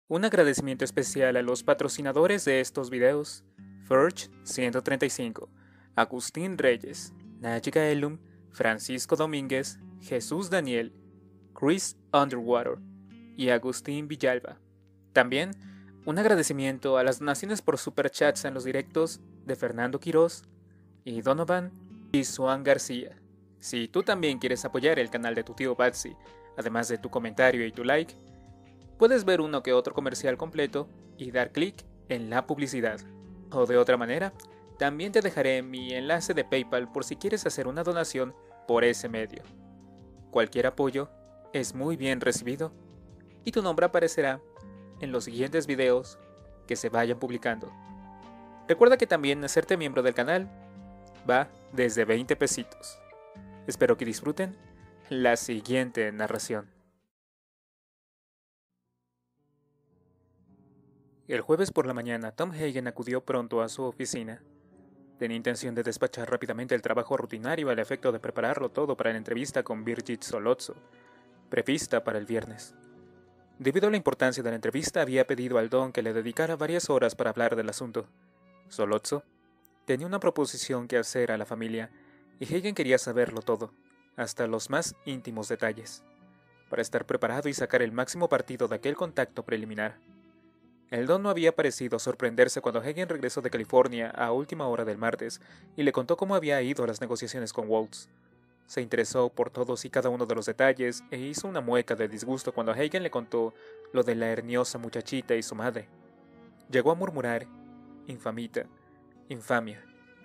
Un agradecimiento especial a los patrocinadores de estos videos: Ferch 135, Agustín Reyes, Nájica Elum, Francisco Domínguez, Jesús Daniel, Chris Underwater y Agustín Villalba. También un agradecimiento a las donaciones por superchats en los directos de Fernando Quirós y Donovan y Suan García. Si tú también quieres apoyar el canal de tu tío Batsy, además de tu comentario y tu like, puedes ver uno que otro comercial completo y dar clic en la publicidad. O de otra manera, también te dejaré mi enlace de PayPal por si quieres hacer una donación por ese medio. Cualquier apoyo es muy bien recibido y tu nombre aparecerá en los siguientes videos que se vayan publicando. Recuerda que también hacerte miembro del canal va desde 20 pesitos. Espero que disfruten la siguiente narración. El jueves por la mañana, Tom Hagen acudió pronto a su oficina. Tenía intención de despachar rápidamente el trabajo rutinario al efecto de prepararlo todo para la entrevista con Birgit Solozzo, prevista para el viernes. Debido a la importancia de la entrevista, había pedido al Don que le dedicara varias horas para hablar del asunto. Solozzo tenía una proposición que hacer a la familia, y Hagen quería saberlo todo, hasta los más íntimos detalles, para estar preparado y sacar el máximo partido de aquel contacto preliminar. El Don no había parecido sorprenderse cuando Hagen regresó de California a última hora del martes y le contó cómo había ido las negociaciones con Waltz. Se interesó por todos y cada uno de los detalles e hizo una mueca de disgusto cuando Hagen le contó lo de la herniosa muchachita y su madre. Llegó a murmurar: infamita, infamia,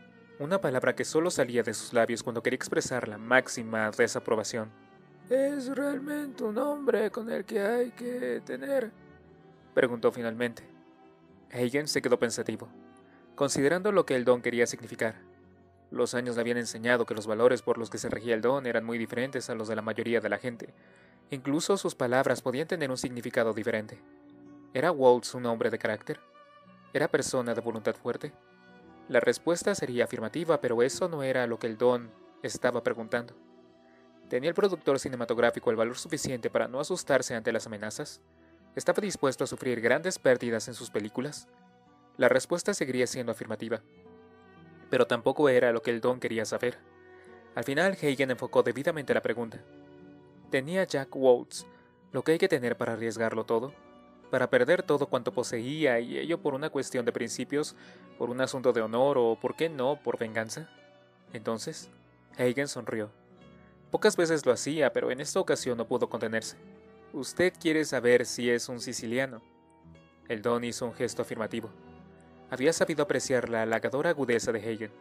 una palabra que solo salía de sus labios cuando quería expresar la máxima desaprobación. ¿Es realmente un hombre con el que hay que tener? Preguntó finalmente. Hagen se quedó pensativo, considerando lo que el Don quería significar. Los años le habían enseñado que los valores por los que se regía el Don eran muy diferentes a los de la mayoría de la gente. Incluso sus palabras podían tener un significado diferente. ¿Era Waltz un hombre de carácter? ¿Era persona de voluntad fuerte? La respuesta sería afirmativa, pero eso no era lo que el Don estaba preguntando. ¿Tenía el productor cinematográfico el valor suficiente para no asustarse ante las amenazas? ¿Estaba dispuesto a sufrir grandes pérdidas en sus películas? La respuesta seguiría siendo afirmativa, pero tampoco era lo que el Don quería saber. Al final, Hagen enfocó debidamente la pregunta. ¿Tenía Jack Waltz lo que hay que tener para arriesgarlo todo? ¿Para perder todo cuanto poseía, y ello por una cuestión de principios, por un asunto de honor o, por qué no, por venganza? Entonces, Hagen sonrió. Pocas veces lo hacía, pero en esta ocasión no pudo contenerse. «Usted quiere saber si es un siciliano». El Don hizo un gesto afirmativo. Había sabido apreciar la halagadora agudeza de Hagen.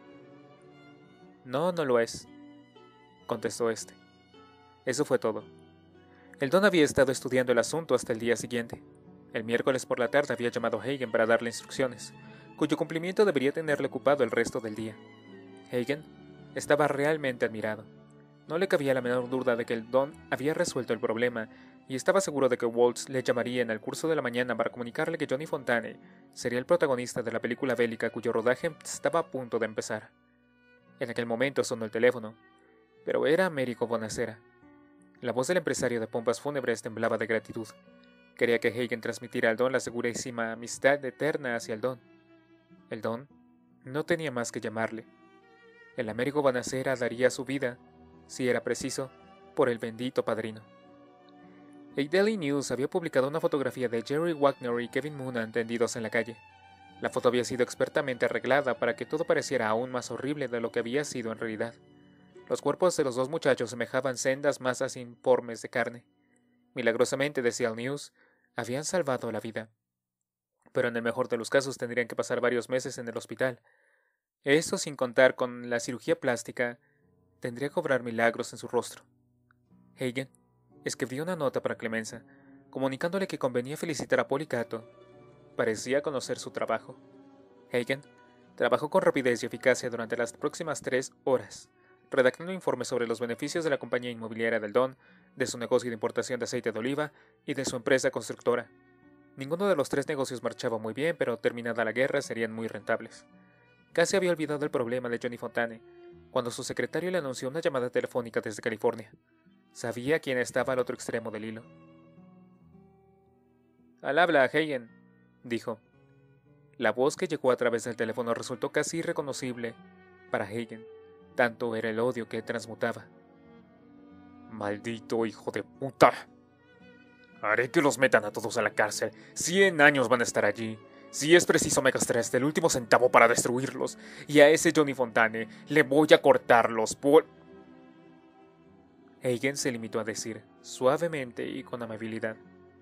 «No, no lo es», contestó este. Eso fue todo. El Don había estado estudiando el asunto hasta el día siguiente. El miércoles por la tarde había llamado a Hagen para darle instrucciones, cuyo cumplimiento debería tenerle ocupado el resto del día. Hagen estaba realmente admirado. No le cabía la menor duda de que el Don había resuelto el problema, y estaba seguro de que Waltz le llamaría en el curso de la mañana para comunicarle que Johnny Fontane sería el protagonista de la película bélica cuyo rodaje estaba a punto de empezar. En aquel momento sonó el teléfono, pero era Américo Bonacera. La voz del empresario de pompas fúnebres temblaba de gratitud. Quería que Hagen transmitiera al Don la segurísima amistad eterna hacia el Don. El Don no tenía más que llamarle. El Américo Bonacera daría su vida, si era preciso, por el bendito padrino. El Daily News había publicado una fotografía de Jerry Wagner y Kevin Moonan tendidos en la calle. La foto había sido expertamente arreglada para que todo pareciera aún más horrible de lo que había sido en realidad. Los cuerpos de los dos muchachos semejaban sendas masas informes de carne. Milagrosamente, decía el News, habían salvado la vida. Pero en el mejor de los casos tendrían que pasar varios meses en el hospital. Eso sin contar con la cirugía plástica, tendría que obrar milagros en su rostro. Hagen escribió una nota para Clemenza, comunicándole que convenía felicitar a Policato. Parecía conocer su trabajo. Hagen trabajó con rapidez y eficacia durante las próximas 3 horas, redactando informes sobre los beneficios de la compañía inmobiliaria del Don, de su negocio de importación de aceite de oliva y de su empresa constructora. Ninguno de los 3 negocios marchaba muy bien, pero terminada la guerra serían muy rentables. Casi había olvidado el problema de Johnny Fontane, cuando su secretario le anunció una llamada telefónica desde California. Sabía quién estaba al otro extremo del hilo. Al habla, Hagen, dijo. La voz que llegó a través del teléfono resultó casi irreconocible para Hagen. Tanto era el odio que transmutaba. Maldito hijo de puta. Haré que los metan a todos a la cárcel. 100 años van a estar allí. Si es preciso me gastaré hasta el último centavo para destruirlos. Y a ese Johnny Fontane le voy a cortarlos por... Hagen se limitó a decir, suavemente y con amabilidad: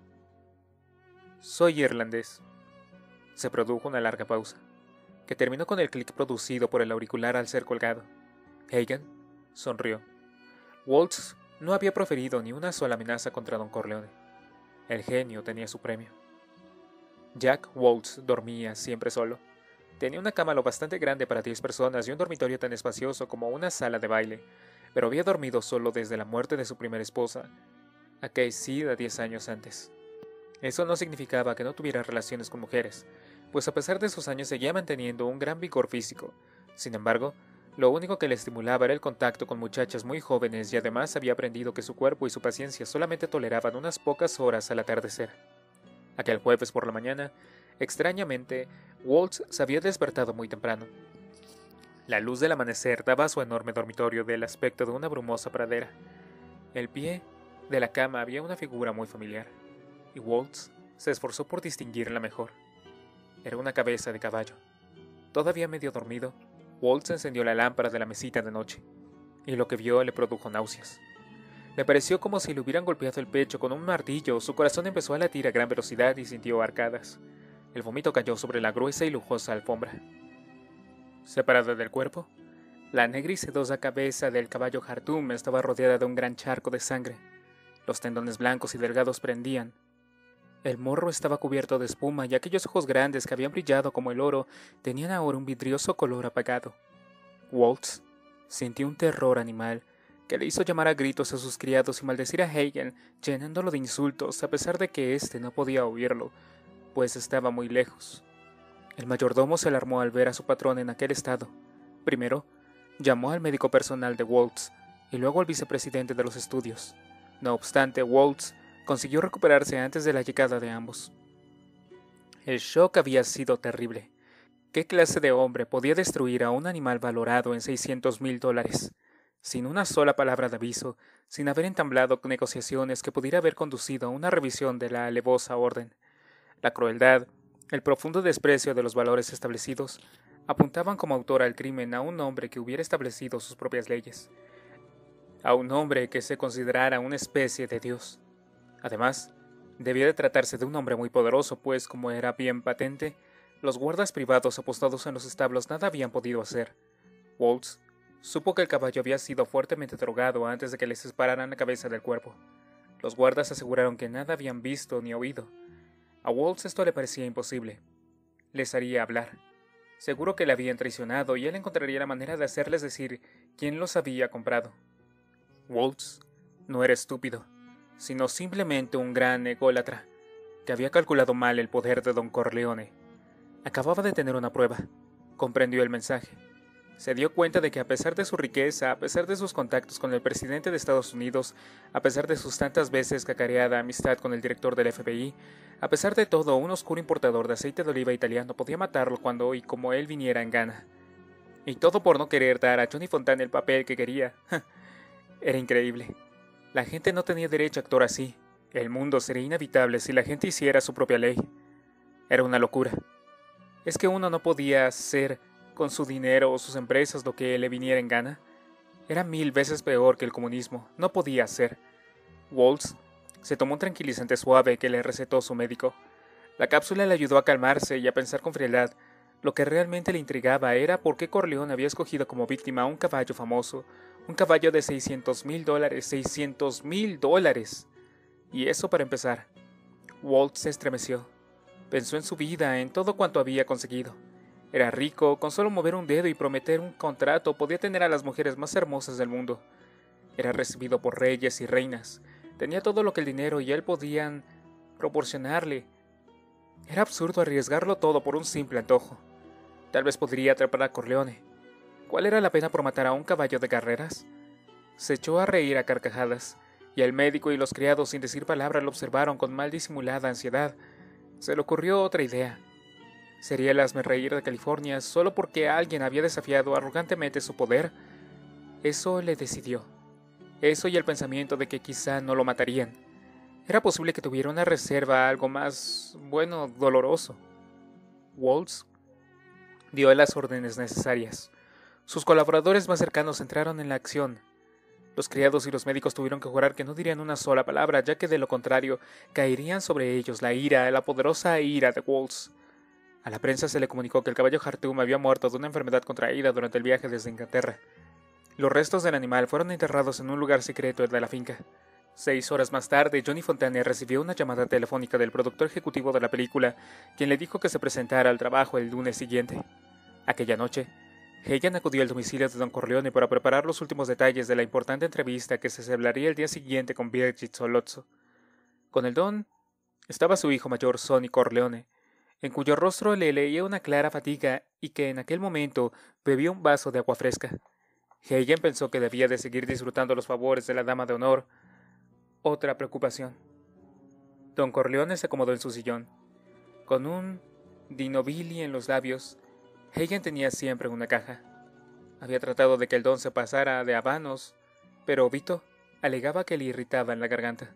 soy irlandés. Se produjo una larga pausa, que terminó con el clic producido por el auricular al ser colgado. Hagen sonrió. Waltz no había proferido ni una sola amenaza contra Don Corleone. El genio tenía su premio. Jack Waltz dormía siempre solo. Tenía una cama lo bastante grande para 10 personas y un dormitorio tan espacioso como una sala de baile, pero había dormido solo desde la muerte de su primera esposa, acaecida 10 años antes. Eso no significaba que no tuviera relaciones con mujeres, pues a pesar de sus años seguía manteniendo un gran vigor físico. Sin embargo, lo único que le estimulaba era el contacto con muchachas muy jóvenes y además había aprendido que su cuerpo y su paciencia solamente toleraban unas pocas horas al atardecer. Aquel jueves por la mañana, extrañamente, Waltz se había despertado muy temprano. La luz del amanecer daba a su enorme dormitorio del aspecto de una brumosa pradera. En el pie de la cama había una figura muy familiar, y Waltz se esforzó por distinguirla mejor. Era una cabeza de caballo. Todavía medio dormido, Waltz encendió la lámpara de la mesita de noche, y lo que vio le produjo náuseas. Le pareció como si le hubieran golpeado el pecho con un martillo. Su corazón empezó a latir a gran velocidad y sintió arcadas. El vómito cayó sobre la gruesa y lujosa alfombra. Separada del cuerpo, la negra y sedosa cabeza del caballo Jartum estaba rodeada de un gran charco de sangre. Los tendones blancos y delgados prendían. El morro estaba cubierto de espuma y aquellos ojos grandes que habían brillado como el oro tenían ahora un vidrioso color apagado. Waltz sintió un terror animal que le hizo llamar a gritos a sus criados y maldecir a Hagen, llenándolo de insultos, a pesar de que éste no podía oírlo, pues estaba muy lejos. El mayordomo se alarmó al ver a su patrón en aquel estado. Primero, llamó al médico personal de Waltz y luego al vicepresidente de los estudios. No obstante, Waltz consiguió recuperarse antes de la llegada de ambos. El shock había sido terrible. ¿Qué clase de hombre podía destruir a un animal valorado en $600,000? Sin una sola palabra de aviso, sin haber entablado negociaciones que pudiera haber conducido a una revisión de la alevosa orden. La crueldad, el profundo desprecio de los valores establecidos, apuntaban como autor al crimen a un hombre que hubiera establecido sus propias leyes, a un hombre que se considerara una especie de Dios. Además, debía de tratarse de un hombre muy poderoso, pues, como era bien patente, los guardas privados apostados en los establos nada habían podido hacer. Waltz supo que el caballo había sido fuertemente drogado antes de que les separaran la cabeza del cuerpo. Los guardas aseguraron que nada habían visto ni oído. A Waltz esto le parecía imposible. Les haría hablar. Seguro que le habían traicionado y él encontraría la manera de hacerles decir quién los había comprado. Waltz no era estúpido, sino simplemente un gran ególatra, que había calculado mal el poder de Don Corleone. Acababa de tener una prueba. Comprendió el mensaje. Se dio cuenta de que a pesar de su riqueza, a pesar de sus contactos con el presidente de Estados Unidos, a pesar de sus tantas veces cacareada amistad con el director del FBI, a pesar de todo, un oscuro importador de aceite de oliva italiano podía matarlo cuando y como él viniera en gana. Y todo por no querer dar a Johnny Fontane el papel que quería. Era increíble. La gente no tenía derecho a actuar así. El mundo sería inhabitable si la gente hiciera su propia ley. Era una locura. ¿Es que uno no podía hacer con su dinero o sus empresas lo que le viniera en gana? Era 1000 veces peor que el comunismo. No podía hacer. Waltz se tomó un tranquilizante suave que le recetó su médico. La cápsula le ayudó a calmarse y a pensar con frialdad. Lo que realmente le intrigaba era por qué Corleone había escogido como víctima a un caballo famoso, un caballo de $600,000, $600,000. Y eso para empezar. Waltz se estremeció. Pensó en su vida, en todo cuanto había conseguido. Era rico, con solo mover un dedo y prometer un contrato podía tener a las mujeres más hermosas del mundo. Era recibido por reyes y reinas. Tenía todo lo que el dinero y él podían proporcionarle. Era absurdo arriesgarlo todo por un simple antojo. Tal vez podría atrapar a Corleone. ¿Cuál era la pena por matar a un caballo de carreras? Se echó a reír a carcajadas, y el médico y los criados sin decir palabra lo observaron con mal disimulada ansiedad. Se le ocurrió otra idea. Sería el hazmerreír de California solo porque alguien había desafiado arrogantemente su poder. Eso le decidió. Eso y el pensamiento de que quizá no lo matarían. Era posible que tuviera una reserva, algo más, bueno, doloroso. Waltz dio las órdenes necesarias. Sus colaboradores más cercanos entraron en la acción. Los criados y los médicos tuvieron que jurar que no dirían una sola palabra, ya que de lo contrario caerían sobre ellos la poderosa ira de Waltz. A la prensa se le comunicó que el caballo Hartum había muerto de una enfermedad contraída durante el viaje desde Inglaterra. Los restos del animal fueron enterrados en un lugar secreto de la finca. 6 horas más tarde, Johnny Fontane recibió una llamada telefónica del productor ejecutivo de la película, quien le dijo que se presentara al trabajo el lunes siguiente. Aquella noche, Hagen acudió al domicilio de Don Corleone para preparar los últimos detalles de la importante entrevista que se celebraría el día siguiente con Birgit Sollozzo. Con el Don estaba su hijo mayor, Sonny Corleone, en cuyo rostro le leía una clara fatiga y que en aquel momento bebió un vaso de agua fresca. Hagen pensó que debía de seguir disfrutando los favores de la dama de honor. Otra preocupación. Don Corleone se acomodó en su sillón. Con un Dinovili en los labios, Hagen tenía siempre una caja. Había tratado de que el Don se pasara de habanos, pero Vito alegaba que le irritaba en la garganta.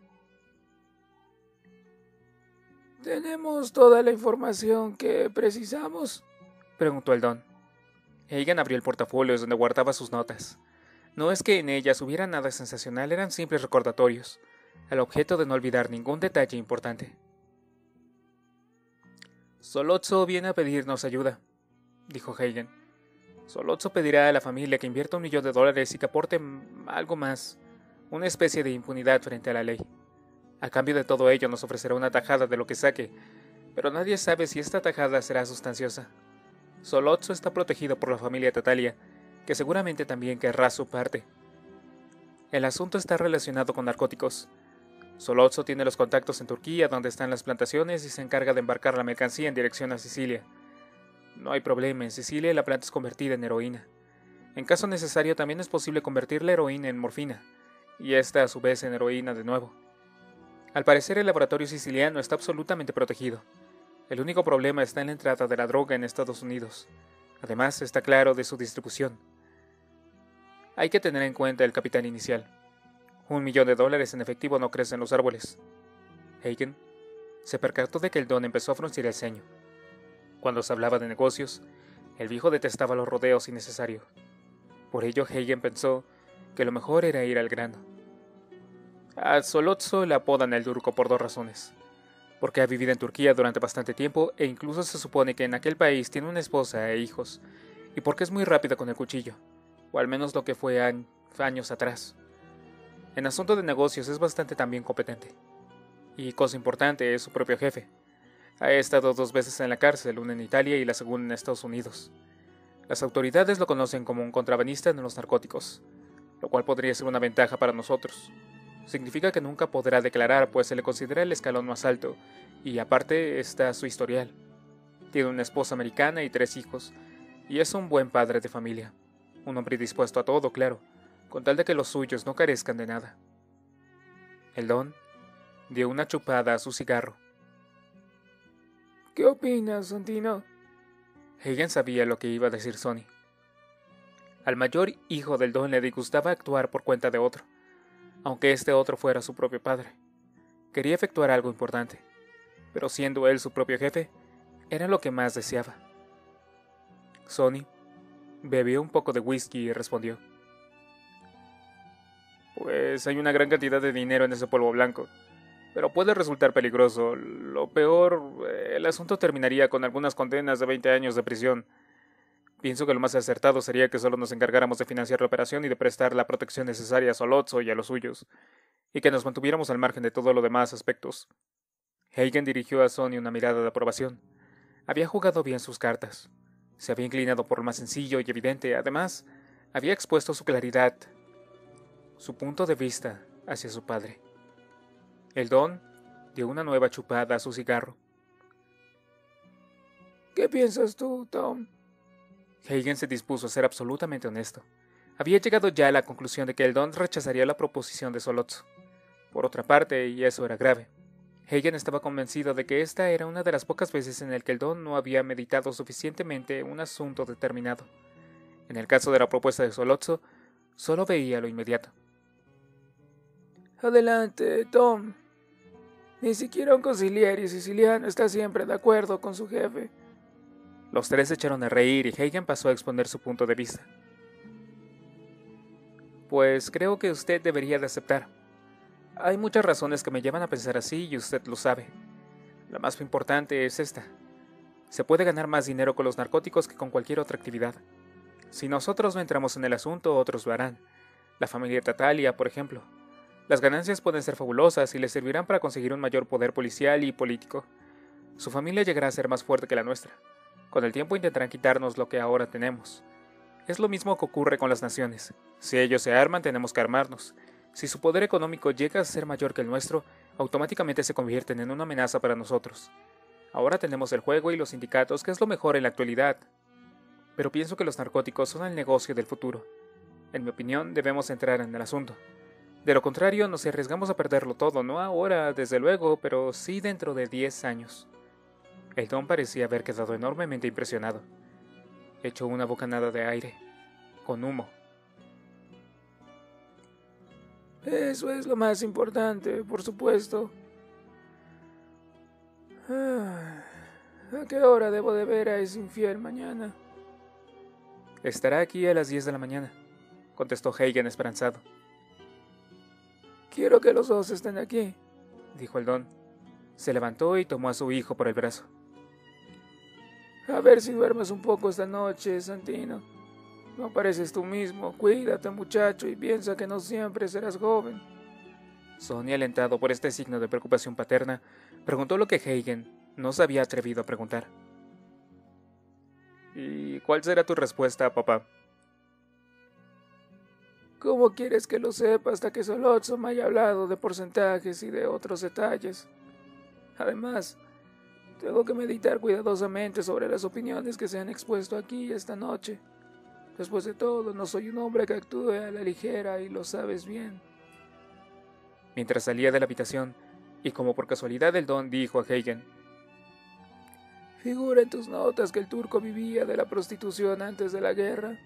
¿Tenemos toda la información que precisamos?, preguntó el Don. Hagen abrió el portafolio donde guardaba sus notas. No es que en ellas hubiera nada sensacional, eran simples recordatorios, al objeto de no olvidar ningún detalle importante. Sollozzo viene a pedirnos ayuda, dijo Hagen. Sollozzo pedirá a la familia que invierta $1 millón y que aporte algo más, una especie de impunidad frente a la ley. A cambio de todo ello nos ofrecerá una tajada de lo que saque, pero nadie sabe si esta tajada será sustanciosa. Sollozzo está protegido por la familia Tattaglia, que seguramente también querrá su parte. El asunto está relacionado con narcóticos. Sollozzo tiene los contactos en Turquía, donde están las plantaciones, y se encarga de embarcar la mercancía en dirección a Sicilia. No hay problema, en Sicilia la planta es convertida en heroína. En caso necesario también es posible convertir la heroína en morfina, y esta a su vez en heroína de nuevo. Al parecer el laboratorio siciliano está absolutamente protegido. El único problema está en la entrada de la droga en Estados Unidos. Además, está claro de su distribución. Hay que tener en cuenta el capital inicial. $1 millón en efectivo no crece en los árboles. Hagen se percató de que el Don empezó a fruncir el ceño. Cuando se hablaba de negocios, el viejo detestaba los rodeos innecesarios. Por ello, Hagen pensó que lo mejor era ir al grano. A Sollozzo le apodan el Turco por 2 razones. Porque ha vivido en Turquía durante bastante tiempo e incluso se supone que en aquel país tiene una esposa e hijos, y porque es muy rápido con el cuchillo, o al menos lo que fue años atrás. En asunto de negocios es bastante también competente. Y cosa importante, es su propio jefe. Ha estado 2 veces en la cárcel, una en Italia y la segunda en Estados Unidos. Las autoridades lo conocen como un contrabandista en los narcóticos, lo cual podría ser una ventaja para nosotros. Significa que nunca podrá declarar, pues se le considera el escalón más alto, y aparte está su historial. Tiene una esposa americana y 3 hijos, y es un buen padre de familia. Un hombre dispuesto a todo, claro, con tal de que los suyos no carezcan de nada. El Don dio una chupada a su cigarro. ¿Qué opinas, Santino? Hagen sabía lo que iba a decir Sonny. Al mayor hijo del Don le disgustaba actuar por cuenta de otro, aunque este otro fuera su propio padre. Quería efectuar algo importante, pero siendo él su propio jefe, era lo que más deseaba. Sonny bebió un poco de whisky y respondió: Pues hay una gran cantidad de dinero en ese polvo blanco, pero puede resultar peligroso. Lo peor, el asunto terminaría con algunas condenas de 20 años de prisión. Pienso que lo más acertado sería que solo nos encargáramos de financiar la operación y de prestar la protección necesaria a Sollozzo y a los suyos, y que nos mantuviéramos al margen de todo lo demás aspectos. Hagen dirigió a Sonny una mirada de aprobación. Había jugado bien sus cartas. Se había inclinado por lo más sencillo y evidente. Además, había expuesto su claridad, su punto de vista hacia su padre. El Don dio una nueva chupada a su cigarro. ¿Qué piensas tú, Tom? Hagen se dispuso a ser absolutamente honesto. Había llegado ya a la conclusión de que el Don rechazaría la proposición de Sollozzo. Por otra parte, y eso era grave, Hagen estaba convencido de que esta era una de las pocas veces en el que el don no había meditado suficientemente un asunto determinado. En el caso de la propuesta de Sollozzo, solo veía lo inmediato. Adelante, Tom. Ni siquiera un consigliere siciliano está siempre de acuerdo con su jefe. Los tres se echaron a reír y Hagen pasó a exponer su punto de vista. Pues creo que usted debería de aceptar. Hay muchas razones que me llevan a pensar así y usted lo sabe. La más importante es esta. Se puede ganar más dinero con los narcóticos que con cualquier otra actividad. Si nosotros no entramos en el asunto, otros lo harán. La familia Tattaglia, por ejemplo. Las ganancias pueden ser fabulosas y les servirán para conseguir un mayor poder policial y político. Su familia llegará a ser más fuerte que la nuestra. Con el tiempo intentarán quitarnos lo que ahora tenemos. Es lo mismo que ocurre con las naciones. Si ellos se arman, tenemos que armarnos. Si su poder económico llega a ser mayor que el nuestro, automáticamente se convierten en una amenaza para nosotros. Ahora tenemos el juego y los sindicatos, que es lo mejor en la actualidad. Pero pienso que los narcóticos son el negocio del futuro. En mi opinión, debemos entrar en el asunto. De lo contrario, nos arriesgamos a perderlo todo, no ahora, desde luego, pero sí dentro de 10 años. El don parecía haber quedado enormemente impresionado. Echó una bocanada de aire, con humo. Eso es lo más importante, por supuesto. ¿A qué hora debo de ver a ese infiel mañana? Estará aquí a las 10 de la mañana, contestó Hagen esperanzado. Quiero que los dos estén aquí, dijo el don. Se levantó y tomó a su hijo por el brazo. A ver si duermes un poco esta noche, Santino. No pareces tú mismo. Cuídate, muchacho, y piensa que no siempre serás joven. Sonny, alentado por este signo de preocupación paterna, preguntó lo que Hagen no se había atrevido a preguntar. ¿Y cuál será tu respuesta, papá? ¿Cómo quieres que lo sepa hasta que Sollozzo me haya hablado de porcentajes y de otros detalles? Además, tengo que meditar cuidadosamente sobre las opiniones que se han expuesto aquí esta noche. Después de todo, no soy un hombre que actúe a la ligera y lo sabes bien. Mientras salía de la habitación, y como por casualidad el don dijo a Hagen: Figura en tus notas que el turco vivía de la prostitución antes de la guerra.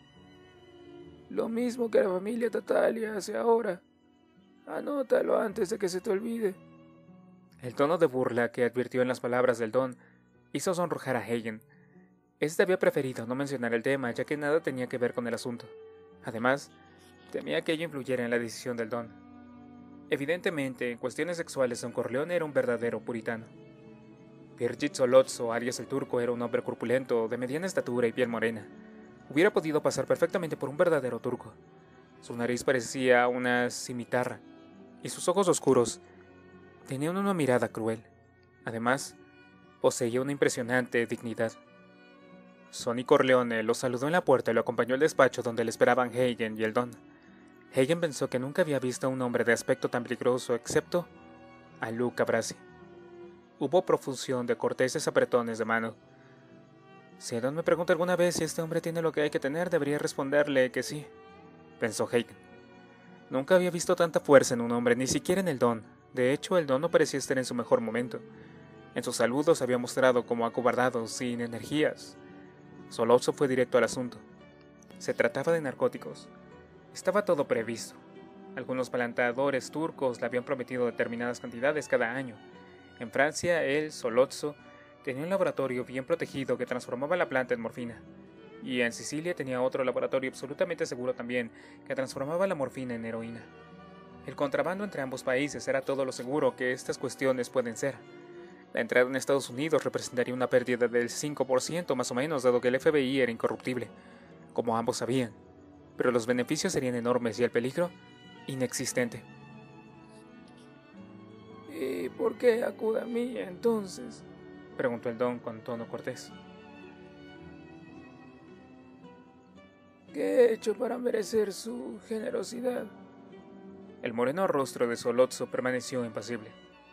Lo mismo que la familia Tattaglia hace ahora. Anótalo antes de que se te olvide. El tono de burla que advirtió en las palabras del don hizo sonrojar a Hagen. Este había preferido no mencionar el tema, ya que nada tenía que ver con el asunto. Además, temía que ello influyera en la decisión del don. Evidentemente, en cuestiones sexuales, Don Corleone era un verdadero puritano. Birgit Sollozzo, alias el turco, era un hombre corpulento, de mediana estatura y piel morena. Hubiera podido pasar perfectamente por un verdadero turco. Su nariz parecía una cimitarra, y sus ojos oscuros tenían una mirada cruel. Además, poseía una impresionante dignidad. Sonny Corleone lo saludó en la puerta y lo acompañó al despacho donde le esperaban Hagen y el don. Hagen pensó que nunca había visto a un hombre de aspecto tan peligroso excepto a Luca Brasi. Hubo profusión de corteses apretones de mano. Si el don me pregunta alguna vez si este hombre tiene lo que hay que tener, debería responderle que sí, pensó Hagen. Nunca había visto tanta fuerza en un hombre, ni siquiera en el don. De hecho, el don no parecía estar en su mejor momento. En sus saludos había mostrado como acobardado, sin energías. Sollozzo fue directo al asunto. Se trataba de narcóticos. Estaba todo previsto. Algunos plantadores turcos le habían prometido determinadas cantidades cada año. En Francia, él, Sollozzo, tenía un laboratorio bien protegido que transformaba la planta en morfina. Y en Sicilia tenía otro laboratorio absolutamente seguro también, que transformaba la morfina en heroína. El contrabando entre ambos países era todo lo seguro que estas cuestiones pueden ser. La entrada en Estados Unidos representaría una pérdida del 5% más o menos, dado que el FBI era incorruptible, como ambos sabían. Pero los beneficios serían enormes y el peligro, inexistente. ¿Y por qué acude a mí, entonces? Preguntó el don con tono cortés. ¿Qué he hecho para merecer su generosidad? El moreno rostro de Sollozzo permaneció impasible.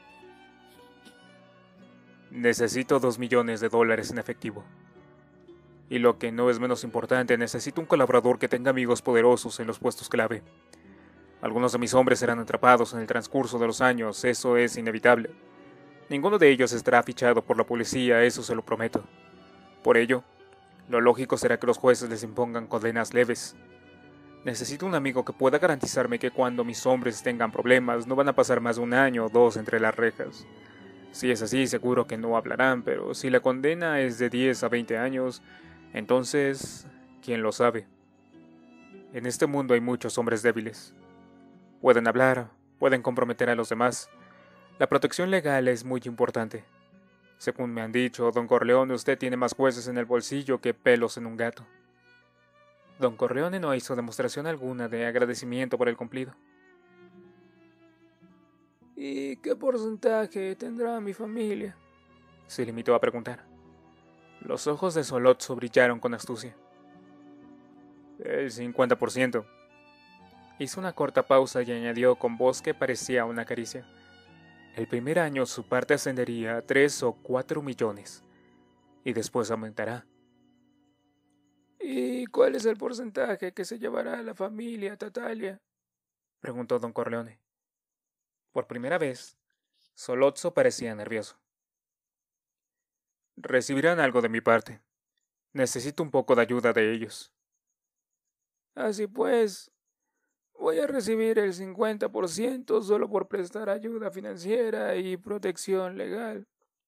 Necesito $2 millones en efectivo. Y lo que no es menos importante, necesito un colaborador que tenga amigos poderosos en los puestos clave. Algunos de mis hombres serán atrapados en el transcurso de los años, eso es inevitable. Ninguno de ellos estará fichado por la policía, eso se lo prometo. Por ello, lo lógico será que los jueces les impongan condenas leves. Necesito un amigo que pueda garantizarme que cuando mis hombres tengan problemas no van a pasar más de 1 año o 2 entre las rejas. Si es así, seguro que no hablarán, pero si la condena es de 10 a 20 años, entonces, ¿quién lo sabe? En este mundo hay muchos hombres débiles. Pueden hablar, pueden comprometer a los demás. La protección legal es muy importante. Según me han dicho, don Corleone, usted tiene más jueces en el bolsillo que pelos en un gato. Don Corleone no hizo demostración alguna de agradecimiento por el cumplido. ¿Y qué porcentaje tendrá mi familia? Se limitó a preguntar. Los ojos de Solozzo brillaron con astucia. El 50%. Hizo una corta pausa y añadió con voz que parecía una caricia. El primer año su parte ascendería a 3 o 4 millones, y después aumentará. ¿Y cuál es el porcentaje que se llevará la familia Tartaglia? Preguntó don Corleone. Por primera vez, Solozzo parecía nervioso. Recibirán algo de mi parte. Necesito un poco de ayuda de ellos. Así pues, voy a recibir el 50% solo por prestar ayuda financiera y protección legal.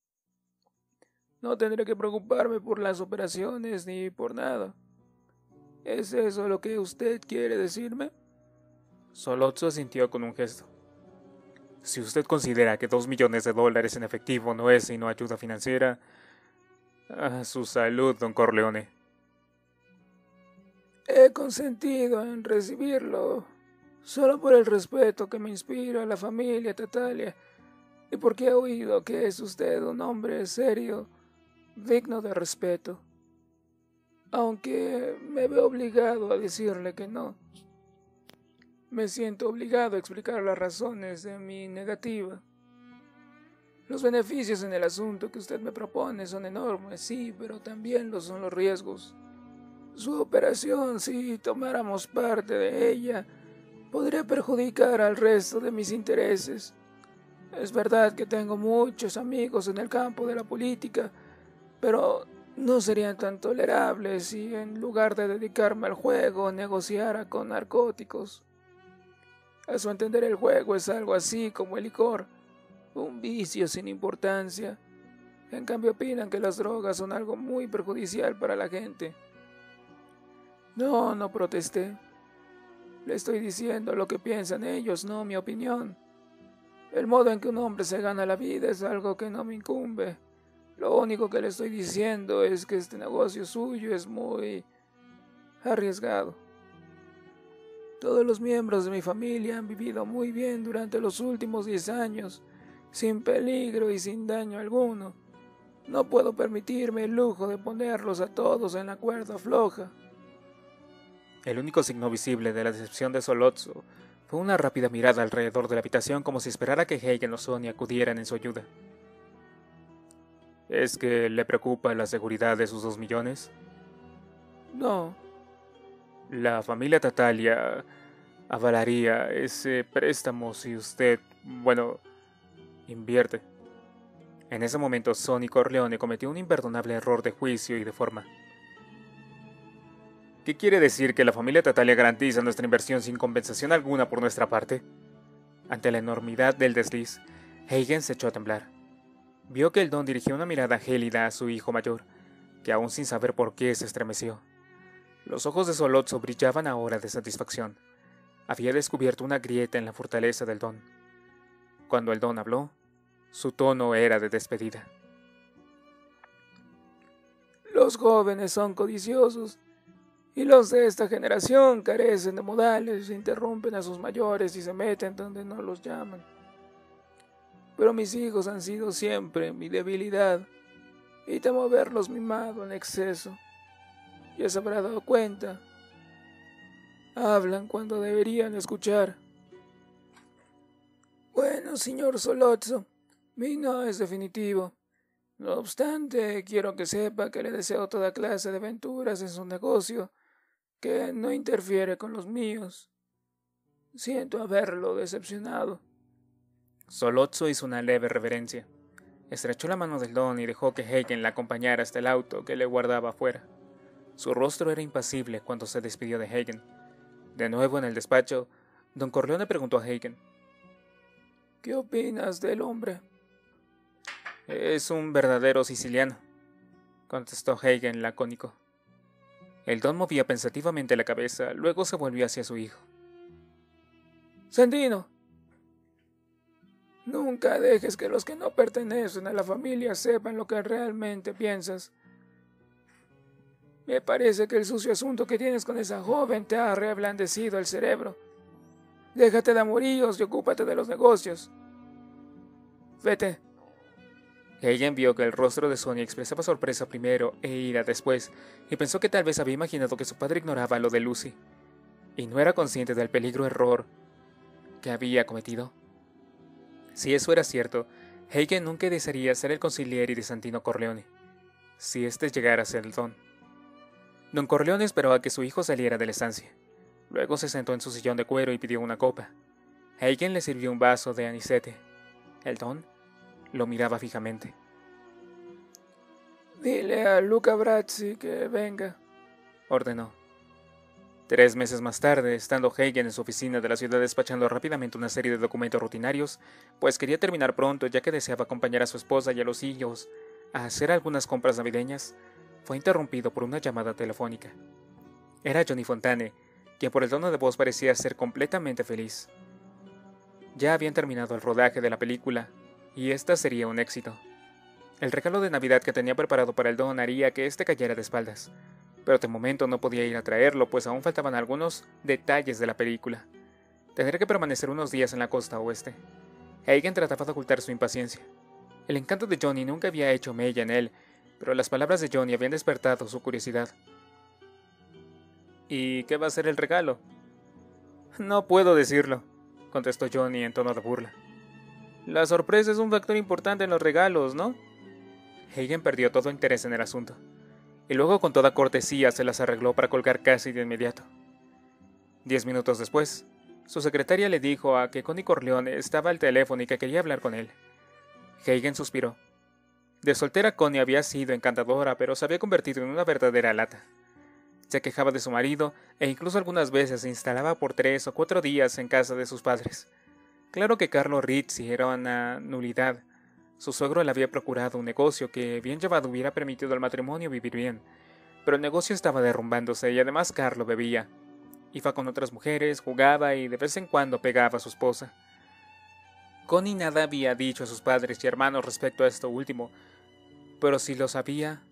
No tendré que preocuparme por las operaciones ni por nada. ¿Es eso lo que usted quiere decirme? Solozzo asintió con un gesto. Si usted considera que $2 millones en efectivo no es sino ayuda financiera, a su salud, don Corleone. He consentido en recibirlo solo por el respeto que me inspira la familia Tartaglia y porque he oído que es usted un hombre serio, digno de respeto. Aunque me veo obligado a decirle que no. Me siento obligado a explicar las razones de mi negativa. Los beneficios en el asunto que usted me propone son enormes, sí, pero también lo son los riesgos. Su operación, si tomáramos parte de ella, podría perjudicar al resto de mis intereses. Es verdad que tengo muchos amigos en el campo de la política, pero no serían tan tolerables si en lugar de dedicarme al juego negociara con narcóticos. A su entender, el juego es algo así como el licor, un vicio sin importancia. En cambio opinan que las drogas son algo muy perjudicial para la gente. No protesté. Le estoy diciendo lo que piensan ellos, no mi opinión. El modo en que un hombre se gana la vida es algo que no me incumbe. Lo único que le estoy diciendo es que este negocio suyo es muy arriesgado. Todos los miembros de mi familia han vivido muy bien durante los últimos 10 años, sin peligro y sin daño alguno. No puedo permitirme el lujo de ponerlos a todos en la cuerda floja. El único signo visible de la decepción de Solozzo fue una rápida mirada alrededor de la habitación como si esperara que Hagen o Sonia acudieran en su ayuda. ¿Es que le preocupa la seguridad de sus 2 millones? No. La familia Tartaglia avalaría ese préstamo si usted, invierte. En ese momento, Sonny Corleone cometió un imperdonable error de juicio y de forma. ¿Qué quiere decir que la familia Tartaglia garantiza nuestra inversión sin compensación alguna por nuestra parte? Ante la enormidad del desliz, Hagen se echó a temblar. Vio que el don dirigía una mirada gélida a su hijo mayor, que aún sin saber por qué se estremeció. Los ojos de Solozzo brillaban ahora de satisfacción. Había descubierto una grieta en la fortaleza del don. Cuando el don habló, su tono era de despedida. Los jóvenes son codiciosos, y los de esta generación carecen de modales, interrumpen a sus mayores y se meten donde no los llaman. Pero mis hijos han sido siempre mi debilidad, y temo haberlos mimado en exceso. Ya se habrá dado cuenta. Hablan cuando deberían escuchar. Bueno, señor Solozzo, mi no es definitivo. No obstante, quiero que sepa que le deseo toda clase de aventuras en su negocio, que no interfiere con los míos. Siento haberlo decepcionado. Solozzo hizo una leve reverencia. Estrechó la mano del don y dejó que Hagen la acompañara hasta el auto que le guardaba afuera. Su rostro era impasible cuando se despidió de Hagen. De nuevo en el despacho, don Corleone preguntó a Hagen: ¿Qué opinas del hombre? «Es un verdadero siciliano», contestó Hagen lacónico. El don movía pensativamente la cabeza, luego se volvió hacia su hijo. Sandino, nunca dejes que los que no pertenecen a la familia sepan lo que realmente piensas. Me parece que el sucio asunto que tienes con esa joven te ha reblandecido el cerebro. Déjate de amoríos y ocúpate de los negocios. Vete. Hagen vio que el rostro de Sonia expresaba sorpresa primero e ira después, y pensó que tal vez había imaginado que su padre ignoraba lo de Lucy, y no era consciente del peligro error que había cometido. Si eso era cierto, Hagen nunca desearía ser el consigliere de Santino Corleone, si éste llegara a ser el don. Don Corleone esperó a que su hijo saliera de la estancia. Luego se sentó en su sillón de cuero y pidió una copa. Hagen le sirvió un vaso de anisete. El don lo miraba fijamente. Dile a Luca Brazzi que venga, ordenó. 3 meses más tarde, estando Hagen en su oficina de la ciudad despachando rápidamente una serie de documentos rutinarios, pues quería terminar pronto ya que deseaba acompañar a su esposa y a los hijos a hacer algunas compras navideñas, fue interrumpido por una llamada telefónica. Era Johnny Fontane, quien por el tono de voz parecía ser completamente feliz. Ya habían terminado el rodaje de la película, y esta sería un éxito. El regalo de Navidad que tenía preparado para el don haría que éste cayera de espaldas, pero de momento no podía ir a traerlo, pues aún faltaban algunos detalles de la película. Tendría que permanecer unos días en la costa oeste. Hagen trataba de ocultar su impaciencia. El encanto de Johnny nunca había hecho mella en él, pero las palabras de Johnny habían despertado su curiosidad. «¿Y qué va a ser el regalo?» «No puedo decirlo», contestó Johnny en tono de burla. «La sorpresa es un factor importante en los regalos, ¿no?» Hagen perdió todo interés en el asunto, y luego con toda cortesía se las arregló para colgar casi de inmediato. 10 minutos después, su secretaria le dijo a que Connie Corleone estaba al teléfono y que quería hablar con él. Hagen suspiró. De soltera Connie había sido encantadora, pero se había convertido en una verdadera lata. Se quejaba de su marido e incluso algunas veces se instalaba por 3 o 4 días en casa de sus padres. Claro que Carlo Rizzi era una nulidad. Su suegro le había procurado un negocio que, bien llevado, hubiera permitido al matrimonio vivir bien, pero el negocio estaba derrumbándose y además Carlo bebía. Iba con otras mujeres, jugaba y de vez en cuando pegaba a su esposa. Connie nada había dicho a sus padres y hermanos respecto a esto último, pero si lo sabía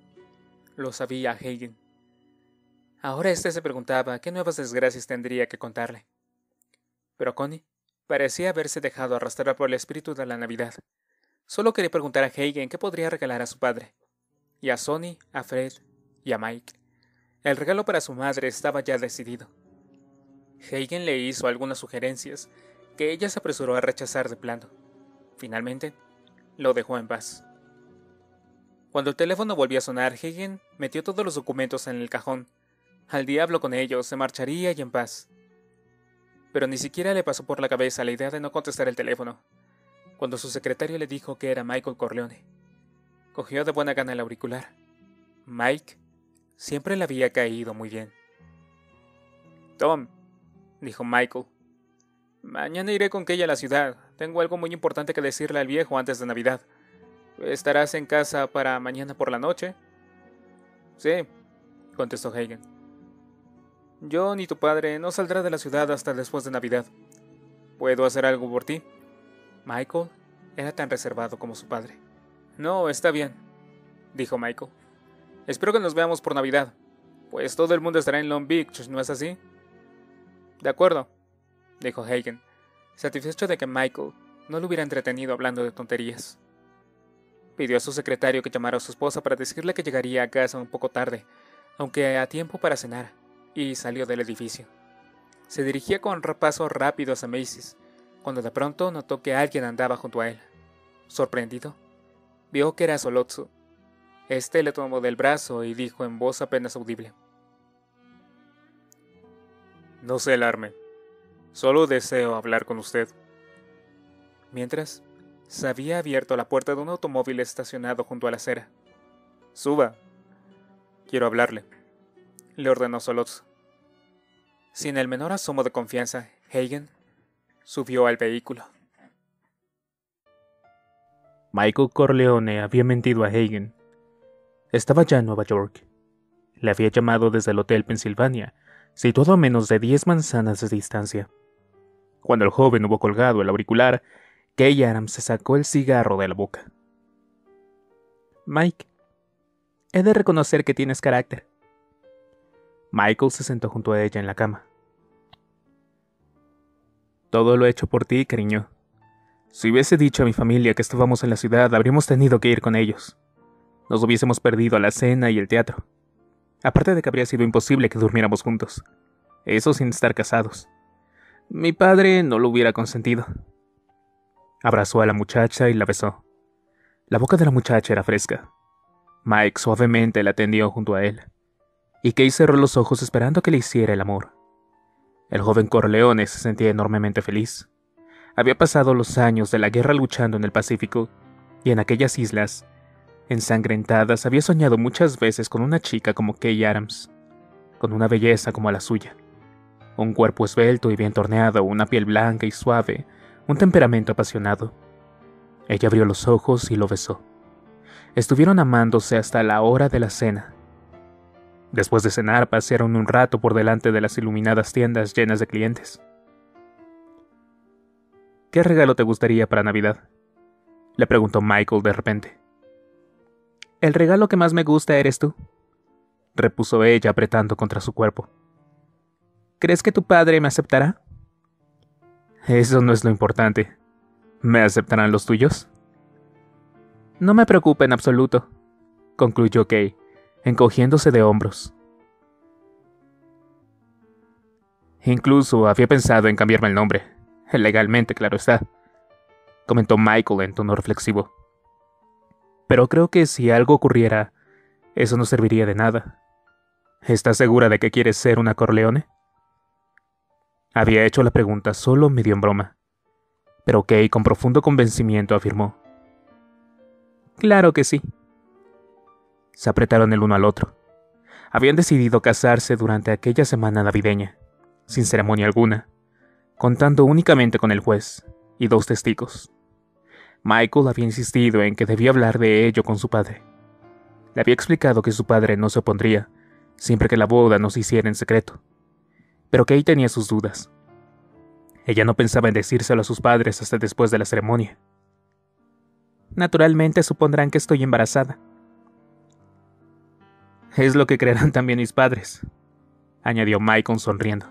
Hagen. Ahora éste se preguntaba qué nuevas desgracias tendría que contarle. Pero Connie parecía haberse dejado arrastrar por el espíritu de la Navidad. Solo quería preguntar a Hagen qué podría regalar a su padre, y a Sonny, a Fred y a Mike. El regalo para su madre estaba ya decidido. Hagen le hizo algunas sugerencias que ella se apresuró a rechazar de plano. Finalmente, lo dejó en paz. Cuando el teléfono volvió a sonar, Hagen metió todos los documentos en el cajón. Al diablo con ellos, se marcharía y en paz. Pero ni siquiera le pasó por la cabeza la idea de no contestar el teléfono, cuando su secretario le dijo que era Michael Corleone. Cogió de buena gana el auricular. Mike siempre le había caído muy bien. «Tom», dijo Michael, «mañana iré con Kay a la ciudad. Tengo algo muy importante que decirle al viejo antes de Navidad. ¿Estarás en casa para mañana por la noche?» «Sí», contestó Hagen. «John y tu padre no saldrá de la ciudad hasta después de Navidad. ¿Puedo hacer algo por ti?» Michael era tan reservado como su padre. «No, está bien», dijo Michael. «Espero que nos veamos por Navidad, pues todo el mundo estará en Long Beach, ¿no es así?» «De acuerdo», dijo Hagen, satisfecho de que Michael no lo hubiera entretenido hablando de tonterías. Pidió a su secretario que llamara a su esposa para decirle que llegaría a casa un poco tarde, aunque a tiempo para cenar, y salió del edificio. Se dirigía con pasos rápidos a Macy's, cuando de pronto notó que alguien andaba junto a él. Sorprendido, vio que era Solozzo. Este le tomó del brazo y dijo en voz apenas audible: «No se alarme, solo deseo hablar con usted». Mientras, Se había abierto la puerta de un automóvil estacionado junto a la acera. «Suba. Quiero hablarle», le ordenó Solotz. Sin el menor asomo de confianza, Hagen subió al vehículo. Michael Corleone había mentido a Hagen. Estaba ya en Nueva York. Le había llamado desde el Hotel Pennsylvania, situado a menos de 10 manzanas de distancia. Cuando el joven hubo colgado el auricular, Kay Adams se sacó el cigarro de la boca. «Mike, he de reconocer que tienes carácter». Michael se sentó junto a ella en la cama. «Todo lo he hecho por ti, cariño. Si hubiese dicho a mi familia que estábamos en la ciudad, habríamos tenido que ir con ellos. Nos hubiésemos perdido la cena y el teatro. Aparte de que habría sido imposible que durmiéramos juntos. Eso sin estar casados. Mi padre no lo hubiera consentido». Abrazó a la muchacha y la besó. La boca de la muchacha era fresca. Mike suavemente la tendió junto a él, y Kay cerró los ojos esperando que le hiciera el amor. El joven Corleone se sentía enormemente feliz. Había pasado los años de la guerra luchando en el Pacífico, y en aquellas islas ensangrentadas había soñado muchas veces con una chica como Kay Adams, con una belleza como la suya. Un cuerpo esbelto y bien torneado, una piel blanca y suave, un temperamento apasionado. Ella abrió los ojos y lo besó. Estuvieron amándose hasta la hora de la cena. Después de cenar, pasearon un rato por delante de las iluminadas tiendas llenas de clientes. «¿Qué regalo te gustaría para Navidad?», le preguntó Michael de repente. «El regalo que más me gusta eres tú», repuso ella apretando contra su cuerpo. «¿Crees que tu padre me aceptará?». «Eso no es lo importante. ¿Me aceptarán los tuyos?». «No me preocupa en absoluto», concluyó Kay, encogiéndose de hombros. «Incluso había pensado en cambiarme el nombre, legalmente, claro está», comentó Michael en tono reflexivo. «Pero creo que si algo ocurriera, eso no serviría de nada. ¿Estás segura de que quieres ser una Corleone?». Había hecho la pregunta solo medio en broma, pero Kay con profundo convencimiento afirmó. «Claro que sí». Se apretaron el uno al otro. Habían decidido casarse durante aquella semana navideña, sin ceremonia alguna, contando únicamente con el juez y 2 testigos. Michael había insistido en que debía hablar de ello con su padre. Le había explicado que su padre no se opondría, siempre que la boda no se hiciera en secreto. Pero Kay tenía sus dudas. Ella no pensaba en decírselo a sus padres hasta después de la ceremonia. «Naturalmente supondrán que estoy embarazada». «Es lo que creerán también mis padres», añadió Michael sonriendo.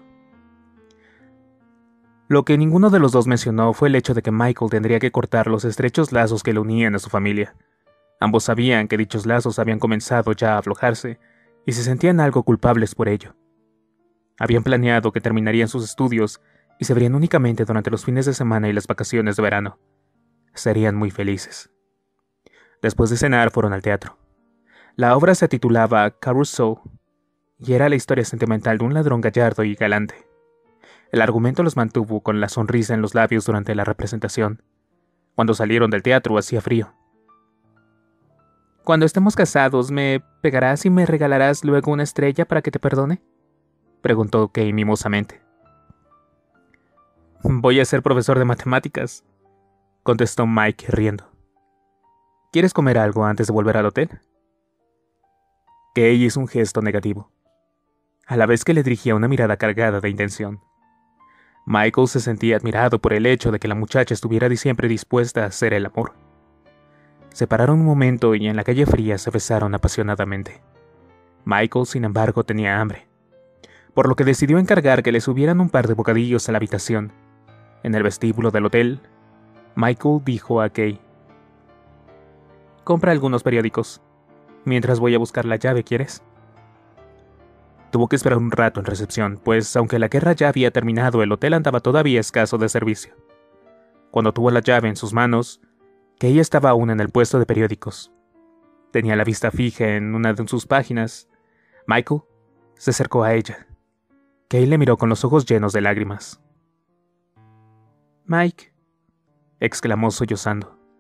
Lo que ninguno de los dos mencionó fue el hecho de que Michael tendría que cortar los estrechos lazos que le unían a su familia. Ambos sabían que dichos lazos habían comenzado ya a aflojarse y se sentían algo culpables por ello. Habían planeado que terminarían sus estudios y se verían únicamente durante los fines de semana y las vacaciones de verano. Serían muy felices. Después de cenar fueron al teatro. La obra se titulaba Carousel y era la historia sentimental de un ladrón gallardo y galante. El argumento los mantuvo con la sonrisa en los labios durante la representación. Cuando salieron del teatro hacía frío. «Cuando estemos casados, ¿me pegarás y me regalarás luego una estrella para que te perdone?», preguntó Kay mimosamente. «Voy a ser profesor de matemáticas», contestó Mike riendo. «¿Quieres comer algo antes de volver al hotel?». Kay hizo un gesto negativo, a la vez que le dirigía una mirada cargada de intención. Michael se sentía admirado por el hecho de que la muchacha estuviera siempre dispuesta a hacer el amor. Se pararon un momento y en la calle fría se besaron apasionadamente. Michael, sin embargo, tenía hambre, por lo que decidió encargar que le subieran un par de bocadillos a la habitación. En el vestíbulo del hotel, Michael dijo a Kay: «Compra algunos periódicos. Mientras voy a buscar la llave, ¿quieres?». Tuvo que esperar un rato en recepción, pues aunque la guerra ya había terminado, el hotel andaba todavía escaso de servicio. Cuando tuvo la llave en sus manos, Kay estaba aún en el puesto de periódicos. Tenía la vista fija en una de sus páginas. Michael se acercó a ella. Kay le miró con los ojos llenos de lágrimas. «Mike», exclamó sollozando.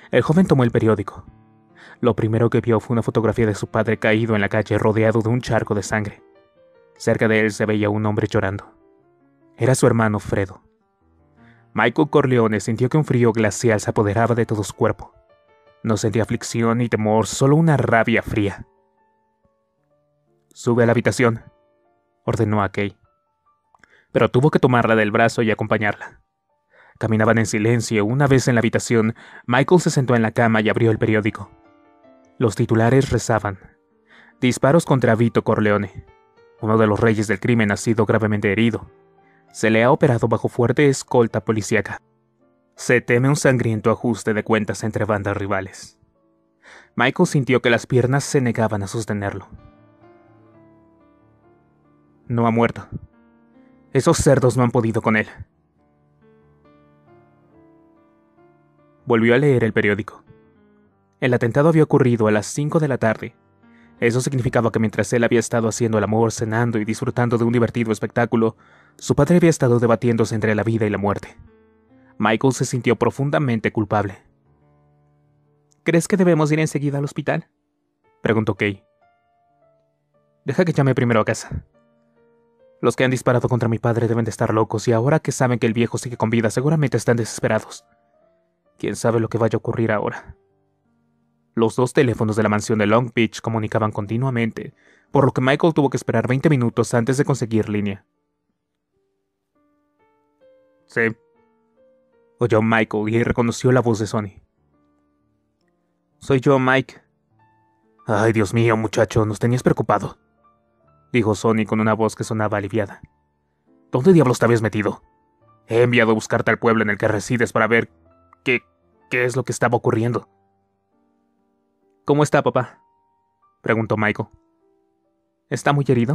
El joven tomó el periódico. Lo primero que vio fue una fotografía de su padre caído en la calle rodeado de un charco de sangre. Cerca de él se veía un hombre llorando. Era su hermano Fredo. Michael Corleone sintió que un frío glacial se apoderaba de todo su cuerpo. No sentía aflicción ni temor, solo una rabia fría. «Sube a la habitación», ordenó a Kay. Pero tuvo que tomarla del brazo y acompañarla. Caminaban en silencio. Una vez en la habitación, Michael se sentó en la cama y abrió el periódico. Los titulares rezaban: «Disparos contra Vito Corleone. Uno de los reyes del crimen ha sido gravemente herido. Se le ha operado bajo fuerte escolta policíaca. Se teme un sangriento ajuste de cuentas entre bandas rivales». Michael sintió que las piernas se negaban a sostenerlo. «No ha muerto. Esos cerdos no han podido con él». Volvió a leer el periódico. El atentado había ocurrido a las 5 de la tarde. Eso significaba que mientras él había estado haciendo el amor, cenando y disfrutando de un divertido espectáculo, su padre había estado debatiéndose entre la vida y la muerte. Michael se sintió profundamente culpable. «¿Crees que debemos ir enseguida al hospital?», preguntó Kay. «Deja que llame primero a casa. Los que han disparado contra mi padre deben de estar locos y ahora que saben que el viejo sigue con vida seguramente están desesperados. ¿Quién sabe lo que vaya a ocurrir ahora?». Los dos teléfonos de la mansión de Long Beach comunicaban continuamente, por lo que Michael tuvo que esperar 20 minutos antes de conseguir línea. «Sí», oyó Michael y reconoció la voz de Sonny. «Soy yo, Mike». «Ay, Dios mío, muchacho, nos tenías preocupado», dijo Sonny con una voz que sonaba aliviada. «¿Dónde diablos te habías metido? He enviado a buscarte al pueblo en el que resides para ver qué es lo que estaba ocurriendo». «¿Cómo está, papá?», preguntó Michael. «¿Está muy herido?».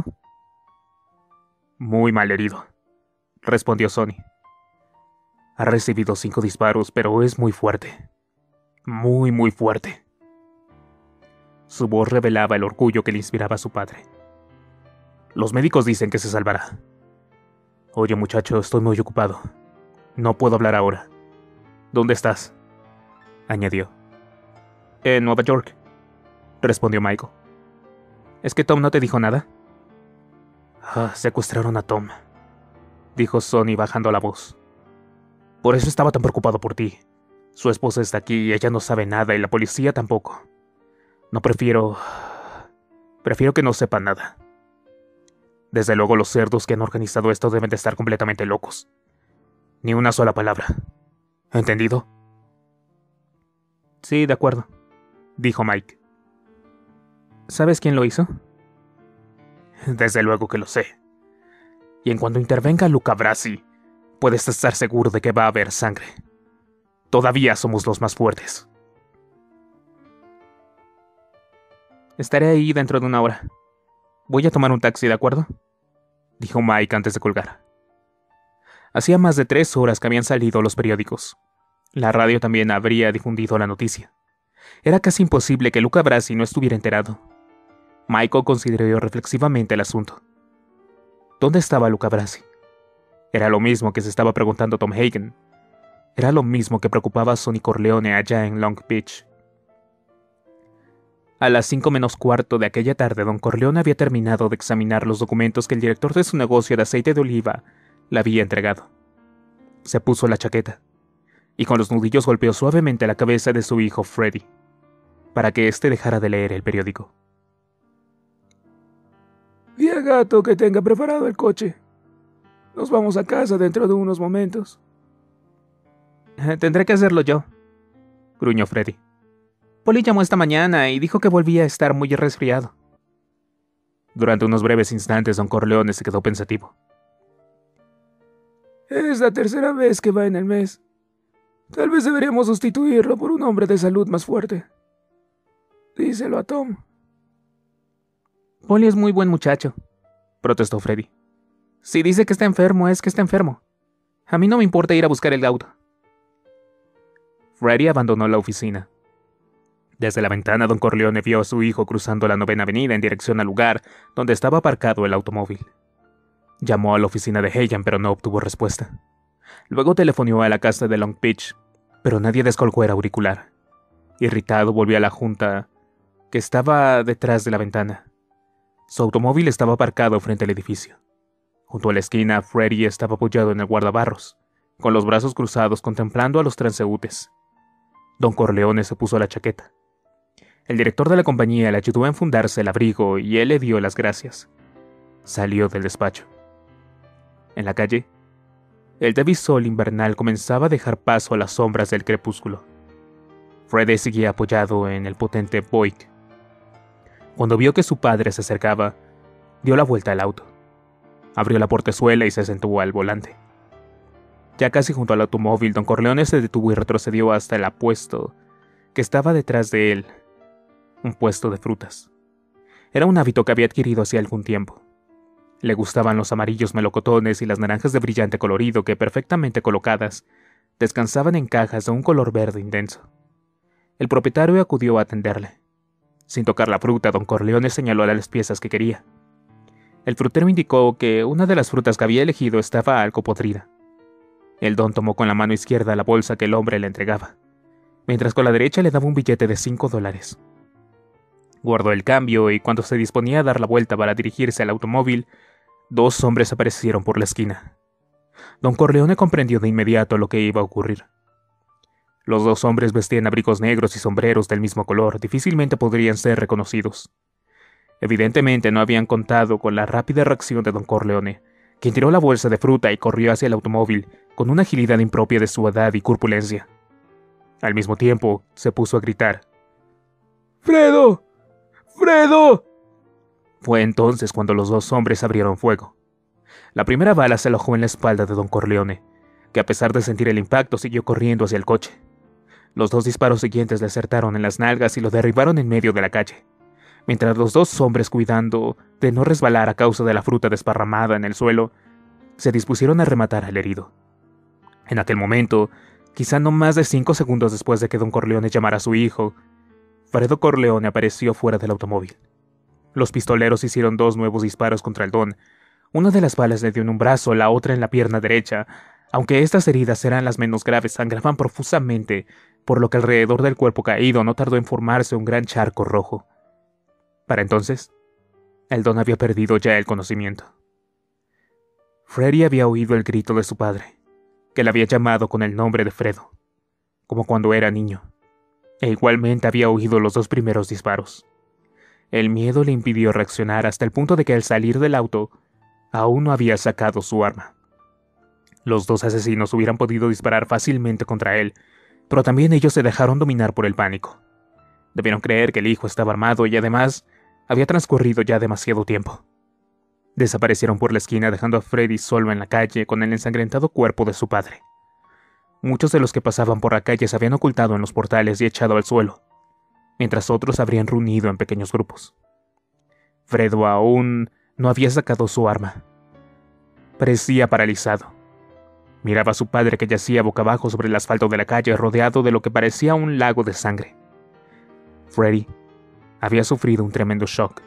«Muy mal herido», respondió Sonny. «Ha recibido 5 disparos, pero es muy fuerte. Muy, muy fuerte». Su voz revelaba el orgullo que le inspiraba a su padre. «Los médicos dicen que se salvará. Oye, muchacho, estoy muy ocupado. No puedo hablar ahora. ¿Dónde estás?», añadió. «En Nueva York», respondió Michael. «¿Es que Tom no te dijo nada?». Secuestraron a Tom», dijo Sonny bajando la voz. «Por eso estaba tan preocupado por ti. Su esposa está aquí y ella no sabe nada y la policía tampoco. No prefiero que no sepan nada. Desde luego los cerdos que han organizado esto deben de estar completamente locos. Ni una sola palabra. ¿Entendido?». «Sí, de acuerdo», dijo Mike. «¿Sabes quién lo hizo?». «Desde luego que lo sé. Y en cuanto intervenga Luca Brasi, puedes estar seguro de que va a haber sangre. Todavía somos los más fuertes». «Estaré ahí dentro de 1 hora. Voy a tomar un taxi, ¿de acuerdo?», dijo Mike antes de colgar. Hacía más de 3 horas que habían salido los periódicos. La radio también habría difundido la noticia. Era casi imposible que Luca Brasi no estuviera enterado. Michael consideró reflexivamente el asunto. ¿Dónde estaba Luca Brasi? Era lo mismo que se estaba preguntando Tom Hagen. Era lo mismo que preocupaba a Sonny Corleone allá en Long Beach. A las 5 menos cuarto de aquella tarde, don Corleone había terminado de examinar los documentos que el director de su negocio de aceite de oliva le había entregado. Se puso la chaqueta y con los nudillos golpeó suavemente la cabeza de su hijo Freddy, para que éste dejara de leer el periódico. Di a Gato que tenga preparado el coche. Nos vamos a casa dentro de unos momentos. Tendré que hacerlo yo, gruñó Freddy. Polly llamó esta mañana y dijo que volvía a estar muy resfriado. Durante unos breves instantes, don Corleone se quedó pensativo. Es la 3ª vez que va en el mes. Tal vez deberíamos sustituirlo por un hombre de salud más fuerte. Díselo a Tom. Polly es muy buen muchacho, protestó Freddy. Si dice que está enfermo, es que está enfermo. A mí no me importa ir a buscar el auto. Freddy abandonó la oficina. Desde la ventana, don Corleone vio a su hijo cruzando la 9ª avenida en dirección al lugar donde estaba aparcado el automóvil. Llamó a la oficina de Hagen, pero no obtuvo respuesta. Luego telefoneó a la casa de Long Beach, pero nadie descolgó el auricular. Irritado, volvió a la junta que estaba detrás de la ventana. Su automóvil estaba aparcado frente al edificio. Junto a la esquina, Freddy estaba apoyado en el guardabarros, con los brazos cruzados contemplando a los transeúntes. Don Corleone se puso la chaqueta. El director de la compañía le ayudó a enfundarse el abrigo y él le dio las gracias. Salió del despacho. En la calle, el débil sol invernal comenzaba a dejar paso a las sombras del crepúsculo. Freddy seguía apoyado en el potente Buick. Cuando vio que su padre se acercaba, dio la vuelta al auto. Abrió la portezuela y se sentó al volante. Ya casi junto al automóvil, Don Corleone se detuvo y retrocedió hasta el apuesto que estaba detrás de él, un puesto de frutas. Era un hábito que había adquirido hacía algún tiempo. Le gustaban los amarillos melocotones y las naranjas de brillante colorido que, perfectamente colocadas, descansaban en cajas de un color verde intenso. El propietario acudió a atenderle. Sin tocar la fruta, Don Corleone señaló las piezas que quería. El frutero indicó que una de las frutas que había elegido estaba algo podrida. El don tomó con la mano izquierda la bolsa que el hombre le entregaba, mientras con la derecha le daba un billete de $5. Guardó el cambio y cuando se disponía a dar la vuelta para dirigirse al automóvil, 2 hombres aparecieron por la esquina. Don Corleone comprendió de inmediato lo que iba a ocurrir. Los 2 hombres vestían abrigos negros y sombreros del mismo color, difícilmente podrían ser reconocidos. Evidentemente no habían contado con la rápida reacción de Don Corleone, quien tiró la bolsa de fruta y corrió hacia el automóvil con una agilidad impropia de su edad y corpulencia. Al mismo tiempo, se puso a gritar: ¡Fredo! ¡Fredo! Fue entonces cuando los 2 hombres abrieron fuego. La primera bala se alojó en la espalda de Don Corleone, que a pesar de sentir el impacto siguió corriendo hacia el coche. Los 2 disparos siguientes le acertaron en las nalgas y lo derribaron en medio de la calle, mientras los 2 hombres, cuidando de no resbalar a causa de la fruta desparramada en el suelo, se dispusieron a rematar al herido. En aquel momento, quizá no más de 5 segundos después de que Don Corleone llamara a su hijo, Fredo Corleone apareció fuera del automóvil. Los pistoleros hicieron 2 nuevos disparos contra el don. Una de las balas le dio en un brazo, la otra en la pierna derecha. Aunque estas heridas eran las menos graves, sangraban profusamente, por lo que alrededor del cuerpo caído no tardó en formarse un gran charco rojo. Para entonces, el don había perdido ya el conocimiento. Freddy había oído el grito de su padre, que le había llamado con el nombre de Fredo, como cuando era niño, e igualmente había oído los 2 primeros disparos. El miedo le impidió reaccionar hasta el punto de que al salir del auto, aún no había sacado su arma. Los 2 asesinos hubieran podido disparar fácilmente contra él, pero también ellos se dejaron dominar por el pánico. Debieron creer que el hijo estaba armado y además había transcurrido ya demasiado tiempo. Desaparecieron por la esquina dejando a Freddy solo en la calle con el ensangrentado cuerpo de su padre. Muchos de los que pasaban por la calle se habían ocultado en los portales y echado al suelo, mientras otros habrían reunido en pequeños grupos. Fredo aún no había sacado su arma. Parecía paralizado. Miraba a su padre que yacía boca abajo sobre el asfalto de la calle rodeado de lo que parecía un lago de sangre. Freddy había sufrido un tremendo shock.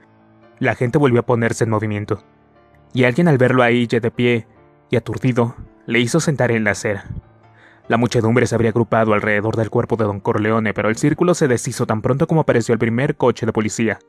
La gente volvió a ponerse en movimiento, y alguien al verlo ahí ya de pie y aturdido, le hizo sentar en la acera. La muchedumbre se habría agrupado alrededor del cuerpo de Don Corleone, pero el círculo se deshizo tan pronto como apareció el primer coche de policía.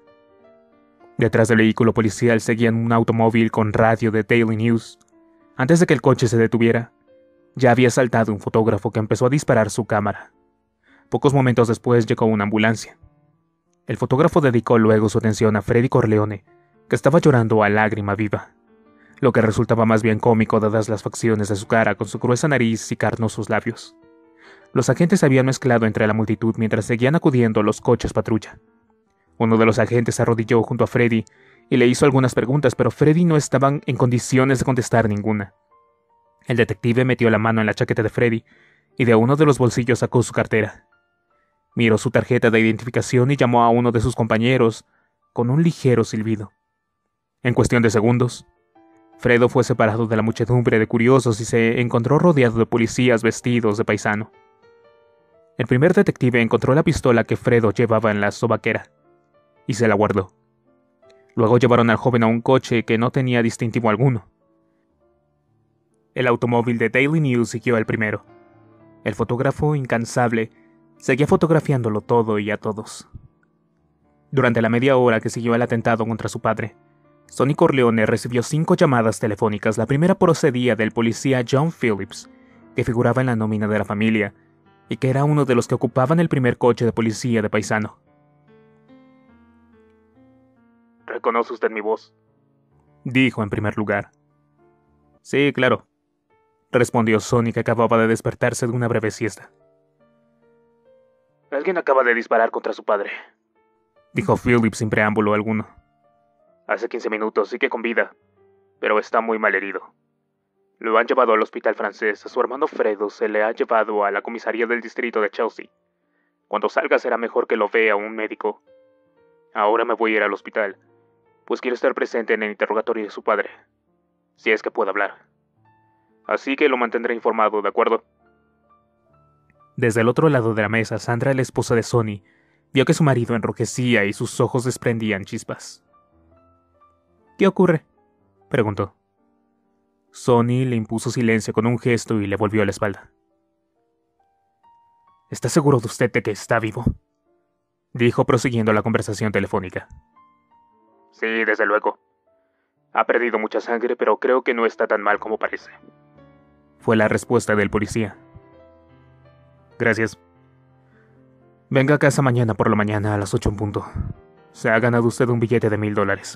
Detrás del vehículo policial seguían un automóvil con radio de Daily News. Antes de que el coche se detuviera, ya había saltado un fotógrafo que empezó a disparar su cámara. Pocos momentos después llegó una ambulancia. El fotógrafo dedicó luego su atención a Freddy Corleone, que estaba llorando a lágrima viva, lo que resultaba más bien cómico dadas las facciones de su cara con su gruesa nariz y carnosos labios. Los agentes se habían mezclado entre la multitud mientras seguían acudiendo los coches patrulla. Uno de los agentes se arrodilló junto a Freddy y le hizo algunas preguntas, pero Freddy no estaba en condiciones de contestar ninguna. El detective metió la mano en la chaqueta de Freddy y de uno de los bolsillos sacó su cartera. Miró su tarjeta de identificación y llamó a uno de sus compañeros con un ligero silbido. En cuestión de segundos, Fredo fue separado de la muchedumbre de curiosos y se encontró rodeado de policías vestidos de paisano. El primer detective encontró la pistola que Fredo llevaba en la sobaquera y se la guardó. Luego llevaron al joven a un coche que no tenía distintivo alguno. El automóvil de Daily News siguió al primero. El fotógrafo, incansable, Seguía fotografiándolo todo y a todos. Durante la media hora que siguió el atentado contra su padre, Sonny Corleone recibió 5 llamadas telefónicas. La primera procedía del policía John Phillips, que figuraba en la nómina de la familia, y que era uno de los que ocupaban el primer coche de policía de paisano. ¿Reconoce usted mi voz?, dijo en primer lugar. Sí, claro, respondió Sonny, que acababa de despertarse de una breve siesta. Alguien acaba de disparar contra su padre, dijo Phillips sin preámbulo alguno. Hace 15 minutos, sí que con vida, pero está muy mal herido. Lo han llevado al hospital francés. A su hermano Fredo se le ha llevado a la comisaría del distrito de Chelsea. Cuando salga será mejor que lo vea un médico. Ahora me voy a ir al hospital, pues quiero estar presente en el interrogatorio de su padre, si es que puede hablar. Así que lo mantendré informado, ¿de acuerdo? Desde el otro lado de la mesa, Sandra, la esposa de Sonny, vio que su marido enrojecía y sus ojos desprendían chispas. ¿Qué ocurre?, preguntó. Sonny le impuso silencio con un gesto y le volvió la espalda. ¿Está seguro de usted de que está vivo?, dijo prosiguiendo la conversación telefónica. Sí, desde luego. Ha perdido mucha sangre, pero creo que no está tan mal como parece, fue la respuesta del policía. Gracias. Venga a casa mañana por la mañana a las 8 en punto. Se ha ganado usted un billete de $1000.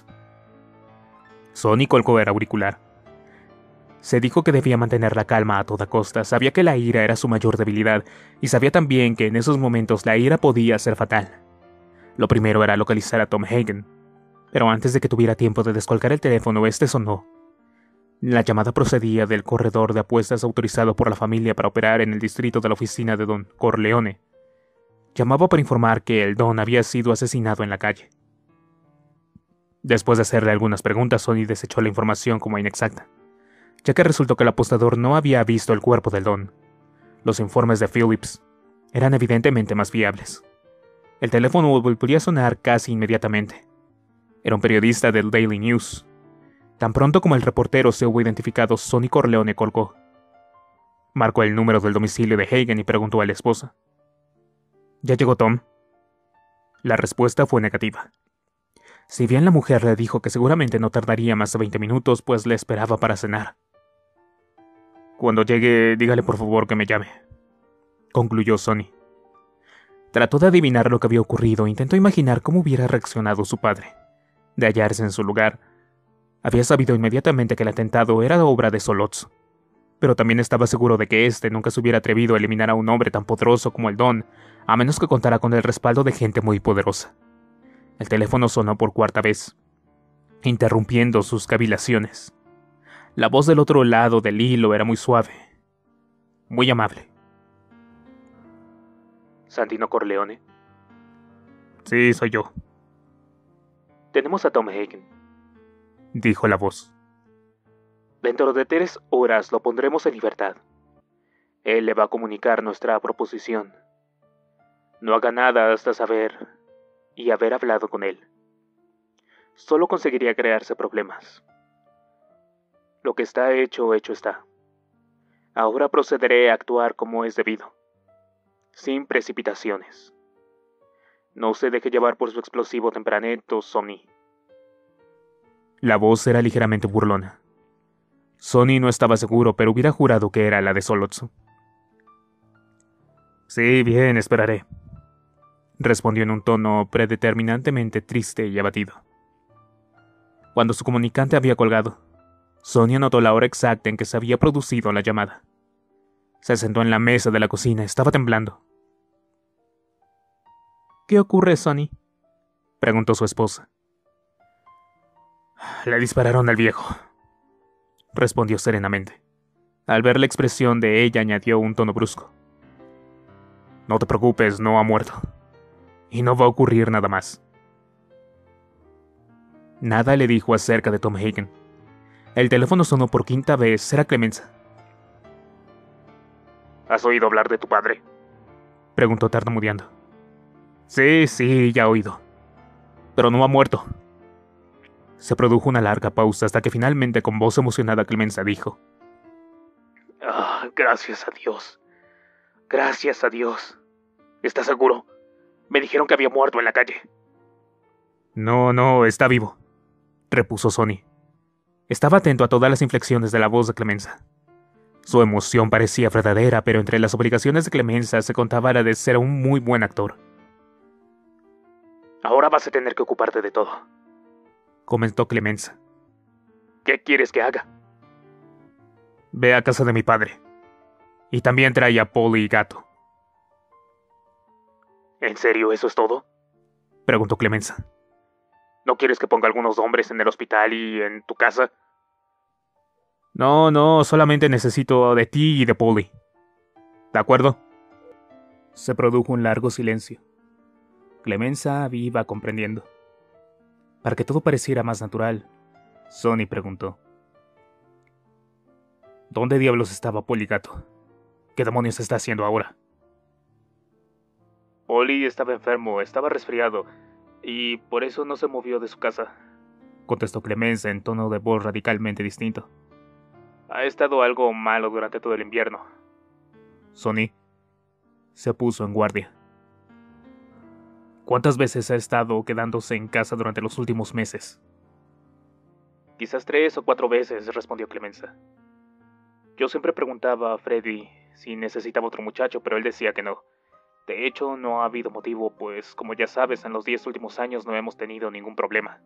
Sonny colgó el auricular. Se dijo que debía mantener la calma a toda costa. Sabía que la ira era su mayor debilidad, y sabía también que en esos momentos la ira podía ser fatal. Lo primero era localizar a Tom Hagen, pero antes de que tuviera tiempo de descolgar el teléfono, este sonó. La llamada procedía del corredor de apuestas autorizado por la familia para operar en el distrito de la oficina de Don Corleone. Llamaba para informar que el Don había sido asesinado en la calle. Después de hacerle algunas preguntas, Sonny desechó la información como inexacta, ya que resultó que el apostador no había visto el cuerpo del Don. Los informes de Phillips eran evidentemente más fiables. El teléfono volvió a sonar casi inmediatamente. Era un periodista del Daily News. Tan pronto como el reportero se hubo identificado, Sonny Corleone colgó. Marcó el número del domicilio de Hagen y preguntó a la esposa: ¿Ya llegó Tom? La respuesta fue negativa. Si bien la mujer le dijo que seguramente no tardaría más de 20 minutos, pues le esperaba para cenar. Cuando llegue, dígale por favor que me llame, concluyó Sonny. Trató de adivinar lo que había ocurrido e intentó imaginar cómo hubiera reaccionado su padre. De hallarse en su lugar, había sabido inmediatamente que el atentado era obra de Solozzo, pero también estaba seguro de que éste nunca se hubiera atrevido a eliminar a un hombre tan poderoso como el Don, a menos que contara con el respaldo de gente muy poderosa. El teléfono sonó por 4ª vez, interrumpiendo sus cavilaciones. La voz del otro lado del hilo era muy suave, muy amable. ¿Santino Corleone? Sí, soy yo. Tenemos a Tom Hagen, dijo la voz. Dentro de 3 horas lo pondremos en libertad. Él le va a comunicar nuestra proposición. No haga nada hasta saber y haber hablado con él. Solo conseguiría crearse problemas. Lo que está hecho, hecho está. Ahora procederé a actuar como es debido, sin precipitaciones. No se deje llevar por su explosivo tempranito, Sonny. La voz era ligeramente burlona. Sonny no estaba seguro, pero hubiera jurado que era la de Solozzo. Sí, bien, esperaré, respondió en un tono predeterminantemente triste y abatido. Cuando su comunicante había colgado, Sonny anotó la hora exacta en que se había producido la llamada. Se sentó en la mesa de la cocina, estaba temblando. ¿Qué ocurre, Sonny?, preguntó su esposa. Le dispararon al viejo, respondió serenamente. Al ver la expresión de ella, añadió un tono brusco: No te preocupes, no ha muerto. Y no va a ocurrir nada más. Nada le dijo acerca de Tom Hagen. El teléfono sonó por 5ª vez. Era Clemenza. ¿Has oído hablar de tu padre?, preguntó tartamudeando. Sí, ya he oído. Pero no ha muerto. Se produjo una larga pausa hasta que finalmente, con voz emocionada, Clemenza dijo: Gracias a Dios. Gracias a Dios. ¿Estás seguro? Me dijeron que había muerto en la calle. No, está vivo, repuso Sonny. Estaba atento a todas las inflexiones de la voz de Clemenza. Su emoción parecía verdadera, pero entre las obligaciones de Clemenza se contaba la de ser un muy buen actor. Ahora vas a tener que ocuparte de todo, comentó Clemenza. ¿Qué quieres que haga? Ve a casa de mi padre. Y también trae a Polly y Gato. ¿En serio eso es todo? Preguntó Clemenza. ¿No quieres que ponga algunos hombres en el hospital y en tu casa? No, solamente necesito de ti y de Polly. ¿De acuerdo? Se produjo un largo silencio. Clemenza iba comprendiendo. Para que todo pareciera más natural, Sonny preguntó: ¿dónde diablos estaba Polly, Gato? ¿Qué demonios está haciendo ahora? Polly estaba enfermo, estaba resfriado, y por eso no se movió de su casa, contestó Clemenza en tono de voz radicalmente distinto. Ha estado algo malo durante todo el invierno. Sonny se puso en guardia. ¿Cuántas veces ha estado quedándose en casa durante los últimos meses? Quizás 3 o 4 veces, respondió Clemenza. Yo siempre preguntaba a Freddy si necesitaba otro muchacho, pero él decía que no. De hecho, no ha habido motivo, pues, como ya sabes, en los 10 últimos años no hemos tenido ningún problema.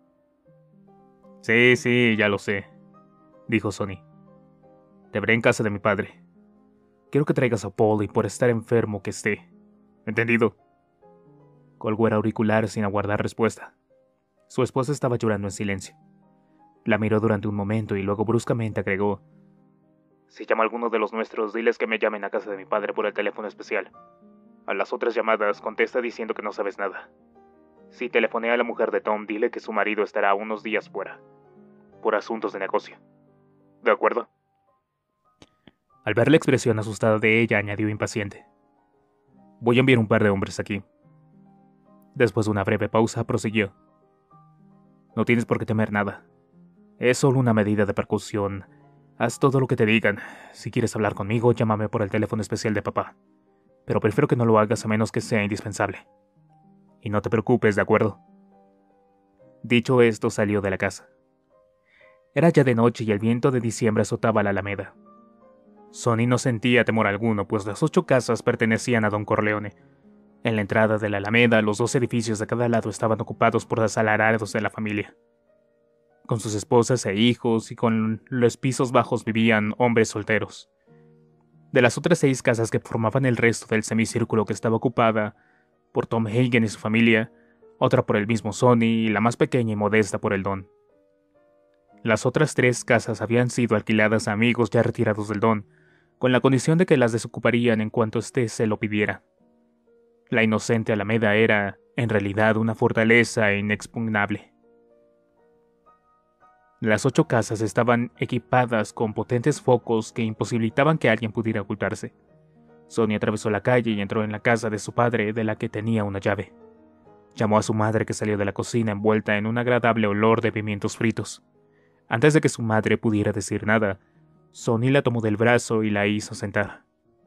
Sí, ya lo sé, dijo Sonny. Te veré en casa de mi padre. Quiero que traigas a Polly por estar enfermo que esté. ¿Entendido? Colgó el auricular sin aguardar respuesta. Su esposa estaba llorando en silencio. La miró durante un momento y luego bruscamente agregó: si llama a alguno de los nuestros, diles que me llamen a casa de mi padre por el teléfono especial. A las otras llamadas, contesta diciendo que no sabes nada. Si telefonea a la mujer de Tom, dile que su marido estará unos días fuera, por asuntos de negocio. ¿De acuerdo? Al ver la expresión asustada de ella, añadió impaciente: voy a enviar un par de hombres aquí. Después de una breve pausa, prosiguió: no tienes por qué temer nada. Es solo una medida de precaución. Haz todo lo que te digan. Si quieres hablar conmigo, llámame por el teléfono especial de papá. Pero prefiero que no lo hagas a menos que sea indispensable. Y no te preocupes, ¿de acuerdo? Dicho esto, salió de la casa. Era ya de noche y el viento de diciembre azotaba la alameda. Sonny no sentía temor alguno, pues las 8 casas pertenecían a Don Corleone. En la entrada de la alameda, los 2 edificios de cada lado estaban ocupados por asalariados de la familia. Con sus esposas e hijos, y con los pisos bajos vivían hombres solteros. De las otras 6 casas que formaban el resto del semicírculo que estaba ocupada por Tom Hagen y su familia, otra por el mismo Sonny y la más pequeña y modesta por el Don. Las otras 3 casas habían sido alquiladas a amigos ya retirados del Don, con la condición de que las desocuparían en cuanto éste se lo pidiera. La inocente alameda era, en realidad, una fortaleza inexpugnable. Las 8 casas estaban equipadas con potentes focos que imposibilitaban que alguien pudiera ocultarse. Sonny atravesó la calle y entró en la casa de su padre, de la que tenía una llave. Llamó a su madre, que salió de la cocina envuelta en un agradable olor de pimientos fritos. Antes de que su madre pudiera decir nada, Sonny la tomó del brazo y la hizo sentar.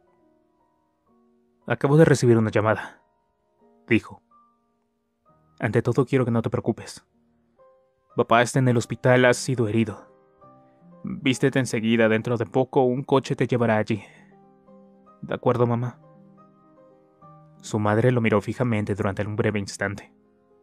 Acabo de recibir una llamada, dijo. Ante todo, quiero que no te preocupes. Papá está en el hospital, ha sido herido. Vístete enseguida, dentro de poco un coche te llevará allí. ¿De acuerdo, mamá? Su madre lo miró fijamente durante un breve instante.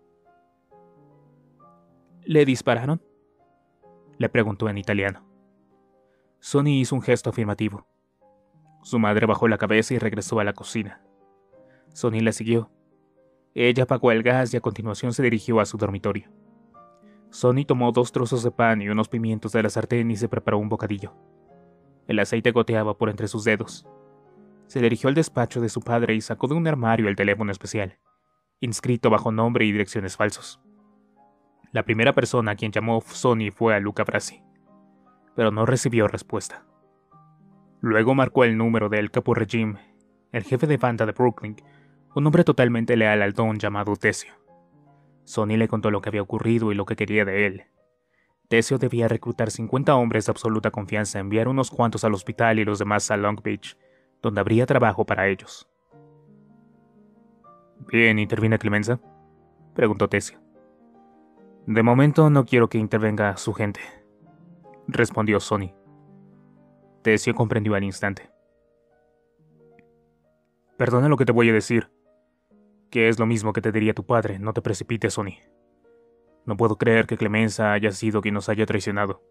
¿Le dispararon?, le preguntó en italiano. Sonny hizo un gesto afirmativo. Su madre bajó la cabeza y regresó a la cocina. Sonny la siguió. Ella apagó el gas y a continuación se dirigió a su dormitorio. Sonny tomó 2 trozos de pan y unos pimientos de la sartén y se preparó un bocadillo. El aceite goteaba por entre sus dedos. Se dirigió al despacho de su padre y sacó de un armario el teléfono especial, inscrito bajo nombre y direcciones falsos. La primera persona a quien llamó Sonny fue a Luca Brasi, pero no recibió respuesta. Luego marcó el número del Capo Regime, el jefe de banda de Brooklyn, un hombre totalmente leal al Don llamado Tessio. Sonny le contó lo que había ocurrido y lo que quería de él. Tessio debía reclutar 50 hombres de absoluta confianza, enviar unos cuantos al hospital y los demás a Long Beach, donde habría trabajo para ellos. Bien, ¿interviene Clemenza?, preguntó Tesio. De momento no quiero que intervenga su gente, respondió Sonny. Tesio comprendió al instante. Perdona lo que te voy a decir, que es lo mismo que te diría tu padre, no te precipites, Sonny. No puedo creer que Clemenza haya sido quien nos haya traicionado.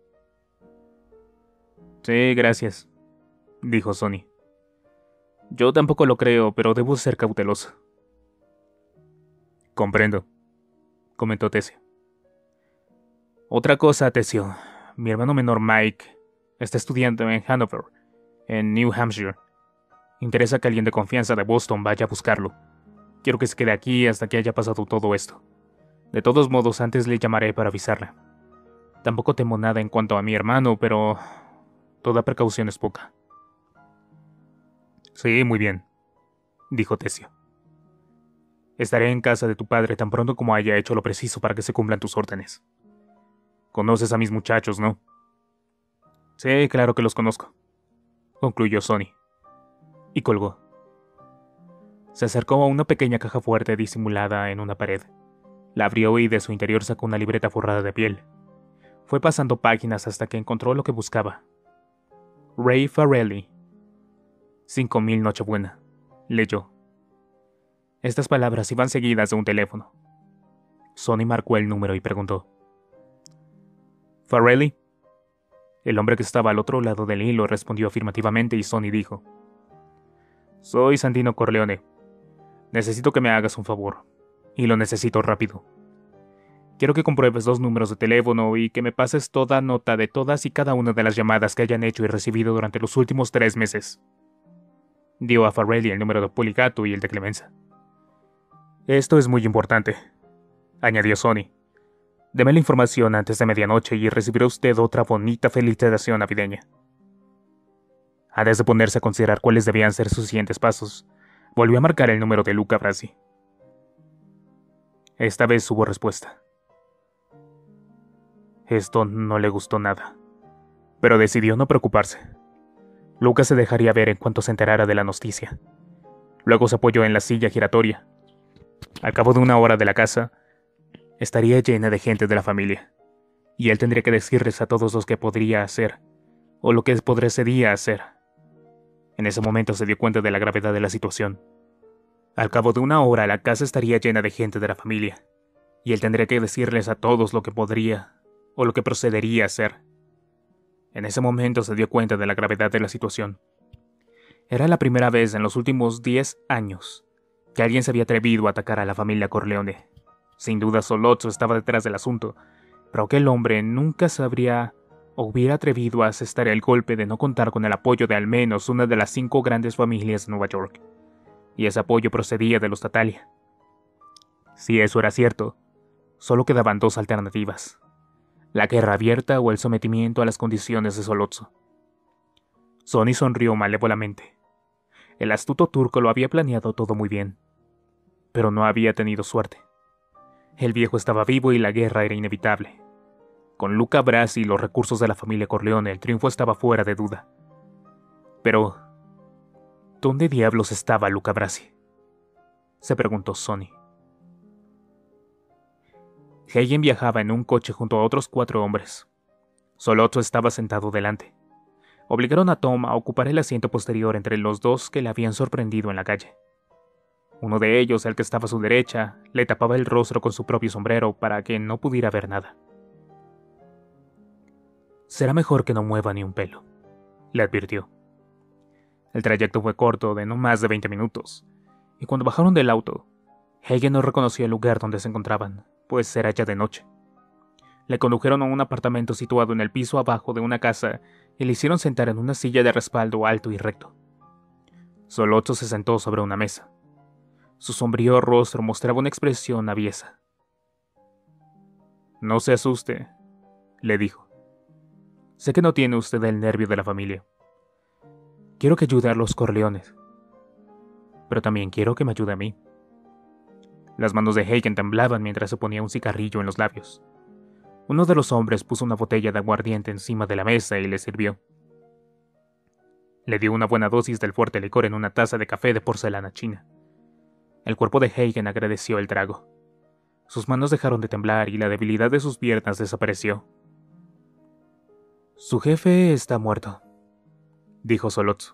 Sí, gracias, dijo Sonny. Yo tampoco lo creo, pero debo ser cauteloso. Comprendo, comentó Tesio. Otra cosa, Tesio. Mi hermano menor Mike está estudiando en Hanover, en New Hampshire. Interesa que alguien de confianza de Boston vaya a buscarlo. Quiero que se quede aquí hasta que haya pasado todo esto. De todos modos, antes le llamaré para avisarla. Tampoco temo nada en cuanto a mi hermano, pero toda precaución es poca. Sí, muy bien, dijo Tesio. Estaré en casa de tu padre tan pronto como haya hecho lo preciso para que se cumplan tus órdenes. Conoces a mis muchachos, ¿no? Sí, claro que los conozco, concluyó Sonny. Y colgó. Se acercó a una pequeña caja fuerte disimulada en una pared. La abrió y de su interior sacó una libreta forrada de piel. Fue pasando páginas hasta que encontró lo que buscaba. Ray Farrelly. 5000 Nochebuena, leyó. Estas palabras iban seguidas de un teléfono. Sonny marcó el número y preguntó. ¿Farrelly? El hombre que estaba al otro lado del hilo respondió afirmativamente y Sonny dijo. Soy Santino Corleone. Necesito que me hagas un favor. Y lo necesito rápido. Quiero que compruebes 2 números de teléfono y que me pases toda nota de todas y cada una de las llamadas que hayan hecho y recibido durante los últimos 3 meses. Dio a Farrelly el número de Poligato y el de Clemenza. Esto es muy importante, añadió Sonny. Deme la información antes de medianoche y recibirá usted otra bonita felicitación navideña. Antes de ponerse a considerar cuáles debían ser sus siguientes pasos, volvió a marcar el número de Luca Brasi. Esta vez hubo respuesta. Esto no le gustó nada, pero decidió no preocuparse. Luca se dejaría ver en cuanto se enterara de la noticia. Luego se apoyó en la silla giratoria. Al cabo de 1 hora de la casa, estaría llena de gente de la familia, y él tendría que decirles a todos los que podría hacer, o lo que podría hacer. En ese momento se dio cuenta de la gravedad de la situación. Al cabo de 1 hora la casa estaría llena de gente de la familia, y él tendría que decirles a todos lo que podría, o lo que procedería a hacer. En ese momento se dio cuenta de la gravedad de la situación. Era la primera vez en los últimos 10 años que alguien se había atrevido a atacar a la familia Corleone. Sin duda Solozzo estaba detrás del asunto, pero aquel hombre nunca se hubiera atrevido a asestar el golpe de no contar con el apoyo de al menos una de las 5 grandes familias de Nueva York, y ese apoyo procedía de los Tattaglia. Si eso era cierto, solo quedaban 2 alternativas: la guerra abierta o el sometimiento a las condiciones de Solozzo. Sonny sonrió malévolamente. El astuto turco lo había planeado todo muy bien, pero no había tenido suerte. El viejo estaba vivo y la guerra era inevitable. Con Luca Brasi y los recursos de la familia Corleone, el triunfo estaba fuera de duda. Pero, ¿dónde diablos estaba Luca Brasi?, se preguntó Sonny. Hagen viajaba en un coche junto a otros 4 hombres. Solozzo estaba sentado delante. Obligaron a Tom a ocupar el asiento posterior entre los 2 que le habían sorprendido en la calle. Uno de ellos, el que estaba a su derecha, le tapaba el rostro con su propio sombrero para que no pudiera ver nada. Será mejor que no mueva ni un pelo, le advirtió. El trayecto fue corto, de no más de 20 minutos, y cuando bajaron del auto, Hagen no reconoció el lugar donde se encontraban, pues era ya de noche. Le condujeron a un apartamento situado en el piso abajo de una casa y le hicieron sentar en una silla de respaldo alto y recto. Solozzo se sentó sobre una mesa. Su sombrío rostro mostraba una expresión aviesa. No se asuste, le dijo. Sé que no tiene usted el nervio de la familia. Quiero que ayude a los Corleones, pero también quiero que me ayude a mí. Las manos de Hagen temblaban mientras se ponía un cigarrillo en los labios. Uno de los hombres puso una botella de aguardiente encima de la mesa y le sirvió. Le dio una buena dosis del fuerte licor en una taza de café de porcelana china. El cuerpo de Hagen agradeció el trago. Sus manos dejaron de temblar y la debilidad de sus piernas desapareció. Su jefe está muerto, dijo Solotso.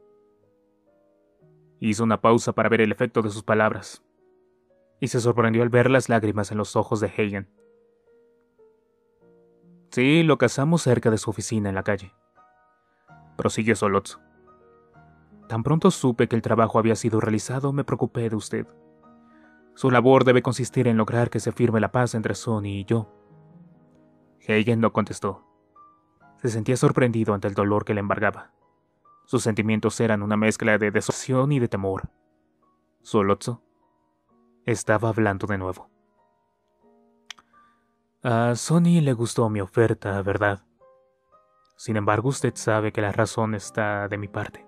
Hizo una pausa para ver el efecto de sus palabras, y se sorprendió al ver las lágrimas en los ojos de Hagen. Sí, lo cazamos cerca de su oficina en la calle, prosiguió Solotso. Tan pronto supe que el trabajo había sido realizado, me preocupé de usted. Su labor debe consistir en lograr que se firme la paz entre Sonny y yo. Hagen no contestó. Se sentía sorprendido ante el dolor que le embargaba. Sus sentimientos eran una mezcla de desolación y de temor. Solotso estaba hablando de nuevo. A Sonny le gustó mi oferta, ¿verdad? Sin embargo, usted sabe que la razón está de mi parte.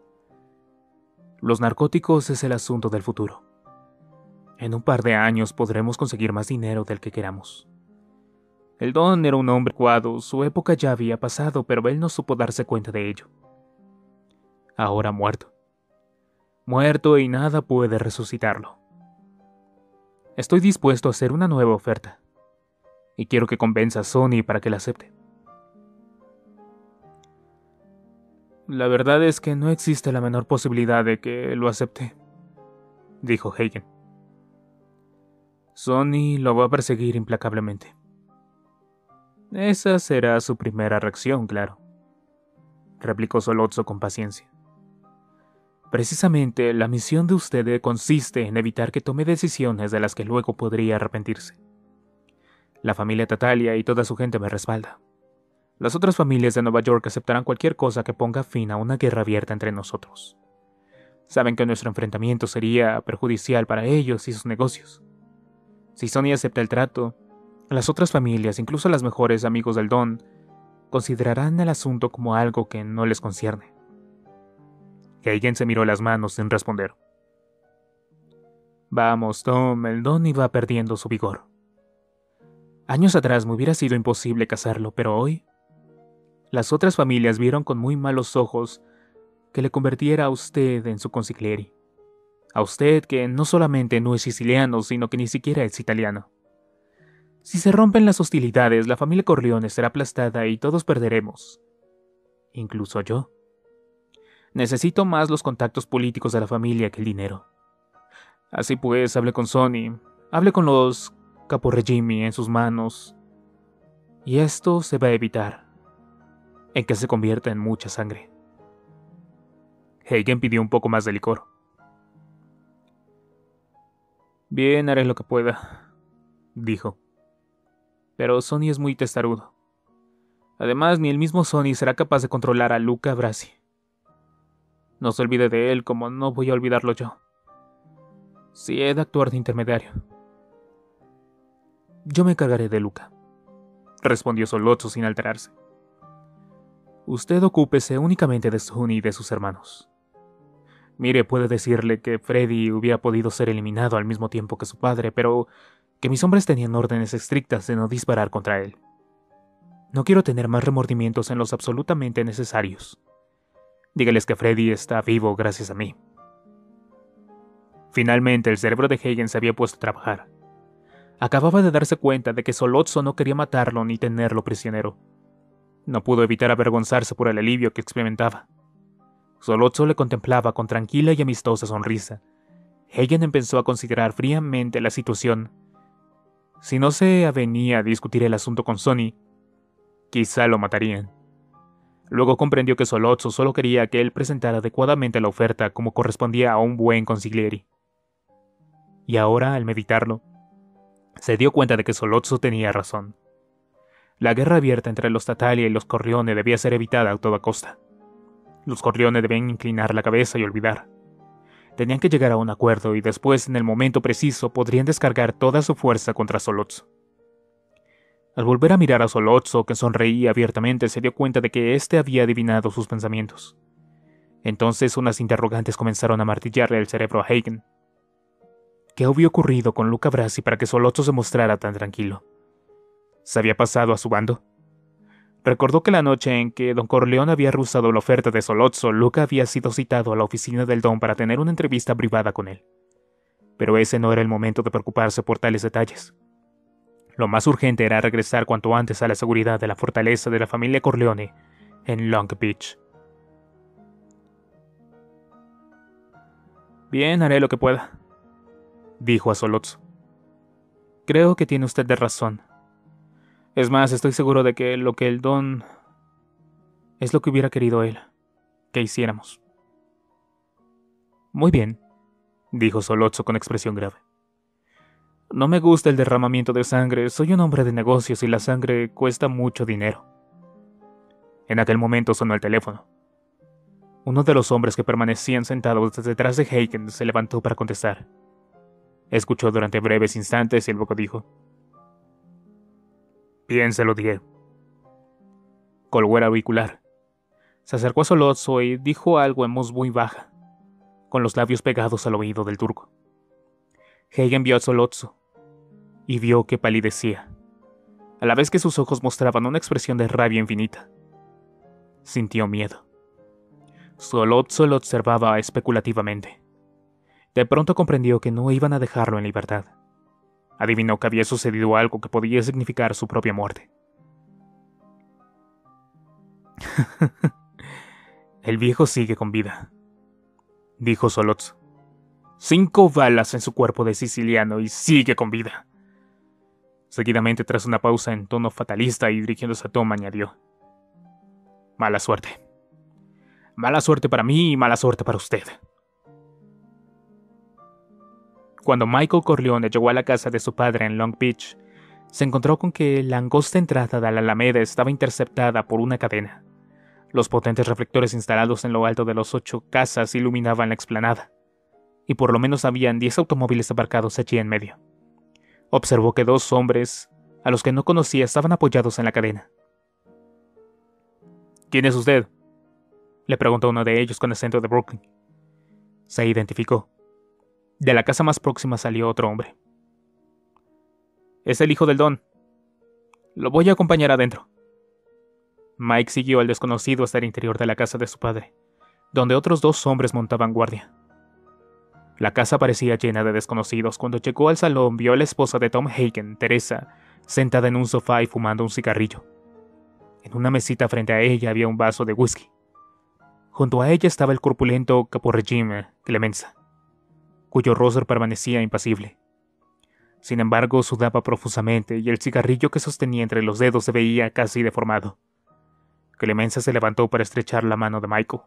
Los narcóticos es el asunto del futuro. En un par de años podremos conseguir más dinero del que queramos. El Don era un hombre adecuado, su época ya había pasado, pero él no supo darse cuenta de ello. Ahora muerto. Muerto y nada puede resucitarlo. Estoy dispuesto a hacer una nueva oferta, y quiero que convenza a Sonny para que la acepte. La verdad es que no existe la menor posibilidad de que lo acepte, dijo Hagen. Sonny lo va a perseguir implacablemente. Esa será su primera reacción, claro, replicó Solotso con paciencia. Precisamente, la misión de usted consiste en evitar que tome decisiones de las que luego podría arrepentirse. La familia Tattaglia y toda su gente me respalda. Las otras familias de Nueva York aceptarán cualquier cosa que ponga fin a una guerra abierta entre nosotros. Saben que nuestro enfrentamiento sería perjudicial para ellos y sus negocios. Si Sonny acepta el trato, las otras familias, incluso las mejores amigos del Don, considerarán el asunto como algo que no les concierne. Hagen se miró las manos sin responder. Vamos, Tom, el Don iba perdiendo su vigor. Años atrás me hubiera sido imposible casarlo, pero hoy las otras familias vieron con muy malos ojos que le convirtiera a usted en su consigliere. A usted que no solamente no es siciliano, sino que ni siquiera es italiano. Si se rompen las hostilidades, la familia Corleone será aplastada y todos perderemos. Incluso yo. Necesito más los contactos políticos de la familia que el dinero. Así pues, hable con Sonny, hable con los caporegimi en sus manos, y esto se va a evitar, en que se convierta en mucha sangre. Hagen pidió un poco más de licor. Bien, haré lo que pueda, dijo. Pero Sonny es muy testarudo. Además, ni el mismo Sonny será capaz de controlar a Luca Brasi. No se olvide de él como no voy a olvidarlo yo. Si he de actuar de intermediario. Yo me encargaré de Luca, respondió Solotso sin alterarse. Usted ocúpese únicamente de Sonny y de sus hermanos. Mire, puede decirle que Freddy hubiera podido ser eliminado al mismo tiempo que su padre, pero que mis hombres tenían órdenes estrictas de no disparar contra él. No quiero tener más remordimientos en los absolutamente necesarios. Dígales que Freddy está vivo gracias a mí. Finalmente, el cerebro de Hagen se había puesto a trabajar. Acababa de darse cuenta de que Solotso no quería matarlo ni tenerlo prisionero. No pudo evitar avergonzarse por el alivio que experimentaba. Solotso le contemplaba con tranquila y amistosa sonrisa. Hagen empezó a considerar fríamente la situación. Si no se avenía a discutir el asunto con Sonny, quizá lo matarían. Luego comprendió que Solotso solo quería que él presentara adecuadamente la oferta como correspondía a un buen consigliere. Y ahora, al meditarlo, se dio cuenta de que Solotso tenía razón. La guerra abierta entre los Tattaglia y los Corleone debía ser evitada a toda costa. Los Corleone debían inclinar la cabeza y olvidar. Tenían que llegar a un acuerdo y después, en el momento preciso, podrían descargar toda su fuerza contra Solotso. Al volver a mirar a Solotso, que sonreía abiertamente, se dio cuenta de que éste había adivinado sus pensamientos. Entonces unas interrogantes comenzaron a martillarle el cerebro a Hagen. ¿Qué había ocurrido con Luca Brasi para que Solotso se mostrara tan tranquilo? ¿Se había pasado a su bando? Recordó que la noche en que Don Corleone había rehusado la oferta de Solotso, Luca había sido citado a la oficina del Don para tener una entrevista privada con él. pero ese no era el momento de preocuparse por tales detalles. Lo más urgente era regresar cuanto antes a la seguridad de la fortaleza de la familia Corleone en Long Beach. Bien, haré lo que pueda, dijo a Solozzo. Creo que tiene usted de razón. Es más, estoy seguro de que lo que el don es lo que hubiera querido él que hiciéramos. Muy bien, dijo Solozzo con expresión grave. No me gusta el derramamiento de sangre, soy un hombre de negocios y la sangre cuesta mucho dinero. En aquel momento sonó el teléfono. Uno de los hombres que permanecían sentados detrás de Hagen se levantó para contestar. Escuchó durante breves instantes y luego dijo: Piénselo, Diego. Colgó el auricular. Se acercó a Solozzo y dijo algo en voz muy baja, con los labios pegados al oído del turco. Hagen vio a Solozzo y vio que palidecía, a la vez que sus ojos mostraban una expresión de rabia infinita. Sintió miedo. Solozzo lo observaba especulativamente. De pronto comprendió que no iban a dejarlo en libertad. Adivinó que había sucedido algo que podía significar su propia muerte. El viejo sigue con vida, dijo Solozzo. 5 balas en su cuerpo de siciliano y sigue con vida. Seguidamente, tras una pausa en tono fatalista y dirigiéndose a Tom, añadió: Mala suerte. Mala suerte para mí y mala suerte para usted. Cuando Michael Corleone llegó a la casa de su padre en Long Beach, se encontró con que la angosta entrada de la Alameda estaba interceptada por una cadena. Los potentes reflectores instalados en lo alto de las 8 casas iluminaban la explanada, y por lo menos habían 10 automóviles aparcados allí en medio. Observó que 2 hombres, a los que no conocía, estaban apoyados en la cadena. ¿Quién es usted?, le preguntó uno de ellos con acento de Brooklyn. Se identificó. De la casa más próxima salió otro hombre. Es el hijo del don. Lo voy a acompañar adentro. Mike siguió al desconocido hasta el interior de la casa de su padre, donde otros 2 hombres montaban guardia. La casa parecía llena de desconocidos. Cuando llegó al salón, vio a la esposa de Tom Hagen, Teresa, sentada en un sofá y fumando un cigarrillo. En una mesita frente a ella había un vaso de whisky. Junto a ella estaba el corpulento caporegime Clemenza, cuyo rostro permanecía impasible. Sin embargo, sudaba profusamente y el cigarrillo que sostenía entre los dedos se veía casi deformado. Clemenza se levantó para estrechar la mano de Michael.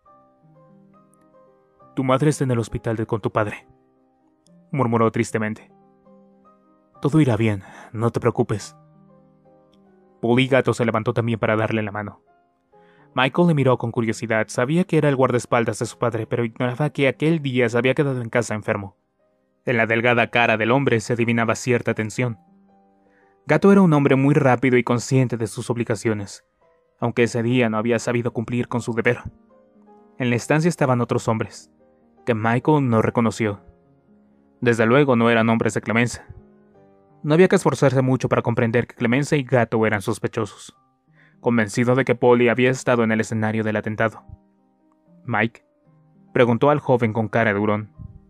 Tu madre está en el hospital con tu padre, murmuró tristemente. Todo irá bien, no te preocupes. Poligato se levantó también para darle la mano. Michael le miró con curiosidad. Sabía que era el guardaespaldas de su padre, pero ignoraba que aquel día se había quedado en casa enfermo. En la delgada cara del hombre se adivinaba cierta tensión. Gato era un hombre muy rápido y consciente de sus obligaciones, aunque ese día no había sabido cumplir con su deber. En la estancia estaban otros hombres, que Michael no reconoció. Desde luego no eran hombres de Clemenza. No había que esforzarse mucho para comprender que Clemenza y Gato eran sospechosos, convencido de que Polly había estado en el escenario del atentado. Mike preguntó al joven con cara de hurón.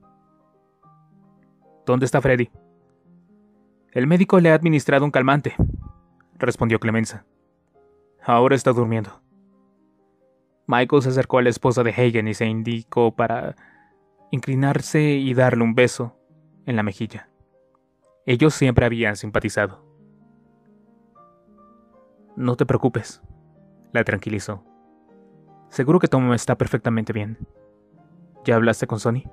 ¿Dónde está Freddy? El médico le ha administrado un calmante, respondió Clemenza. Ahora está durmiendo. Michael se acercó a la esposa de Hagen y se indicó para inclinarse y darle un beso en la mejilla. Ellos siempre habían simpatizado. No te preocupes, la tranquilizó. Seguro que Tom está perfectamente bien. ¿Ya hablaste con Sonny?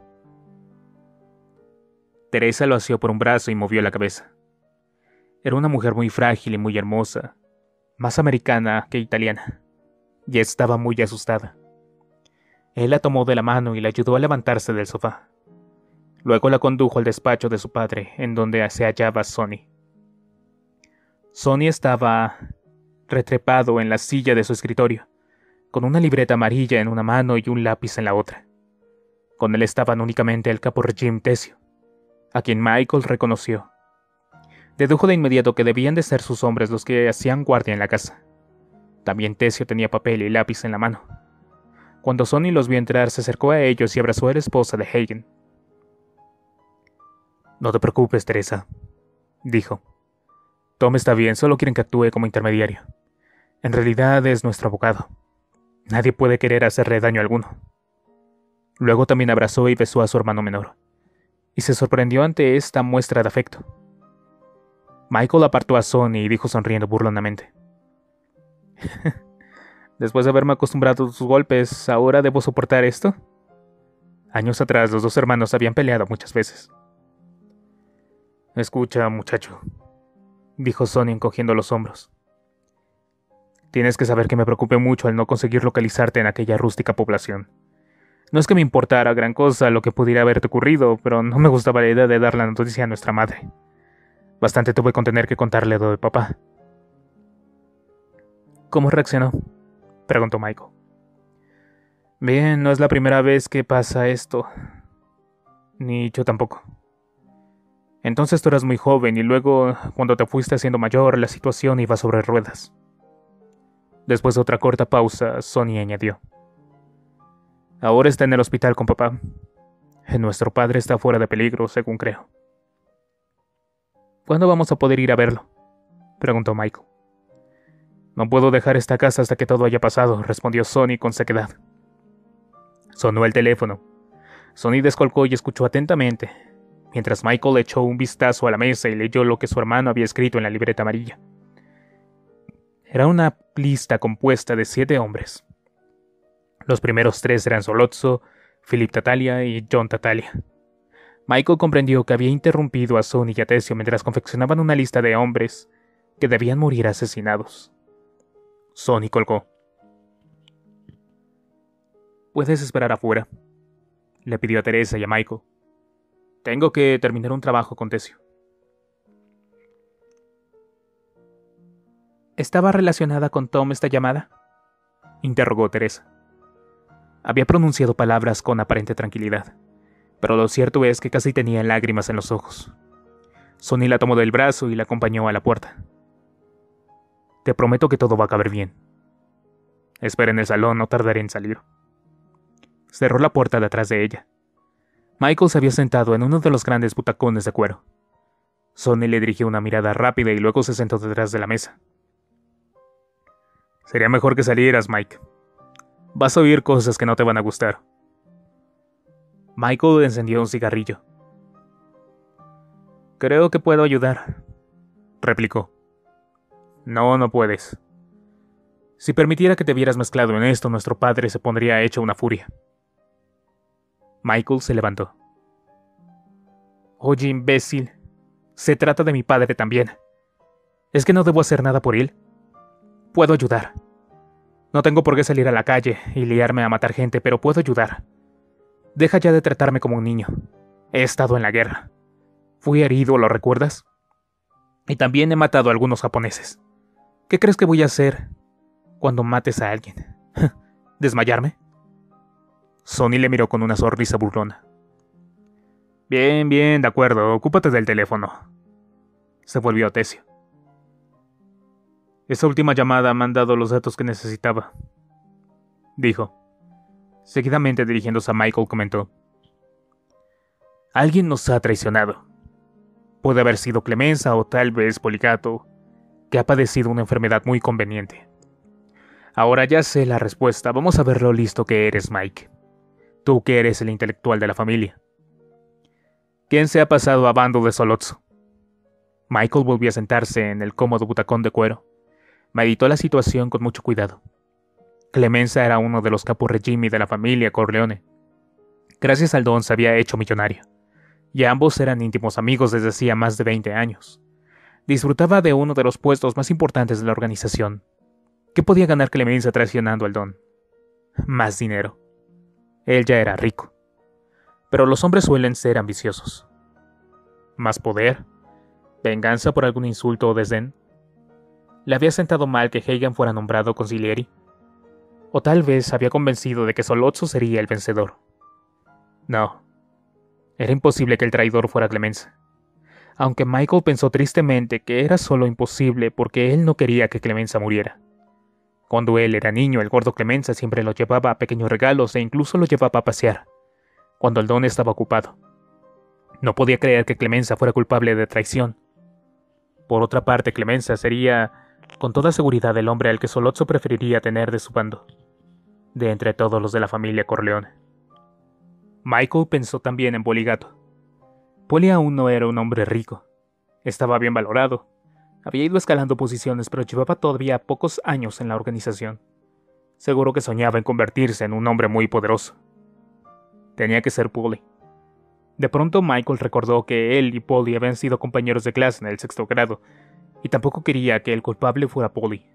Teresa lo asió por un brazo y movió la cabeza. Era una mujer muy frágil y muy hermosa, más americana que italiana, y estaba muy asustada. Él la tomó de la mano y la ayudó a levantarse del sofá. Luego la condujo al despacho de su padre, en donde se hallaba Sonny. Sonny estaba retrepado en la silla de su escritorio, con una libreta amarilla en una mano y un lápiz en la otra. Con él estaban únicamente el caporegime Tessio, a quien Michael reconoció. Dedujo de inmediato que debían de ser sus hombres los que hacían guardia en la casa. También Tessio tenía papel y lápiz en la mano. Cuando Sonny los vio entrar, se acercó a ellos y abrazó a la esposa de Hagen. No te preocupes, Teresa, dijo. Tom está bien, solo quieren que actúe como intermediario. En realidad es nuestro abogado. Nadie puede querer hacerle daño alguno. Luego también abrazó y besó a su hermano menor, y se sorprendió ante esta muestra de afecto. Michael apartó a Sonny y dijo sonriendo burlonamente: «Después de haberme acostumbrado a tus golpes, ¿ahora debo soportar esto?» Años atrás los dos hermanos habían peleado muchas veces. «Escucha, muchacho», dijo Sonny encogiendo los hombros. «Tienes que saber que me preocupé mucho al no conseguir localizarte en aquella rústica población. No es que me importara gran cosa lo que pudiera haberte ocurrido, pero no me gustaba la idea de dar la noticia a nuestra madre. Bastante tuve con tener que contarle lo de papá». «¿Cómo reaccionó?», preguntó Michael. «Bien, no es la primera vez que pasa esto. Ni yo tampoco. Entonces tú eras muy joven y luego, cuando te fuiste haciendo mayor, la situación iba sobre ruedas». Después de otra corta pausa, Sonny añadió: «Ahora está en el hospital con papá. Nuestro padre está fuera de peligro, según creo». «¿Cuándo vamos a poder ir a verlo?», preguntó Michael. «No puedo dejar esta casa hasta que todo haya pasado», respondió Sonny con sequedad. Sonó el teléfono. Sonny descolgó y escuchó atentamente, mientras Michael echó un vistazo a la mesa y leyó lo que su hermano había escrito en la libreta amarilla. Era una lista compuesta de 7 hombres. Los primeros 3 eran Sollozzo, Philip Tattaglia y John Tattaglia. Michael comprendió que había interrumpido a Sonny y a Tessio mientras confeccionaban una lista de hombres que debían morir asesinados. Sonny colgó. «Puedes esperar afuera», le pidió a Teresa y a Michael. «Tengo que terminar un trabajo con Tessio». «¿Estaba relacionada con Tom esta llamada?», interrogó Teresa. Había pronunciado palabras con aparente tranquilidad, pero lo cierto es que casi tenía lágrimas en los ojos. Sonny la tomó del brazo y la acompañó a la puerta. «Te prometo que todo va a caber bien. Espera en el salón, no tardaré en salir». Cerró la puerta detrás de ella. Michael se había sentado en uno de los grandes butacones de cuero. Sonny le dirigió una mirada rápida y luego se sentó detrás de la mesa. «Sería mejor que salieras, Mike. Vas a oír cosas que no te van a gustar». Michael encendió un cigarrillo. «Creo que puedo ayudar», replicó. «No, no puedes. Si permitiera que te vieras mezclado en esto, nuestro padre se pondría hecho una furia». Michael se levantó. «Oye, imbécil, se trata de mi padre también. ¿Es que no debo hacer nada por él? Puedo ayudar. No tengo por qué salir a la calle y liarme a matar gente, pero puedo ayudar. Deja ya de tratarme como un niño. He estado en la guerra. Fui herido, ¿lo recuerdas? Y también he matado a algunos japoneses. ¿Qué crees que voy a hacer cuando mates a alguien? ¿Desmayarme?». Sonny le miró con una sonrisa burlona. «Bien, bien, de acuerdo, ocúpate del teléfono». Se volvió a Tessio. «Esa última llamada me han dado los datos que necesitaba», dijo. Seguidamente, dirigiéndose a Michael, comentó: «Alguien nos ha traicionado. Puede haber sido Clemenza o tal vez Policato, que ha padecido una enfermedad muy conveniente. Ahora ya sé la respuesta, vamos a ver lo listo que eres, Mike. Tú que eres el intelectual de la familia. ¿Quién se ha pasado a bando de Sollozzo?». Michael volvió a sentarse en el cómodo butacón de cuero. Meditó la situación con mucho cuidado. Clemenza era uno de los caporegimi de la familia Corleone. Gracias al don se había hecho millonario, y ambos eran íntimos amigos desde hacía más de 20 años. Disfrutaba de uno de los puestos más importantes de la organización. ¿Qué podía ganar Clemenza traicionando al don? Más dinero. Él ya era rico. Pero los hombres suelen ser ambiciosos. ¿Más poder? ¿Venganza por algún insulto o desdén? ¿Le había sentado mal que Hagen fuera nombrado consigliere? ¿O tal vez había convencido de que Sollozzo sería el vencedor? No. Era imposible que el traidor fuera Clemenza. Aunque Michael pensó tristemente que era solo imposible porque él no quería que Clemenza muriera. Cuando él era niño, el gordo Clemenza siempre lo llevaba a pequeños regalos e incluso lo llevaba a pasear, cuando el don estaba ocupado. No podía creer que Clemenza fuera culpable de traición. Por otra parte, Clemenza sería, con toda seguridad, el hombre al que Sollozzo preferiría tener de su bando, de entre todos los de la familia Corleone. Michael pensó también en Poligato. Poli aún no era un hombre rico. Estaba bien valorado. Había ido escalando posiciones, pero llevaba todavía pocos años en la organización. Seguro que soñaba en convertirse en un hombre muy poderoso. Tenía que ser Poli. De pronto Michael recordó que él y Poli habían sido compañeros de clase en el 6º grado, y tampoco quería que el culpable fuera Poli.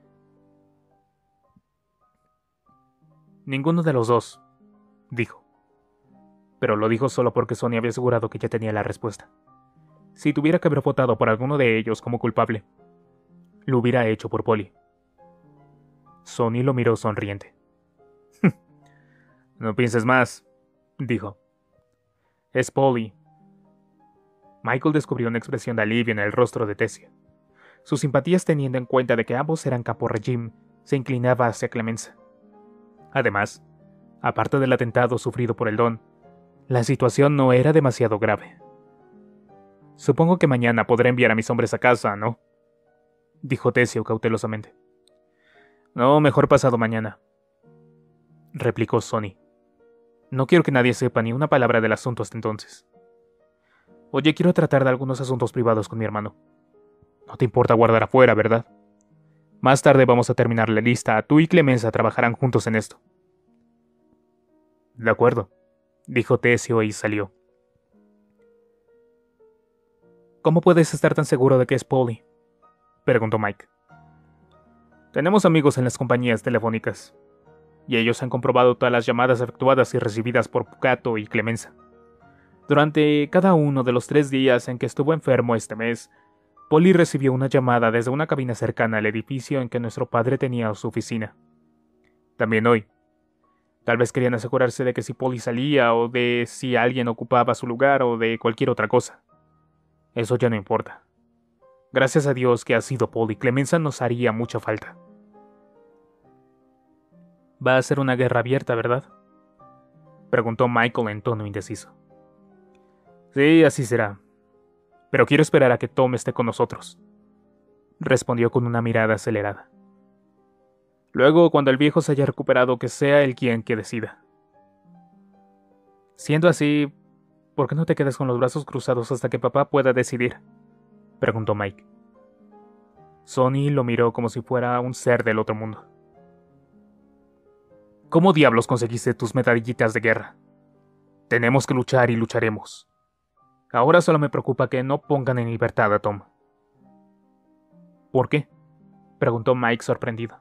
Ninguno de los dos, dijo. Pero lo dijo solo porque Sonny había asegurado que ya tenía la respuesta. Si tuviera que haber votado por alguno de ellos como culpable, lo hubiera hecho por Poli. Sonny lo miró sonriente. No pienses más, dijo. Es Poli. Michael descubrió una expresión de alivio en el rostro de Tessia. Sus simpatías, teniendo en cuenta de que ambos eran capo regime, se inclinaba hacia Clemenza. Además, aparte del atentado sufrido por el Don, la situación no era demasiado grave. Supongo que mañana podré enviar a mis hombres a casa, ¿no? Dijo Tessio cautelosamente. No, mejor pasado mañana, replicó Sonny. No quiero que nadie sepa ni una palabra del asunto hasta entonces. Oye, quiero tratar de algunos asuntos privados con mi hermano. No te importa guardar afuera, ¿verdad? Más tarde vamos a terminar la lista. Tú y Clemenza trabajarán juntos en esto. De acuerdo, dijo Tessio y salió. ¿Cómo puedes estar tan seguro de que es Poli?, preguntó Mike. Tenemos amigos en las compañías telefónicas, y ellos han comprobado todas las llamadas efectuadas y recibidas por Pucato y Clemenza. Durante cada uno de los 3 días en que estuvo enfermo este mes, Poli recibió una llamada desde una cabina cercana al edificio en que nuestro padre tenía su oficina. También hoy. Tal vez querían asegurarse de que si Poli salía, o de si alguien ocupaba su lugar, o de cualquier otra cosa. Eso ya no importa. Gracias a Dios que ha sido Poli. Clemenza nos haría mucha falta. Va a ser una guerra abierta, ¿verdad?, preguntó Michael en tono indeciso. Sí, así será. Pero quiero esperar a que Tom esté con nosotros, respondió con una mirada acelerada. Luego, cuando el viejo se haya recuperado, que sea él quien que decida. Siendo así, ¿por qué no te quedas con los brazos cruzados hasta que papá pueda decidir?, preguntó Mike. Sonny lo miró como si fuera un ser del otro mundo. ¿Cómo diablos conseguiste tus medallitas de guerra? Tenemos que luchar y lucharemos. Ahora solo me preocupa que no pongan en libertad a Tom. ¿Por qué?, preguntó Mike sorprendido.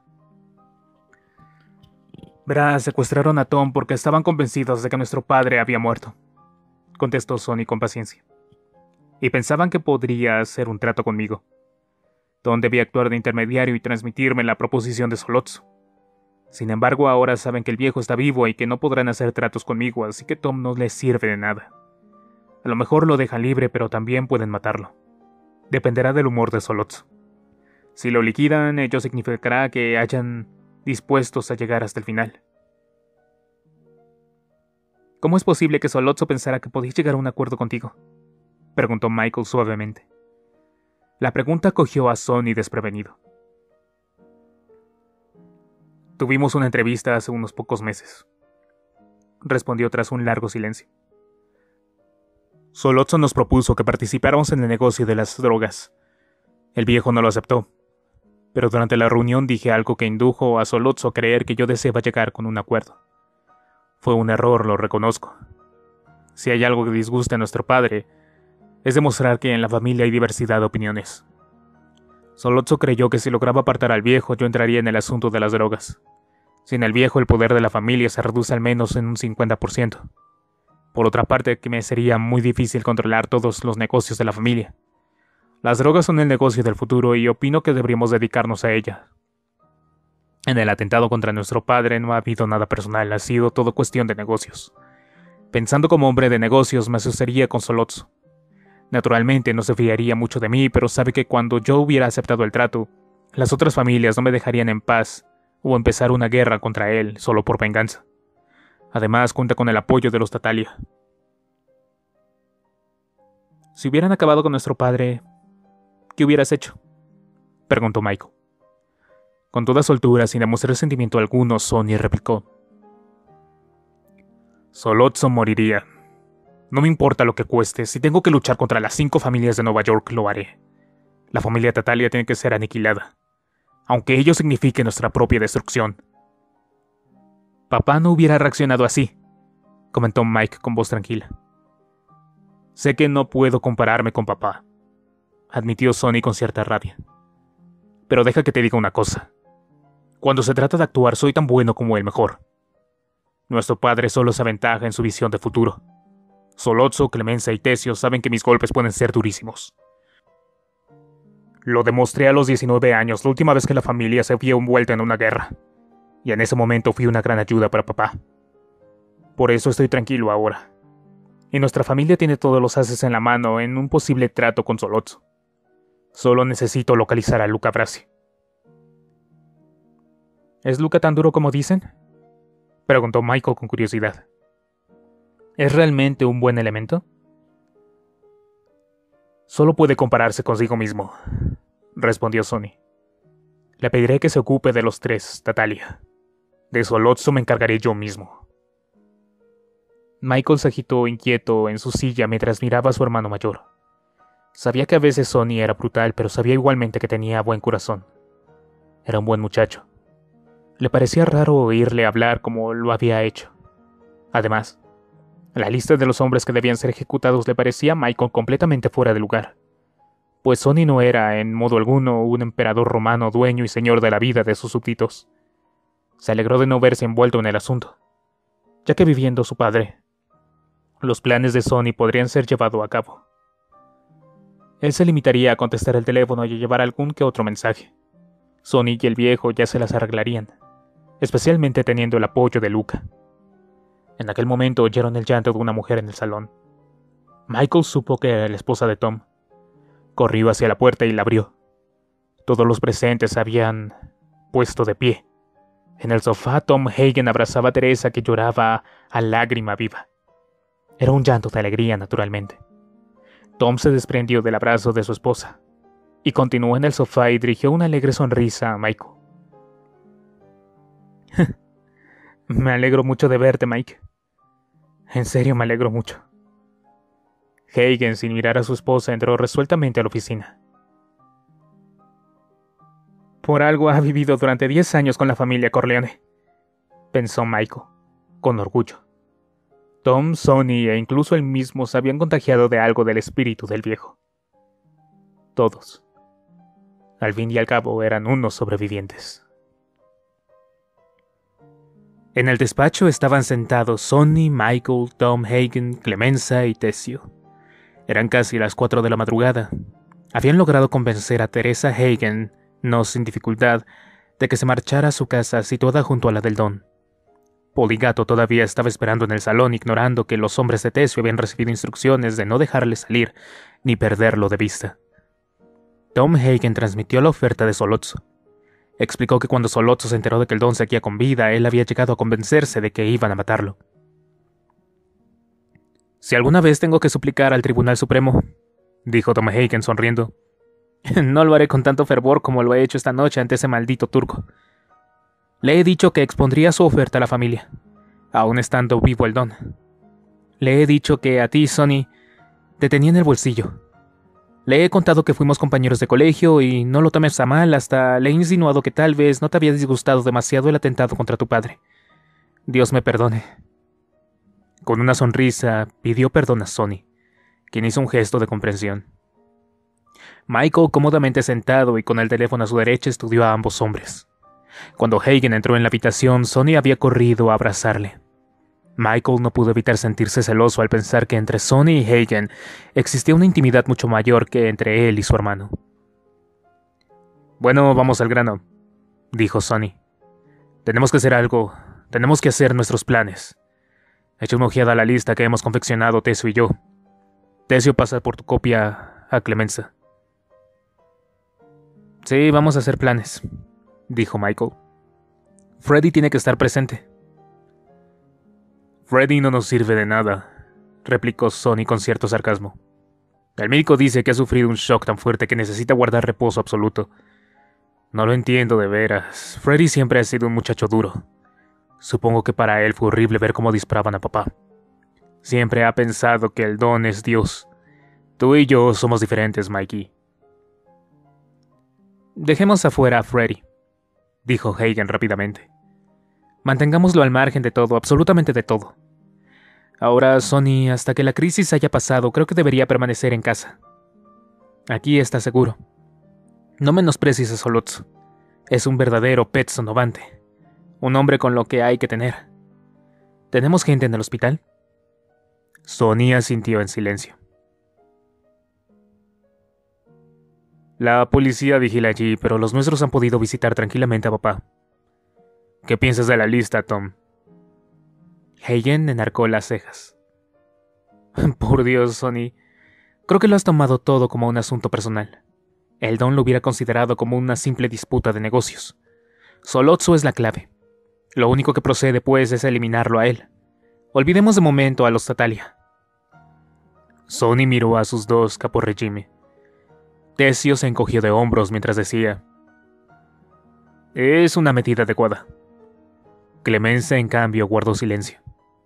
Verás, secuestraron a Tom porque estaban convencidos de que nuestro padre había muerto, contestó Sonny con paciencia. Y pensaban que podría hacer un trato conmigo. Tom debía actuar de intermediario y transmitirme la proposición de Sollozzo. Sin embargo, ahora saben que el viejo está vivo y que no podrán hacer tratos conmigo, así que Tom no les sirve de nada. A lo mejor lo dejan libre, pero también pueden matarlo. Dependerá del humor de Sollozzo. Si lo liquidan, ello significará que hayan dispuestos a llegar hasta el final. ¿Cómo es posible que Sollozzo pensara que podía llegar a un acuerdo contigo?, preguntó Michael suavemente. La pregunta cogió a Sonny desprevenido. Tuvimos una entrevista hace unos pocos meses, respondió tras un largo silencio. Sollozzo nos propuso que participáramos en el negocio de las drogas. El viejo no lo aceptó, pero durante la reunión dije algo que indujo a Sollozzo a creer que yo deseaba llegar con un acuerdo. Fue un error, lo reconozco. Si hay algo que disguste a nuestro padre, es demostrar que en la familia hay diversidad de opiniones. Sollozzo creyó que si lograba apartar al viejo, yo entraría en el asunto de las drogas. Sin el viejo, el poder de la familia se reduce al menos en un 50%. Por otra parte, que me sería muy difícil controlar todos los negocios de la familia. Las drogas son el negocio del futuro y opino que deberíamos dedicarnos a ellas. En el atentado contra nuestro padre no ha habido nada personal, ha sido todo cuestión de negocios. Pensando como hombre de negocios, me asociaría con Sollozzo. Naturalmente no se fiaría mucho de mí, pero sabe que cuando yo hubiera aceptado el trato, las otras familias no me dejarían en paz o empezar una guerra contra él solo por venganza. Además, cuenta con el apoyo de los Tattaglia. Si hubieran acabado con nuestro padre, ¿qué hubieras hecho?, preguntó Michael. Con toda soltura, sin demostrar sentimiento alguno, Sonny replicó: Sollozzo moriría. No me importa lo que cueste, si tengo que luchar contra las 5 familias de Nueva York, lo haré. La familia Tattaglia tiene que ser aniquilada, aunque ello signifique nuestra propia destrucción. Papá no hubiera reaccionado así, comentó Mike con voz tranquila. Sé que no puedo compararme con papá, admitió Sonny con cierta rabia. Pero deja que te diga una cosa. Cuando se trata de actuar, soy tan bueno como el mejor. Nuestro padre solo se aventaja en su visión de futuro. Sollozzo, Clemenza y Tessio saben que mis golpes pueden ser durísimos. Lo demostré a los 19 años, la última vez que la familia se vio envuelta en una guerra. Y en ese momento fui una gran ayuda para papá. Por eso estoy tranquilo ahora. Y nuestra familia tiene todos los ases en la mano en un posible trato con Sollozzo. Solo necesito localizar a Luca Brasi. ¿Es Luca tan duro como dicen?, preguntó Michael con curiosidad. ¿Es realmente un buen elemento? Solo puede compararse consigo mismo, respondió Sonny. Le pediré que se ocupe de los 3, Tattaglia. De Sollozzo me encargaré yo mismo. Michael se agitó inquieto en su silla mientras miraba a su hermano mayor. Sabía que a veces Sonny era brutal, pero sabía igualmente que tenía buen corazón. Era un buen muchacho. Le parecía raro oírle hablar como lo había hecho. Además, la lista de los hombres que debían ser ejecutados le parecía a Michael completamente fuera de lugar, pues Sonny no era, en modo alguno, un emperador romano dueño y señor de la vida de sus súbditos. Se alegró de no verse envuelto en el asunto, ya que viviendo su padre, los planes de Sonny podrían ser llevados a cabo. Él se limitaría a contestar el teléfono y a llevar algún que otro mensaje. Sonny y el viejo ya se las arreglarían, especialmente teniendo el apoyo de Luca. En aquel momento oyeron el llanto de una mujer en el salón. Michael supo que era la esposa de Tom. Corrió hacia la puerta y la abrió. Todos los presentes se habían puesto de pie. En el sofá, Tom Hagen abrazaba a Teresa, que lloraba a lágrima viva. Era un llanto de alegría, naturalmente. Tom se desprendió del abrazo de su esposa y continuó en el sofá y dirigió una alegre sonrisa a Michael. Me alegro mucho de verte, Mike. En serio, me alegro mucho. Hagen, sin mirar a su esposa, entró resueltamente a la oficina. Por algo ha vivido durante 10 años con la familia Corleone, pensó Michael, con orgullo. Tom, Sonny e incluso él mismo se habían contagiado de algo del espíritu del viejo. Todos, al fin y al cabo, eran unos sobrevivientes. En el despacho estaban sentados Sonny, Michael, Tom Hagen, Clemenza y Tessio. Eran casi las 4 de la madrugada. Habían logrado convencer a Teresa Hagen, no sin dificultad, de que se marchara a su casa situada junto a la del Don. Poligato todavía estaba esperando en el salón, ignorando que los hombres de Tessio habían recibido instrucciones de no dejarle salir ni perderlo de vista. Tom Hagen transmitió la oferta de Sollozzo. Explicó que cuando Sollozzo se enteró de que el Don seguía con vida, él había llegado a convencerse de que iban a matarlo. Si alguna vez tengo que suplicar al Tribunal Supremo, dijo Tom Hagen sonriendo, no lo haré con tanto fervor como lo he hecho esta noche ante ese maldito turco. Le he dicho que expondría su oferta a la familia, aún estando vivo el Don. Le he dicho que a ti, Sonny, te tenía en el bolsillo. Le he contado que fuimos compañeros de colegio y no lo tomes a mal, hasta le he insinuado que tal vez no te había disgustado demasiado el atentado contra tu padre. Dios me perdone. Con una sonrisa, pidió perdón a Sonny, quien hizo un gesto de comprensión. Michael, cómodamente sentado y con el teléfono a su derecha, estudió a ambos hombres. Cuando Hagen entró en la habitación, Sonny había corrido a abrazarle. Michael no pudo evitar sentirse celoso al pensar que entre Sonny y Hagen existía una intimidad mucho mayor que entre él y su hermano. Bueno, vamos al grano, dijo Sonny. Tenemos que hacer algo, tenemos que hacer nuestros planes. Echa una ojeada a la lista que hemos confeccionado Tessio y yo. Tessio, pasa por tu copia a Clemenza. Sí, vamos a hacer planes, dijo Michael. Freddy tiene que estar presente. Freddy no nos sirve de nada, replicó Sonny con cierto sarcasmo. El médico dice que ha sufrido un shock tan fuerte que necesita guardar reposo absoluto. No lo entiendo de veras. Freddy siempre ha sido un muchacho duro. Supongo que para él fue horrible ver cómo disparaban a papá. Siempre ha pensado que el don es Dios. Tú y yo somos diferentes, Mikey. Dejemos afuera a Freddy, dijo Hagen rápidamente. Mantengámoslo al margen de todo, absolutamente de todo. Ahora, Sonny, hasta que la crisis haya pasado, creo que debería permanecer en casa. Aquí está seguro. No menosprecies a Solotso. Es un verdadero pet sonovante. Un hombre con lo que hay que tener. ¿Tenemos gente en el hospital? Sonny asintió en silencio. La policía vigila allí, pero los nuestros han podido visitar tranquilamente a papá. ¿Qué piensas de la lista, Tom? Hagen enarcó las cejas. Por Dios, Sonny. Creo que lo has tomado todo como un asunto personal. El don lo hubiera considerado como una simple disputa de negocios. Solotso es la clave. Lo único que procede, pues, es eliminarlo a él. Olvidemos de momento a los Tatalia. Sonny miró a sus dos caporregime. Tessio se encogió de hombros mientras decía: es una medida adecuada. Clemenza, en cambio, guardó silencio.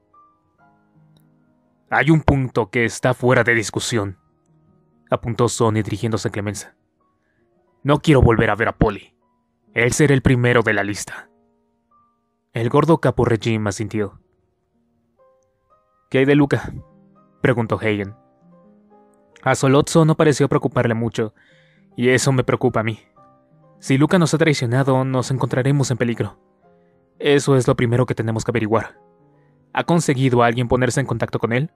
Hay un punto que está fuera de discusión, apuntó Sonny dirigiéndose a Clemenza. No quiero volver a ver a Polly. Él será el primero de la lista. El gordo caporregime asintió. ¿Qué hay de Luca?, preguntó Hagen. A Solotso no pareció preocuparle mucho, y eso me preocupa a mí. Si Luca nos ha traicionado, nos encontraremos en peligro. Eso es lo primero que tenemos que averiguar. ¿Ha conseguido alguien ponerse en contacto con él?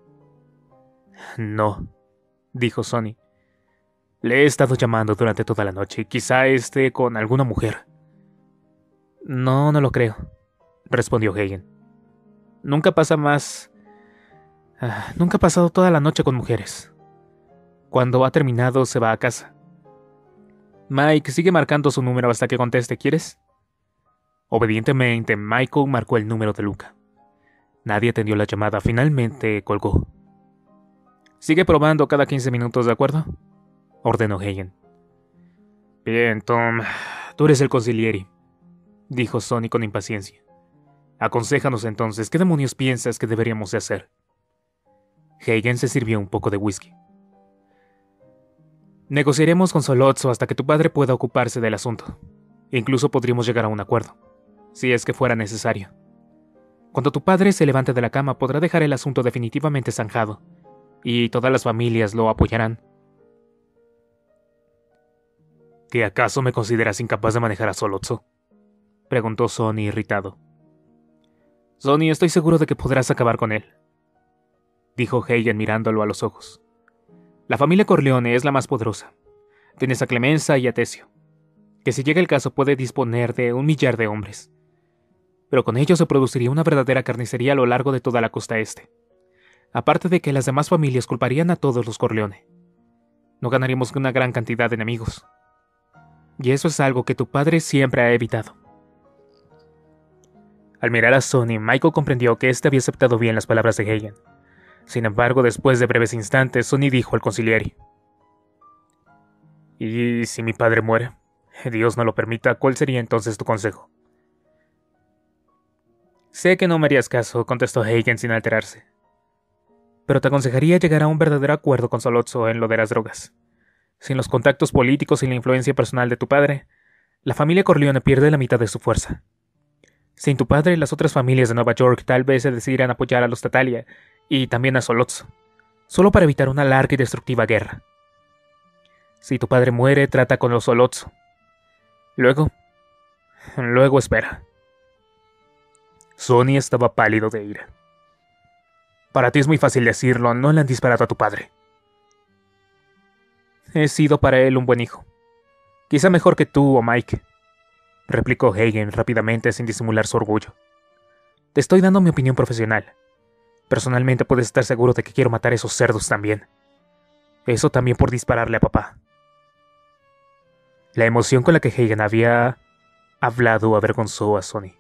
No, dijo Sonny. Le he estado llamando durante toda la noche, quizá esté con alguna mujer. No lo creo, respondió Hagen. Nunca ha pasado toda la noche con mujeres. Cuando ha terminado, se va a casa. Mike, sigue marcando su número hasta que conteste, ¿quieres? Obedientemente, Michael marcó el número de Luca. Nadie atendió la llamada, finalmente colgó. Sigue probando cada 15 minutos, ¿de acuerdo?, ordenó Hagen. Bien, Tom, tú eres el consigliere, dijo Sonny con impaciencia. Aconséjanos entonces, ¿qué demonios piensas que deberíamos de hacer? Hagen se sirvió un poco de whisky. Negociaremos con Solotso hasta que tu padre pueda ocuparse del asunto. Incluso podríamos llegar a un acuerdo, si es que fuera necesario. Cuando tu padre se levante de la cama, podrá dejar el asunto definitivamente zanjado, y todas las familias lo apoyarán. ¿Qué acaso me consideras incapaz de manejar a Solotso?, preguntó Sonny irritado. Sonny, estoy seguro de que podrás acabar con él, dijo Hagen mirándolo a los ojos. La familia Corleone es la más poderosa. Tienes a Clemenza y a Tessio, que si llega el caso puede disponer de 1 millar de hombres. Pero con ello se produciría una verdadera carnicería a lo largo de toda la costa este. Aparte de que las demás familias culparían a todos los Corleone. No ganaríamos una gran cantidad de enemigos. Y eso es algo que tu padre siempre ha evitado. Al mirar a Sonny, Michael comprendió que éste había aceptado bien las palabras de Hagen. Sin embargo, después de breves instantes, Sonny dijo al consigliere: ¿y si mi padre muere? Dios no lo permita, ¿cuál sería entonces tu consejo? Sé que no me harías caso, contestó Hagen sin alterarse. Pero te aconsejaría llegar a un verdadero acuerdo con Solotso en lo de las drogas. Sin los contactos políticos y la influencia personal de tu padre, la familia Corleone pierde la mitad de su fuerza. Sin tu padre, las otras familias de Nueva York tal vez se decidirán apoyar a los Tatalia y también a Solotso, solo para evitar una larga y destructiva guerra. Si tu padre muere, trata con los Solotso. Luego espera. Sonny estaba pálido de ira. Para ti es muy fácil decirlo, no le han disparado a tu padre. He sido para él un buen hijo. Quizá mejor que tú o Mike, replicó Hagen rápidamente sin disimular su orgullo. Te estoy dando mi opinión profesional. Personalmente puedes estar seguro de que quiero matar a esos cerdos también. Eso también por dispararle a papá. La emoción con la que Hagen había hablado avergonzó a Sonny.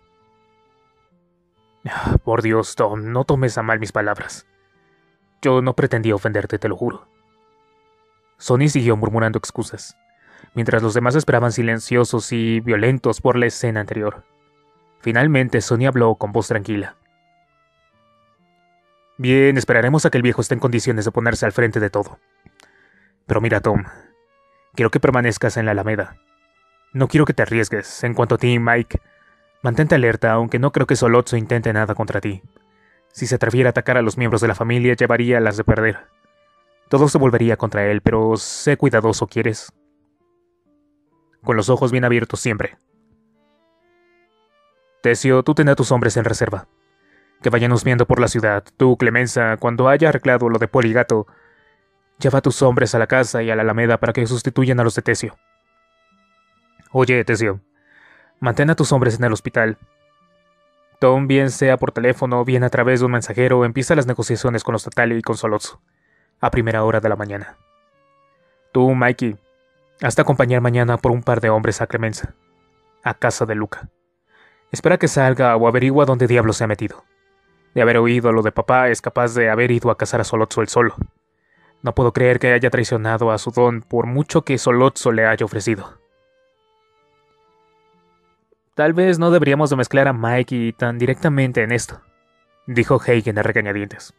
Por Dios, Tom, no tomes a mal mis palabras. Yo no pretendía ofenderte, te lo juro. Sonny siguió murmurando excusas, mientras los demás esperaban silenciosos y violentos por la escena anterior. Finalmente, Sonny habló con voz tranquila. Bien, esperaremos a que el viejo esté en condiciones de ponerse al frente de todo. Pero mira, Tom, quiero que permanezcas en la Alameda. No quiero que te arriesgues. En cuanto a ti, Mike, mantente alerta, aunque no creo que Solozzo intente nada contra ti. Si se atreviera a atacar a los miembros de la familia, llevaría las de perder. Todo se volvería contra él, pero sé cuidadoso, ¿quieres? Con los ojos bien abiertos siempre. Tessio, tú ten a tus hombres en reserva. Que vayan husmeando por la ciudad. Tú, Clemenza, cuando haya arreglado lo de Poligato, lleva a tus hombres a la casa y a la Alameda para que sustituyan a los de Tessio. Oye, Tessio, mantén a tus hombres en el hospital. Tom, bien sea por teléfono o bien a través de un mensajero, empieza las negociaciones con los Tatali y con Solozzo, a primera hora de la mañana. Tú, Mikey, hazte acompañar mañana por un par de hombres a Clemenza, a casa de Luca. Espera que salga o averigua dónde diablos se ha metido. De haber oído lo de papá, es capaz de haber ido a cazar a Solozzo él solo. No puedo creer que haya traicionado a su don por mucho que Solozzo le haya ofrecido. Tal vez no deberíamos de mezclar a Mikey tan directamente en esto, dijo Hagen a regañadientes.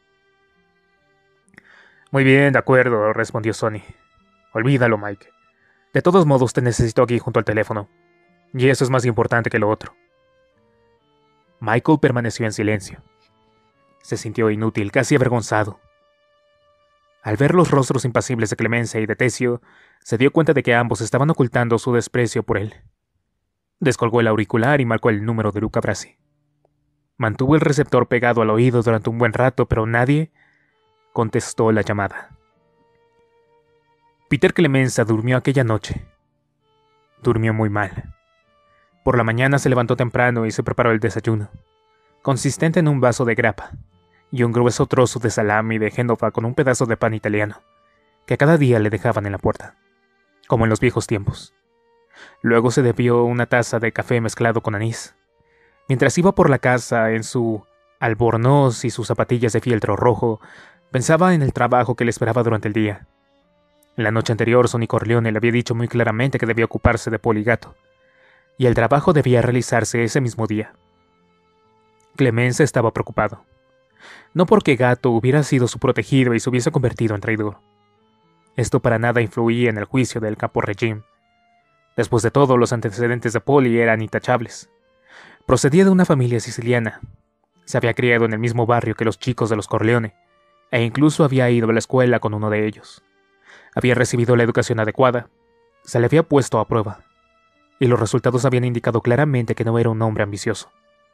Muy bien, de acuerdo, respondió Sonny. Olvídalo, Mike. De todos modos te necesito aquí junto al teléfono. Y eso es más importante que lo otro. Michael permaneció en silencio. Se sintió inútil, casi avergonzado. Al ver los rostros impasibles de Clemenza y de Tessio, se dio cuenta de que ambos estaban ocultando su desprecio por él. Descolgó el auricular y marcó el número de Luca Brasi. Mantuvo el receptor pegado al oído durante un buen rato, pero nadie contestó la llamada. Peter Clemenza durmió aquella noche. Durmió muy mal. Por la mañana se levantó temprano y se preparó el desayuno, consistente en un vaso de grappa y un grueso trozo de salami de Génova con un pedazo de pan italiano, que cada día le dejaban en la puerta, como en los viejos tiempos. Luego se bebió una taza de café mezclado con anís. Mientras iba por la casa en su albornoz y sus zapatillas de fieltro rojo, pensaba en el trabajo que le esperaba durante el día. En la noche anterior, Sonny Corleone le había dicho muy claramente que debía ocuparse de Poligato, y el trabajo debía realizarse ese mismo día. Clemenza estaba preocupado. No porque Gato hubiera sido su protegido y se hubiese convertido en traidor. Esto para nada influía en el juicio del capo Regime. Después de todo, los antecedentes de Poli eran intachables. Procedía de una familia siciliana. Se había criado en el mismo barrio que los chicos de los Corleone, e incluso había ido a la escuela con uno de ellos. Había recibido la educación adecuada, se le había puesto a prueba, y los resultados habían indicado claramente que no era un hombre ambicioso.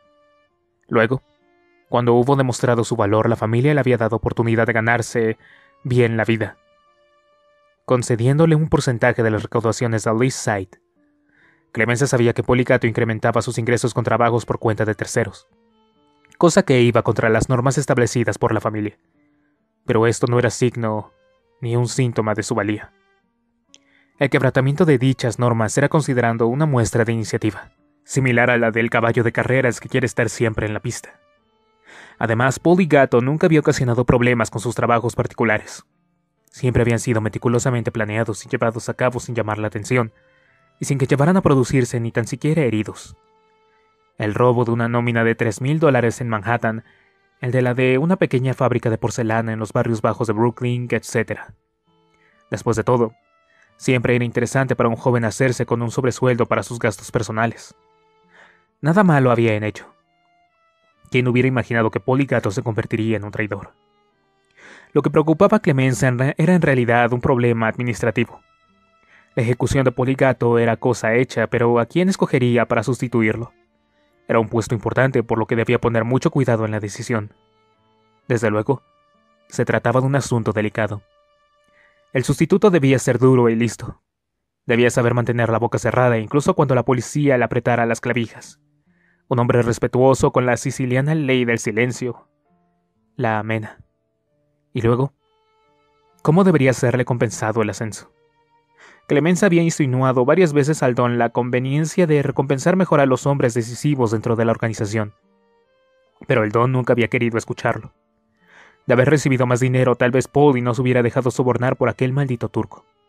Luego, cuando hubo demostrado su valor, la familia le había dado oportunidad de ganarse bien la vida, concediéndole un porcentaje de las recaudaciones al East Side. Clemenza sabía que Poligato incrementaba sus ingresos con trabajos por cuenta de terceros, cosa que iba contra las normas establecidas por la familia. Pero esto no era signo ni un síntoma de su valía. El quebrantamiento de dichas normas era considerado una muestra de iniciativa, similar a la del caballo de carreras que quiere estar siempre en la pista. Además, Poligato nunca había ocasionado problemas con sus trabajos particulares. Siempre habían sido meticulosamente planeados y llevados a cabo sin llamar la atención, y sin que llevaran a producirse ni tan siquiera heridos. El robo de una nómina de $3,000 en Manhattan, el de la de una pequeña fábrica de porcelana en los barrios bajos de Brooklyn, etc. Después de todo, siempre era interesante para un joven hacerse con un sobresueldo para sus gastos personales. Nada malo había en ello. ¿Quién hubiera imaginado que Poligato se convertiría en un traidor? Lo que preocupaba a Clemenza era en realidad un problema administrativo. La ejecución de Poligato era cosa hecha, pero ¿a quién escogería para sustituirlo? Era un puesto importante, por lo que debía poner mucho cuidado en la decisión. Desde luego, se trataba de un asunto delicado. El sustituto debía ser duro y listo. Debía saber mantener la boca cerrada incluso cuando la policía le apretara las clavijas. Un hombre respetuoso con la siciliana ley del silencio. La amena. Y luego, ¿cómo debería serle compensado el ascenso? Clemenza había insinuado varias veces al don la conveniencia de recompensar mejor a los hombres decisivos dentro de la organización. Pero el don nunca había querido escucharlo. De haber recibido más dinero, tal vez Poli no se hubiera dejado sobornar por aquel maldito turco.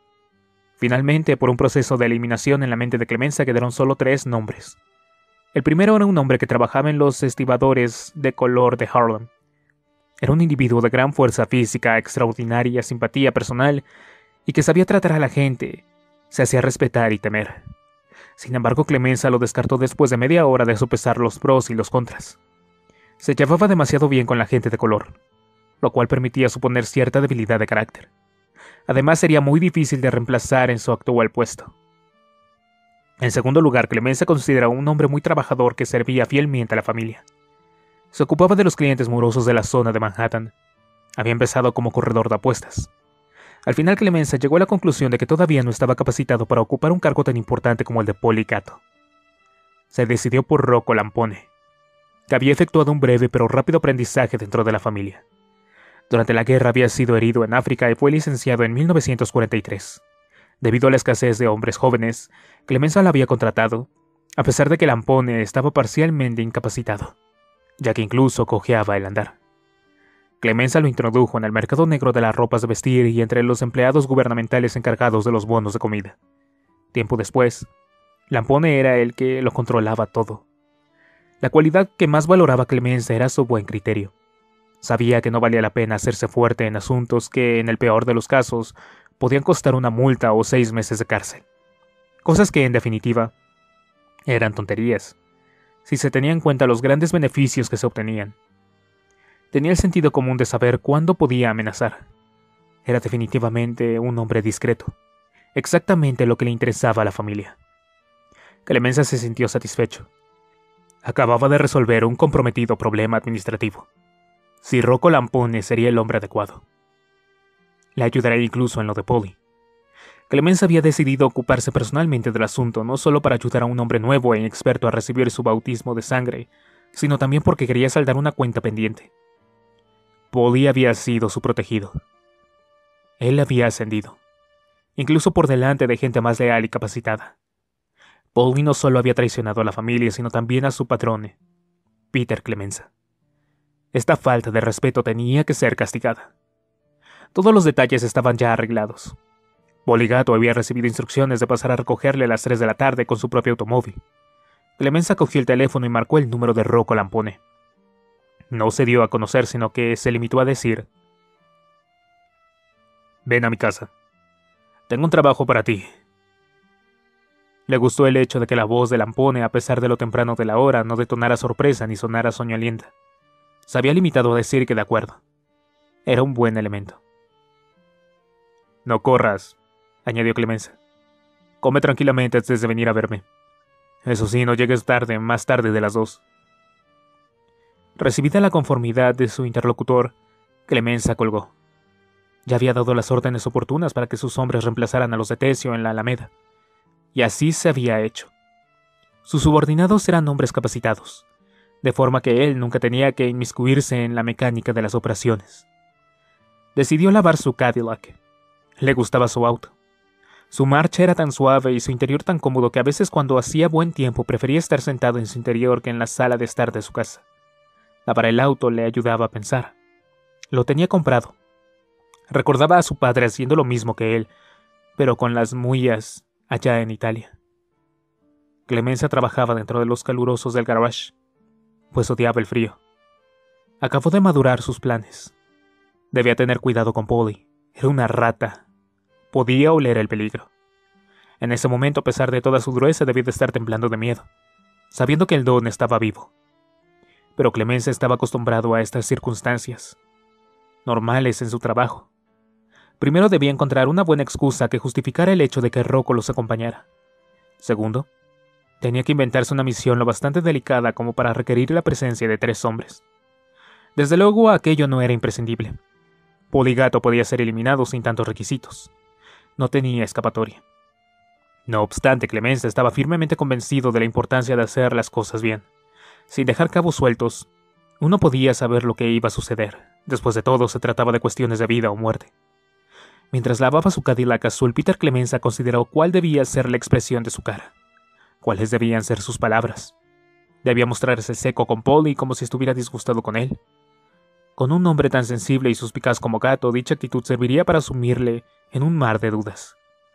Finalmente, por un proceso de eliminación en la mente de Clemenza quedaron solo 3 nombres. El primero era un hombre que trabajaba en los estibadores de color de Harlem. Era un individuo de gran fuerza física, extraordinaria simpatía personal y que sabía tratar a la gente, se hacía respetar y temer. Sin embargo, Clemenza lo descartó después de media hora de sopesar los pros y los contras. Se llevaba demasiado bien con la gente de color, lo cual permitía suponer cierta debilidad de carácter. Además, sería muy difícil de reemplazar en su actual puesto. En segundo lugar, Clemenza consideraba un hombre muy trabajador que servía fielmente a la familia. Se ocupaba de los clientes morosos de la zona de Manhattan. Había empezado como corredor de apuestas. Al final, Clemenza llegó a la conclusión de que todavía no estaba capacitado para ocupar un cargo tan importante como el de Polly Gatto. Se decidió por Rocco Lampone, que había efectuado un breve pero rápido aprendizaje dentro de la familia. Durante la guerra había sido herido en África y fue licenciado en 1943. Debido a la escasez de hombres jóvenes, Clemenza lo había contratado, a pesar de que Lampone estaba parcialmente incapacitado, ya que incluso cojeaba el andar. Clemenza lo introdujo en el mercado negro de las ropas de vestir y entre los empleados gubernamentales encargados de los bonos de comida. Tiempo después, Lampone era el que lo controlaba todo. La cualidad que más valoraba Clemenza era su buen criterio. Sabía que no valía la pena hacerse fuerte en asuntos que, en el peor de los casos, podían costar una multa o 6 meses de cárcel. Cosas que, en definitiva, eran tonterías, si se tenía en cuenta los grandes beneficios que se obtenían. Tenía el sentido común de saber cuándo podía amenazar. Era definitivamente un hombre discreto, exactamente lo que le interesaba a la familia. Clemenza se sintió satisfecho. Acababa de resolver un comprometido problema administrativo. Si Rocco Lampone sería el hombre adecuado. Le ayudaría incluso en lo de Polly. Clemenza había decidido ocuparse personalmente del asunto, no solo para ayudar a un hombre nuevo e inexperto a recibir su bautismo de sangre, sino también porque quería saldar una cuenta pendiente. Polly había sido su protegido. Él había ascendido, incluso por delante de gente más leal y capacitada. Polly no solo había traicionado a la familia, sino también a su patrón, Peter Clemenza. Esta falta de respeto tenía que ser castigada. Todos los detalles estaban ya arreglados. Polly Gatto había recibido instrucciones de pasar a recogerle a las 3 de la tarde con su propio automóvil. Clemenza cogió el teléfono y marcó el número de Rocco Lampone. No se dio a conocer, sino que se limitó a decir: «Ven a mi casa. Tengo un trabajo para ti». Le gustó el hecho de que la voz de Lampone, a pesar de lo temprano de la hora, no detonara sorpresa ni sonara soñolienta. Se había limitado a decir que de acuerdo. Era un buen elemento. «No corras», añadió Clemenza. «Come tranquilamente antes de venir a verme. Eso sí, no llegues tarde, más tarde de las 2». Recibida la conformidad de su interlocutor, Clemenza colgó. Ya había dado las órdenes oportunas para que sus hombres reemplazaran a los de Tessio en la Alameda. Y así se había hecho. Sus subordinados eran hombres capacitados, de forma que él nunca tenía que inmiscuirse en la mecánica de las operaciones. Decidió lavar su Cadillac. Le gustaba su auto. Su marcha era tan suave y su interior tan cómodo que a veces cuando hacía buen tiempo prefería estar sentado en su interior que en la sala de estar de su casa. Lavar el auto le ayudaba a pensar. Lo tenía comprado. Recordaba a su padre haciendo lo mismo que él, pero con las Muyas allá en Italia. Clemenza trabajaba dentro de los calurosos del garage, pues odiaba el frío. Acabó de madurar sus planes. Debía tener cuidado con Polly. Era una rata. Podía oler el peligro. En ese momento, a pesar de toda su dureza, debía de estar temblando de miedo, sabiendo que el Don estaba vivo. Pero Clemenza estaba acostumbrado a estas circunstancias, normales en su trabajo. Primero debía encontrar una buena excusa que justificara el hecho de que Rocco los acompañara. Segundo, tenía que inventarse una misión lo bastante delicada como para requerir la presencia de 3 hombres. Desde luego, aquello no era imprescindible. Polly Gatto podía ser eliminado sin tantos requisitos. No tenía escapatoria. No obstante, Clemenza estaba firmemente convencido de la importancia de hacer las cosas bien. Sin dejar cabos sueltos, uno podía saber lo que iba a suceder. Después de todo, se trataba de cuestiones de vida o muerte. Mientras lavaba su Cadillac azul, Peter Clemenza consideró cuál debía ser la expresión de su cara. Cuáles debían ser sus palabras. Debía mostrarse seco con Polly como si estuviera disgustado con él. Con un hombre tan sensible y suspicaz como Gatto, dicha actitud serviría para sumirle en un mar de dudas.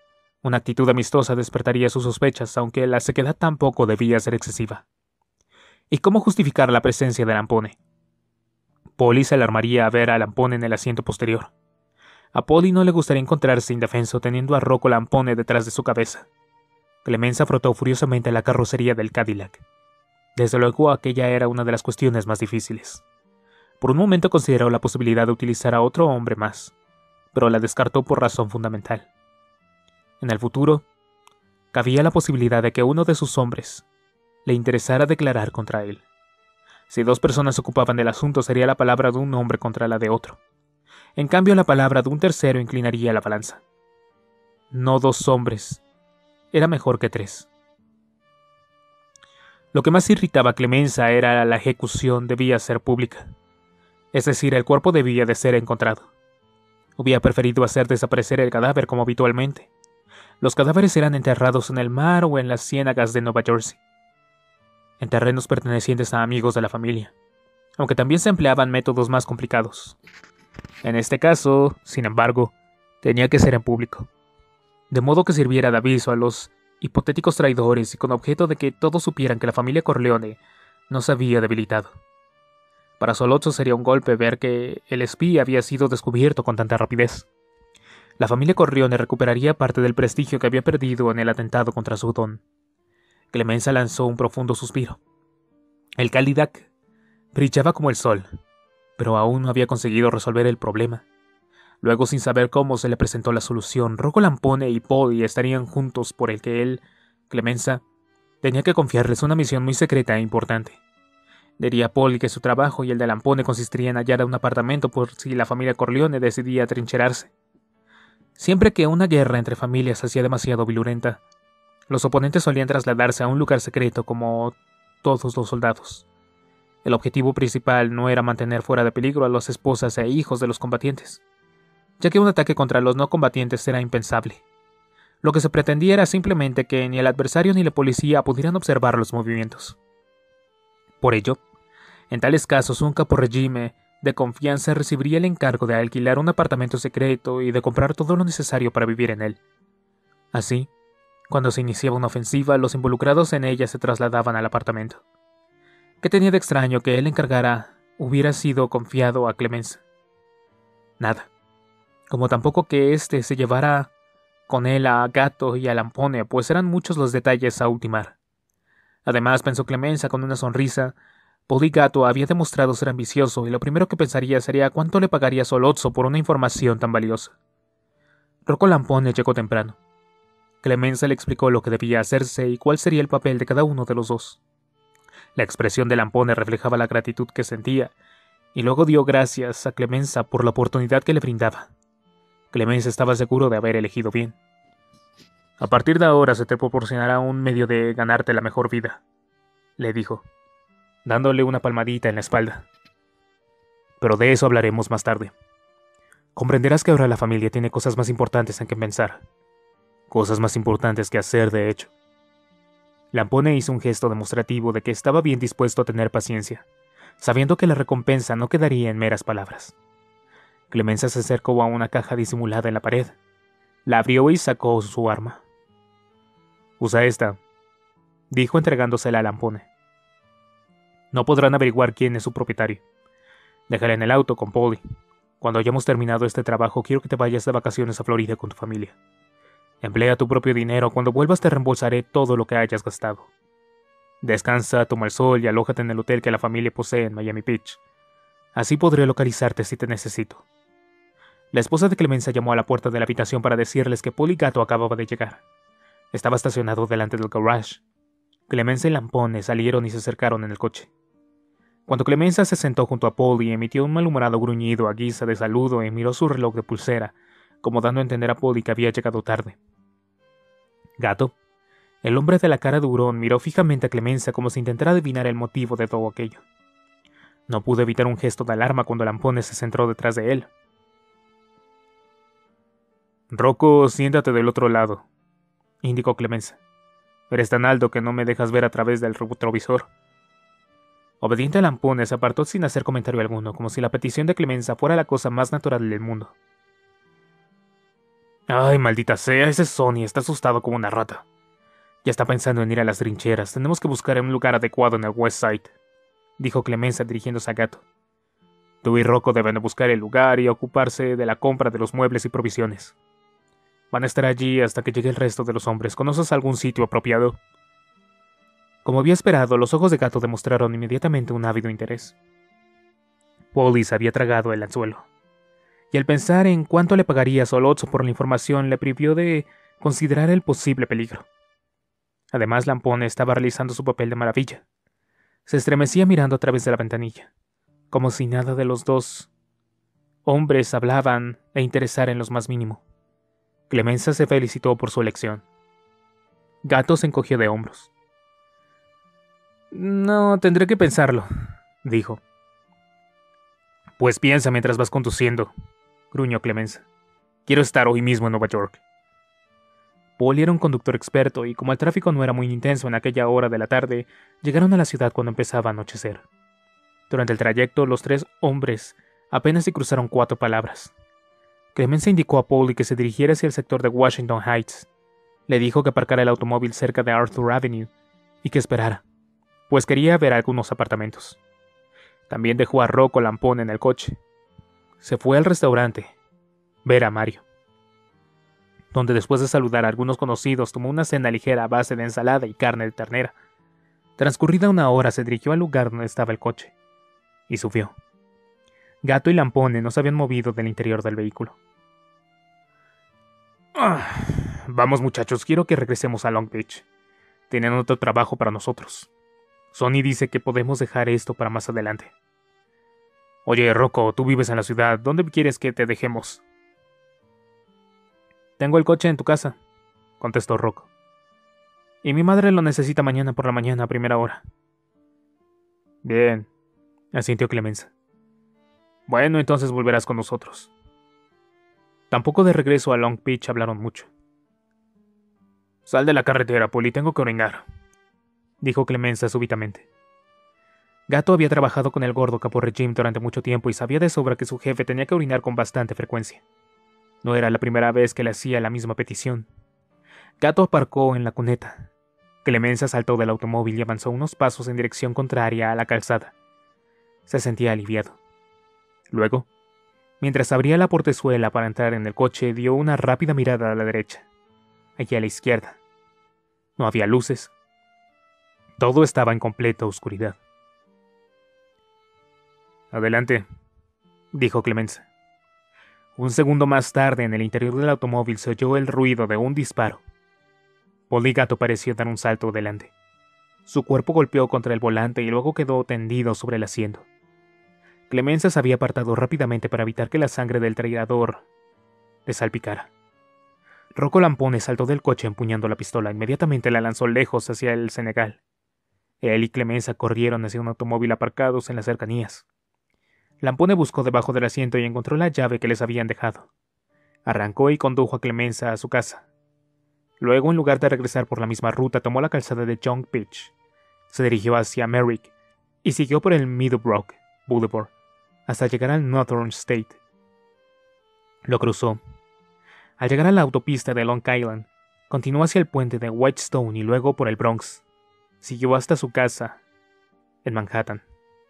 Una actitud amistosa despertaría sus sospechas, aunque la sequedad tampoco debía ser excesiva. ¿Y cómo justificar la presencia de Lampone? Polly se alarmaría a ver a Lampone en el asiento posterior. A Polly no le gustaría encontrarse indefenso teniendo a Rocco Lampone detrás de su cabeza. Clemenza frotó furiosamente la carrocería del Cadillac. Desde luego aquella era una de las cuestiones más difíciles. Por un momento consideró la posibilidad de utilizar a otro hombre más, pero la descartó por razón fundamental. En el futuro, cabía la posibilidad de que uno de sus hombres le interesara declarar contra él. Si dos personas se ocupaban del asunto, sería la palabra de un hombre contra la de otro. En cambio, la palabra de un tercero inclinaría la balanza. No 2 hombres. Era mejor que 3. Lo que más irritaba a Clemenza era la ejecución debía ser pública. Es decir, el cuerpo debía de ser encontrado. Hubiera preferido hacer desaparecer el cadáver como habitualmente. Los cadáveres eran enterrados en el mar o en las ciénagas de Nueva Jersey, en terrenos pertenecientes a amigos de la familia, aunque también se empleaban métodos más complicados. En este caso, sin embargo, tenía que ser en público, de modo que sirviera de aviso a los hipotéticos traidores y con objeto de que todos supieran que la familia Corleone no se había debilitado. Para Sollozzo sería un golpe ver que el espía había sido descubierto con tanta rapidez. La familia Corleone recuperaría parte del prestigio que había perdido en el atentado contra su don. Clemenza lanzó un profundo suspiro. El Cadillac brillaba como el sol, pero aún no había conseguido resolver el problema. Luego, sin saber cómo se le presentó la solución, Rocco Lampone y Polly estarían juntos por el que él, Clemenza, tenía que confiarles una misión muy secreta e importante. Diría a Polly que su trabajo y el de Lampone consistiría en hallar un apartamento por si la familia Corleone decidía atrincherarse. Siempre que una guerra entre familias se hacía demasiado virulenta, los oponentes solían trasladarse a un lugar secreto como todos los soldados. El objetivo principal no era mantener fuera de peligro a las esposas e hijos de los combatientes, ya que un ataque contra los no combatientes era impensable. Lo que se pretendía era simplemente que ni el adversario ni la policía pudieran observar los movimientos. Por ello, en tales casos un caporegime de confianza recibiría el encargo de alquilar un apartamento secreto y de comprar todo lo necesario para vivir en él. Así, cuando se iniciaba una ofensiva, los involucrados en ella se trasladaban al apartamento. ¿Qué tenía de extraño que él encargara hubiera sido confiado a Clemenza? Nada. Como tampoco que éste se llevara con él a Gatto y a Lampone, pues eran muchos los detalles a ultimar. Además, pensó Clemenza con una sonrisa, Polly Gatto había demostrado ser ambicioso y lo primero que pensaría sería cuánto le pagaría Sollozzo por una información tan valiosa. Rocco Lampone llegó temprano. Clemenza le explicó lo que debía hacerse y cuál sería el papel de cada uno de los dos. La expresión de Lampone reflejaba la gratitud que sentía, y luego dio gracias a Clemenza por la oportunidad que le brindaba. Clemenza estaba seguro de haber elegido bien. A partir de ahora se te proporcionará un medio de ganarte la mejor vida, le dijo, dándole una palmadita en la espalda. Pero de eso hablaremos más tarde. Comprenderás que ahora la familia tiene cosas más importantes en que pensar. Cosas más importantes que hacer, de hecho. Lampone hizo un gesto demostrativo de que estaba bien dispuesto a tener paciencia, sabiendo que la recompensa no quedaría en meras palabras. Clemenza se acercó a una caja disimulada en la pared. La abrió y sacó su arma. «Usa esta», dijo entregándosela a Lampone. «No podrán averiguar quién es su propietario. Déjala en el auto con Polly. Cuando hayamos terminado este trabajo, quiero que te vayas de vacaciones a Florida con tu familia. Emplea tu propio dinero. Cuando vuelvas te reembolsaré todo lo que hayas gastado. Descansa, toma el sol y alójate en el hotel que la familia posee en Miami Beach. Así podré localizarte si te necesito». La esposa de Clemenza llamó a la puerta de la habitación para decirles que Polly Gatto acababa de llegar. Estaba estacionado delante del garage. Clemenza y Lampone salieron y se acercaron en el coche. Cuando Clemenza se sentó junto a Polly, emitió un malhumorado gruñido a guisa de saludo y miró su reloj de pulsera, como dando a entender a Polly que había llegado tarde. Gatto, el hombre de la cara de hurón, miró fijamente a Clemenza como si intentara adivinar el motivo de todo aquello. No pudo evitar un gesto de alarma cuando Lampone se centró detrás de él. «Rocco, siéntate del otro lado», indicó Clemenza. «Eres tan alto que no me dejas ver a través del retrovisor». Obediente a Lampone se apartó sin hacer comentario alguno, como si la petición de Clemenza fuera la cosa más natural del mundo. Ay, maldita sea, ese Sonny está asustado como una rata. Ya está pensando en ir a las trincheras. Tenemos que buscar un lugar adecuado en el West Side, dijo Clemenza dirigiéndose a Gato. Tú y Rocco deben de buscar el lugar y ocuparse de la compra de los muebles y provisiones. Van a estar allí hasta que llegue el resto de los hombres. ¿Conoces algún sitio apropiado? Como había esperado, los ojos de Gato demostraron inmediatamente un ávido interés. Polly se había tragado el anzuelo, y al pensar en cuánto le pagaría Solozzo por la información le privió de considerar el posible peligro. Además, Lampone estaba realizando su papel de maravilla. Se estremecía mirando a través de la ventanilla, como si nada de los dos hombres hablaban e interesara en lo más mínimo. Clemenza se felicitó por su elección. Gato se encogió de hombros. No, tendré que pensarlo, dijo. Pues piensa mientras vas conduciendo, gruñó Clemenza. Quiero estar hoy mismo en Nueva York. Paul era un conductor experto y como el tráfico no era muy intenso en aquella hora de la tarde, llegaron a la ciudad cuando empezaba a anochecer. Durante el trayecto, los tres hombres apenas se cruzaron 4 palabras. Clemenza indicó a Paul que se dirigiera hacia el sector de Washington Heights. Le dijo que aparcara el automóvil cerca de Arthur Avenue y que esperara, pues quería ver algunos apartamentos. También dejó a Rocco Lampone en el coche. Se fue al restaurante, ver a Mario, donde después de saludar a algunos conocidos tomó una cena ligera a base de ensalada y carne de ternera. Transcurrida 1 hora se dirigió al lugar donde estaba el coche, y subió. Gato y Lampone no se habían movido del interior del vehículo. Vamos muchachos, quiero que regresemos a Long Beach. Tienen otro trabajo para nosotros. Sonny dice que podemos dejar esto para más adelante. Oye, Rocco, tú vives en la ciudad, ¿dónde quieres que te dejemos? Tengo el coche en tu casa, contestó Rocco. Y mi madre lo necesita mañana por la mañana a primera hora. Bien, asintió Clemenza. Bueno, entonces volverás con nosotros. Tampoco de regreso a Long Beach hablaron mucho. Sal de la carretera, Polly, tengo que orinar, dijo Clemenza súbitamente. Gato había trabajado con el gordo capo Regime durante mucho tiempo y sabía de sobra que su jefe tenía que orinar con bastante frecuencia. No era la primera vez que le hacía la misma petición. Gato aparcó en la cuneta. Clemenza saltó del automóvil y avanzó unos pasos en dirección contraria a la calzada. Se sentía aliviado. Luego, mientras abría la portezuela para entrar en el coche, dio una rápida mirada a la derecha. Allí a la izquierda. No había luces. Todo estaba en completa oscuridad. Adelante, dijo Clemenza. Un segundo más tarde, en el interior del automóvil se oyó el ruido de un disparo. Paul y Gato pareció dar un salto adelante. Su cuerpo golpeó contra el volante y luego quedó tendido sobre el asiento. Clemenza se había apartado rápidamente para evitar que la sangre del traidor le salpicara. Rocco Lampone saltó del coche empuñando la pistola. Inmediatamente la lanzó lejos hacia el Senegal. Él y Clemenza corrieron hacia un automóvil aparcados en las cercanías. Lampone buscó debajo del asiento y encontró la llave que les habían dejado. Arrancó y condujo a Clemenza a su casa. Luego, en lugar de regresar por la misma ruta, tomó la calzada de Long Beach. Se dirigió hacia Merrick y siguió por el Meadowbrook Boulevard hasta llegar al Northern State. Lo cruzó. Al llegar a la autopista de Long Island, continuó hacia el puente de Whitestone y luego por el Bronx. Siguió hasta su casa en Manhattan.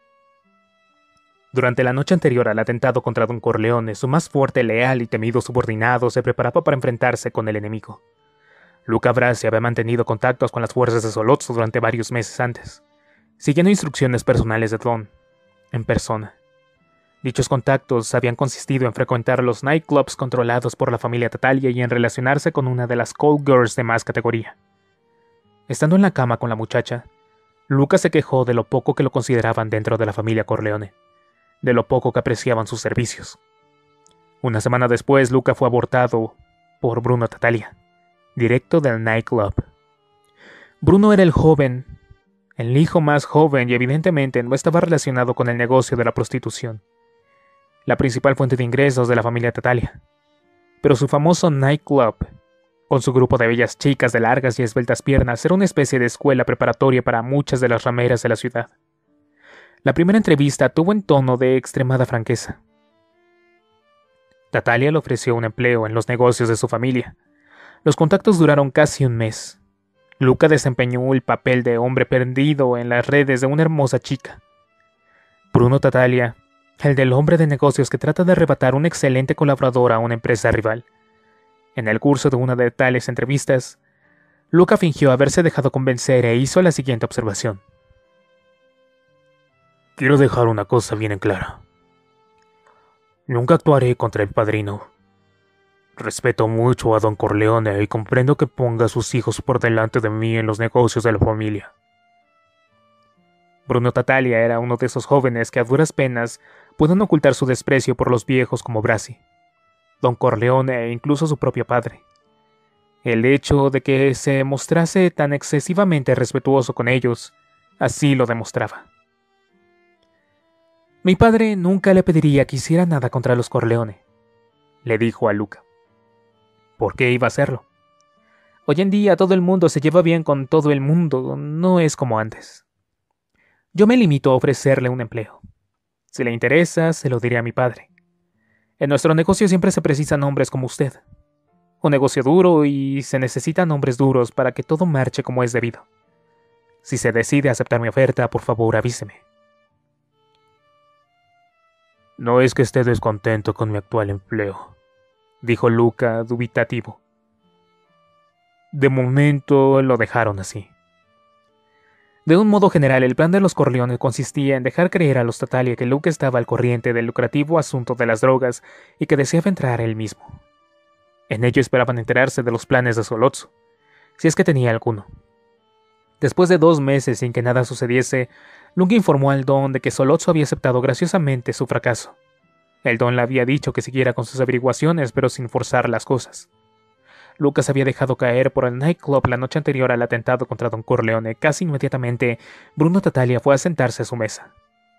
Durante la noche anterior al atentado contra Don Corleone, su más fuerte, leal y temido subordinado se preparaba para enfrentarse con el enemigo. Luca Brasi había mantenido contactos con las fuerzas de Solozzo durante varios meses antes, siguiendo instrucciones personales de Don, en persona. Dichos contactos habían consistido en frecuentar los nightclubs controlados por la familia Tattaglia y en relacionarse con una de las call girls de más categoría. Estando en la cama con la muchacha, Luca se quejó de lo poco que lo consideraban dentro de la familia Corleone, de lo poco que apreciaban sus servicios. Una semana después, Luca fue abortado por Bruno Tattaglia, directo del nightclub. Bruno era el hijo más joven y evidentemente no estaba relacionado con el negocio de la prostitución, la principal fuente de ingresos de la familia Tattaglia. Pero su famoso nightclub, con su grupo de bellas chicas de largas y esbeltas piernas, era una especie de escuela preparatoria para muchas de las rameras de la ciudad. La primera entrevista tuvo un tono de extremada franqueza. Natalia le ofreció un empleo en los negocios de su familia. Los contactos duraron casi un mes. Luca desempeñó el papel de hombre perdido en las redes de una hermosa chica. Bruno Tattaglia, el del hombre de negocios que trata de arrebatar un excelente colaborador a una empresa rival. En el curso de una de tales entrevistas, Luca fingió haberse dejado convencer e hizo la siguiente observación. Quiero dejar una cosa bien en clara. Nunca actuaré contra el padrino. Respeto mucho a Don Corleone y comprendo que ponga a sus hijos por delante de mí en los negocios de la familia. Bruno Tattaglia era uno de esos jóvenes que a duras penas pueden ocultar su desprecio por los viejos como Brasi, Don Corleone e incluso su propio padre. El hecho de que se mostrase tan excesivamente respetuoso con ellos, así lo demostraba. Mi padre nunca le pediría que hiciera nada contra los Corleone, le dijo a Luca. ¿Por qué iba a hacerlo? Hoy en día todo el mundo se lleva bien con todo el mundo, no es como antes. Yo me limito a ofrecerle un empleo. Si le interesa, se lo diré a mi padre. En nuestro negocio siempre se precisan hombres como usted. Un negocio duro y se necesitan hombres duros para que todo marche como es debido. Si se decide aceptar mi oferta, por favor avíseme. No es que esté descontento con mi actual empleo, dijo Luca dubitativo. De momento lo dejaron así. De un modo general, el plan de los Corleone consistía en dejar creer a los Tattaglia que Luca estaba al corriente del lucrativo asunto de las drogas y que deseaba entrar él mismo. En ello esperaban enterarse de los planes de Sollozzo, si es que tenía alguno. Después de 2 meses sin que nada sucediese, Luca informó al Don de que Sollozzo había aceptado graciosamente su fracaso. El Don le había dicho que siguiera con sus averiguaciones, pero sin forzar las cosas. Luca se había dejado caer por el nightclub la noche anterior al atentado contra Don Corleone. Casi inmediatamente, Bruno Tattaglia fue a sentarse a su mesa.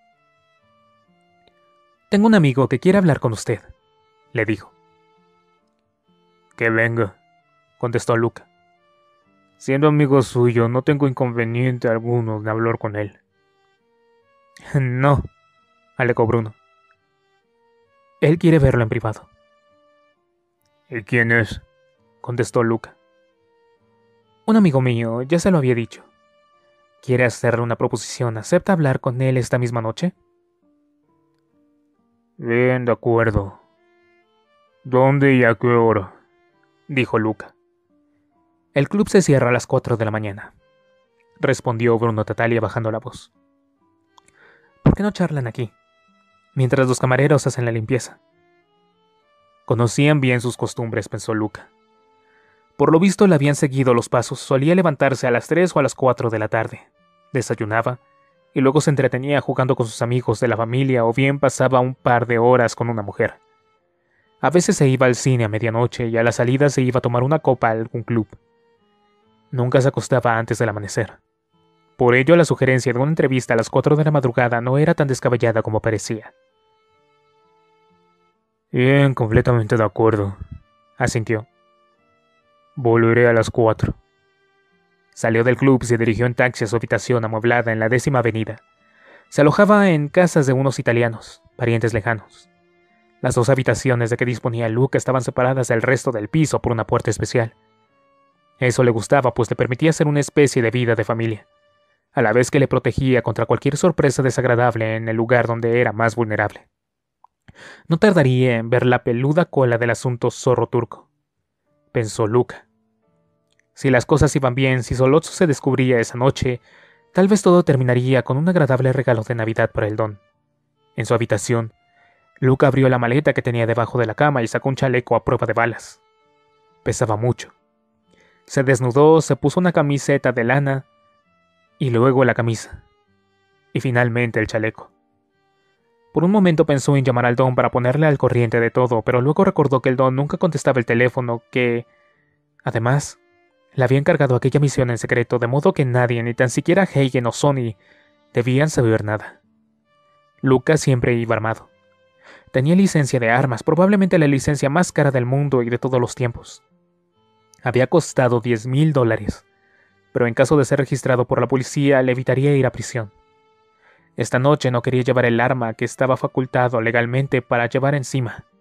«Tengo un amigo que quiere hablar con usted», le dijo. «Que venga», contestó Luca. «Siendo amigo suyo, no tengo inconveniente alguno de hablar con él». «No», alegó Bruno. «Él quiere verlo en privado». «¿Y quién es?», contestó Luca. «Un amigo mío, ya se lo había dicho. ¿Quiere hacerle una proposición? ¿Acepta hablar con él esta misma noche?» «Bien, de acuerdo. ¿Dónde y a qué hora?», dijo Luca. «El club se cierra a las 4 de la mañana», respondió Bruno Tattaglia bajando la voz. «¿Por qué no charlan aquí, mientras los camareros hacen la limpieza?» Conocían bien sus costumbres, pensó Luca. Por lo visto le habían seguido los pasos. Solía levantarse a las 3 o a las 4 de la tarde. Desayunaba y luego se entretenía jugando con sus amigos de la familia o bien pasaba un par de horas con una mujer. A veces se iba al cine a medianoche y a la salida se iba a tomar una copa a algún club. Nunca se acostaba antes del amanecer. Por ello la sugerencia de una entrevista a las 4 de la madrugada no era tan descabellada como parecía. «Bien, completamente de acuerdo», asintió. «Volveré a las 4». Salió del club y se dirigió en taxi a su habitación amueblada en la 10ª avenida. Se alojaba en casas de unos italianos, parientes lejanos. Las 2 habitaciones de que disponía Luca estaban separadas del resto del piso por una puerta especial. Eso le gustaba, pues le permitía ser una especie de vida de familia, a la vez que le protegía contra cualquier sorpresa desagradable en el lugar donde era más vulnerable. No tardaría en ver la peluda cola del asunto zorro turco, pensó Luca. Si las cosas iban bien, si Sollozzo se descubría esa noche, tal vez todo terminaría con un agradable regalo de Navidad para el Don. En su habitación, Luca abrió la maleta que tenía debajo de la cama y sacó un chaleco a prueba de balas. Pesaba mucho. Se desnudó, se puso una camiseta de lana, y luego la camisa, y finalmente el chaleco. Por un momento pensó en llamar al Don para ponerle al corriente de todo, pero luego recordó que el Don nunca contestaba el teléfono, que, además, le había encargado aquella misión en secreto, de modo que nadie, ni tan siquiera Hagen o Sonny, debían saber nada. Luca siempre iba armado. Tenía licencia de armas, probablemente la licencia más cara del mundo y de todos los tiempos. Había costado $10,000, pero en caso de ser registrado por la policía le evitaría ir a prisión. Esta noche no quería llevar el arma que estaba facultado legalmente para llevar encima,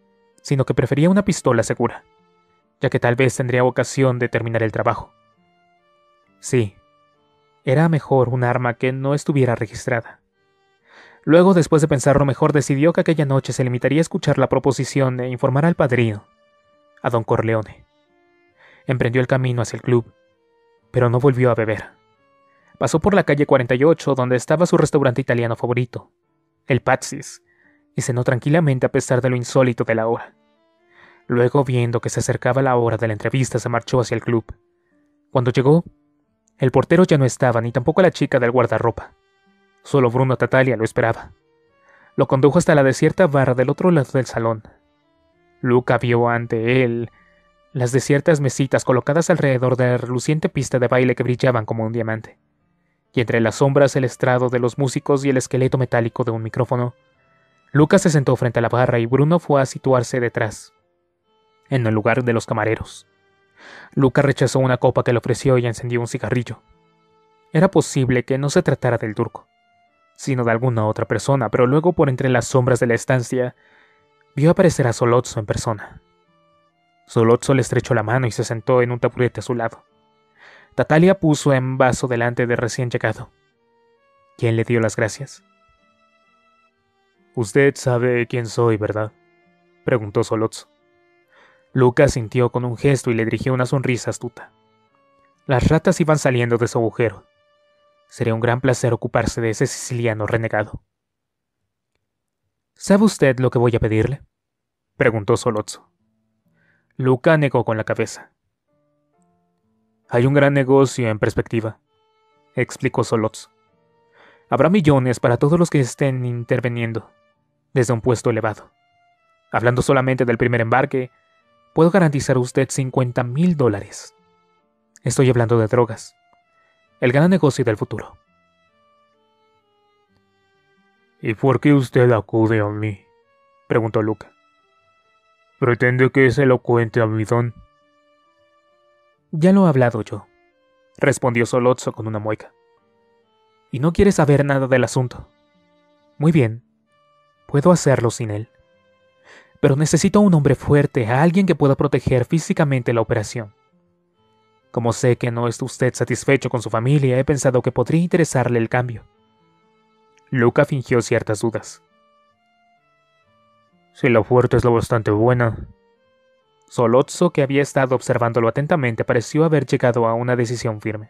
sino que prefería una pistola segura, ya que tal vez tendría ocasión de terminar el trabajo. Sí, era mejor un arma que no estuviera registrada. Luego, después de pensarlo mejor, decidió que aquella noche se limitaría a escuchar la proposición e informar al padrino, a don Corleone. Emprendió el camino hacia el club, pero no volvió a beber. Pasó por la calle 48, donde estaba su restaurante italiano favorito, el Patsy's, y cenó tranquilamente a pesar de lo insólito de la hora. Luego, viendo que se acercaba la hora de la entrevista, se marchó hacia el club. Cuando llegó, el portero ya no estaba, ni tampoco la chica del guardarropa. Solo Bruno Tattaglia lo esperaba. Lo condujo hasta la desierta barra del otro lado del salón. Luca vio ante él las desiertas mesitas colocadas alrededor de la reluciente pista de baile que brillaban como un diamante, y entre las sombras el estrado de los músicos y el esqueleto metálico de un micrófono. Luca se sentó frente a la barra y Bruno fue a situarse detrás, en el lugar de los camareros. Luca rechazó una copa que le ofreció y encendió un cigarrillo. Era posible que no se tratara del turco, sino de alguna otra persona, pero luego por entre las sombras de la estancia vio aparecer a Sollozzo en persona. Sollozzo le estrechó la mano y se sentó en un taburete a su lado. Tattaglia puso un vaso delante del recién llegado. ¿Quién le dio las gracias? «Usted sabe quién soy, ¿verdad?», preguntó Sollozzo. Luca asintió con un gesto y le dirigió una sonrisa astuta. Las ratas iban saliendo de su agujero. Sería un gran placer ocuparse de ese siciliano renegado. «¿Sabe usted lo que voy a pedirle?», preguntó Sollozzo. Luca negó con la cabeza. «Hay un gran negocio en perspectiva», explicó Sollozzo. «Habrá millones para todos los que estén interviniendo, desde un puesto elevado. Hablando solamente del primer embarque, puedo garantizar a usted $50,000. Estoy hablando de drogas. El gran negocio del futuro». «¿Y por qué usted acude a mí?», preguntó Luca. «¿Pretende que se lo cuente a mi don?». «Ya lo he hablado yo», respondió Sollozzo con una mueca. «¿Y no quiere saber nada del asunto? Muy bien, puedo hacerlo sin él. Pero necesito a un hombre fuerte, a alguien que pueda proteger físicamente la operación. Como sé que no está usted satisfecho con su familia, he pensado que podría interesarle el cambio». Luca fingió ciertas dudas. «Si la oferta es lo bastante buena». Sollozzo, que había estado observándolo atentamente, pareció haber llegado a una decisión firme.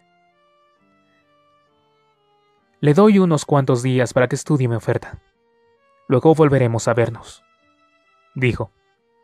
«Le doy unos cuantos días para que estudie mi oferta. Luego volveremos a vernos», dijo.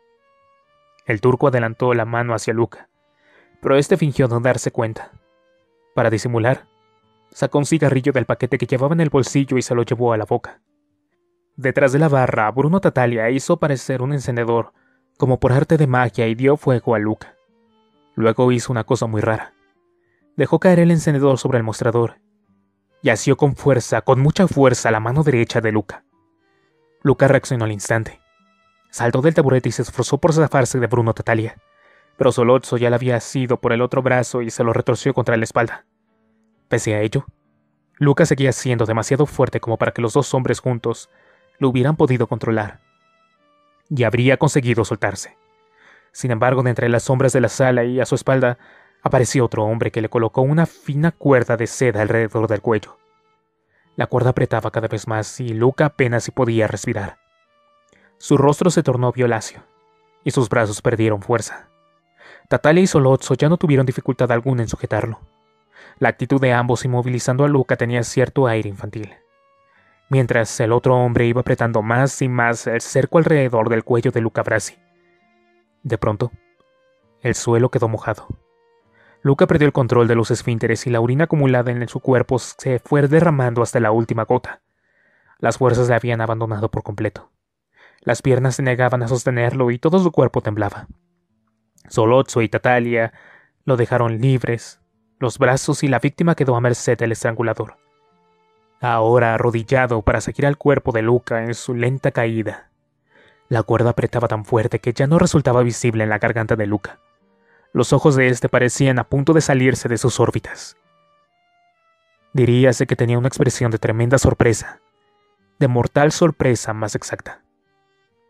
El turco adelantó la mano hacia Luca, pero este fingió no darse cuenta. Para disimular, sacó un cigarrillo del paquete que llevaba en el bolsillo y se lo llevó a la boca. Detrás de la barra, Bruno Tattaglia hizo aparecer un encendedor, como por arte de magia, y dio fuego a Luca. Luego hizo una cosa muy rara. Dejó caer el encendedor sobre el mostrador, y asió con fuerza, con mucha fuerza, la mano derecha de Luca. Luca reaccionó al instante. Saltó del taburete y se esforzó por zafarse de Bruno Tattaglia, pero Sollozzo ya le había asido por el otro brazo y se lo retorció contra la espalda. Pese a ello, Luca seguía siendo demasiado fuerte como para que los dos hombres juntos lo hubieran podido controlar, y habría conseguido soltarse. Sin embargo, de entre las sombras de la sala y a su espalda, apareció otro hombre que le colocó una fina cuerda de seda alrededor del cuello. La cuerda apretaba cada vez más y Luca apenas si podía respirar. Su rostro se tornó violáceo, y sus brazos perdieron fuerza. Tattaglia y Sollozzo ya no tuvieron dificultad alguna en sujetarlo. La actitud de ambos inmovilizando a Luca tenía cierto aire infantil, mientras el otro hombre iba apretando más y más el cerco alrededor del cuello de Luca Brasi. De pronto, el suelo quedó mojado. Luca perdió el control de los esfínteres y la orina acumulada en su cuerpo se fue derramando hasta la última gota. Las fuerzas le habían abandonado por completo. Las piernas se negaban a sostenerlo y todo su cuerpo temblaba. Sollozzo y Tattaglia lo dejaron libres, los brazos, y la víctima quedó a merced del estrangulador, ahora arrodillado para seguir al cuerpo de Luca en su lenta caída. La cuerda apretaba tan fuerte que ya no resultaba visible en la garganta de Luca. Los ojos de este parecían a punto de salirse de sus órbitas. Diríase que tenía una expresión de tremenda sorpresa, de mortal sorpresa más exacta.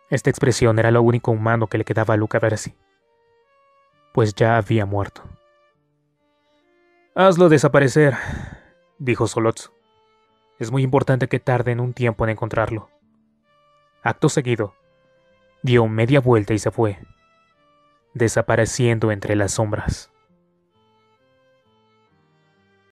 Esta expresión era lo único humano que le quedaba a Luca Versi, pues ya había muerto. «Hazlo desaparecer», dijo Sollozzo. «Es muy importante que tarden un tiempo en encontrarlo». Acto seguido, dio media vuelta y se fue, desapareciendo entre las sombras.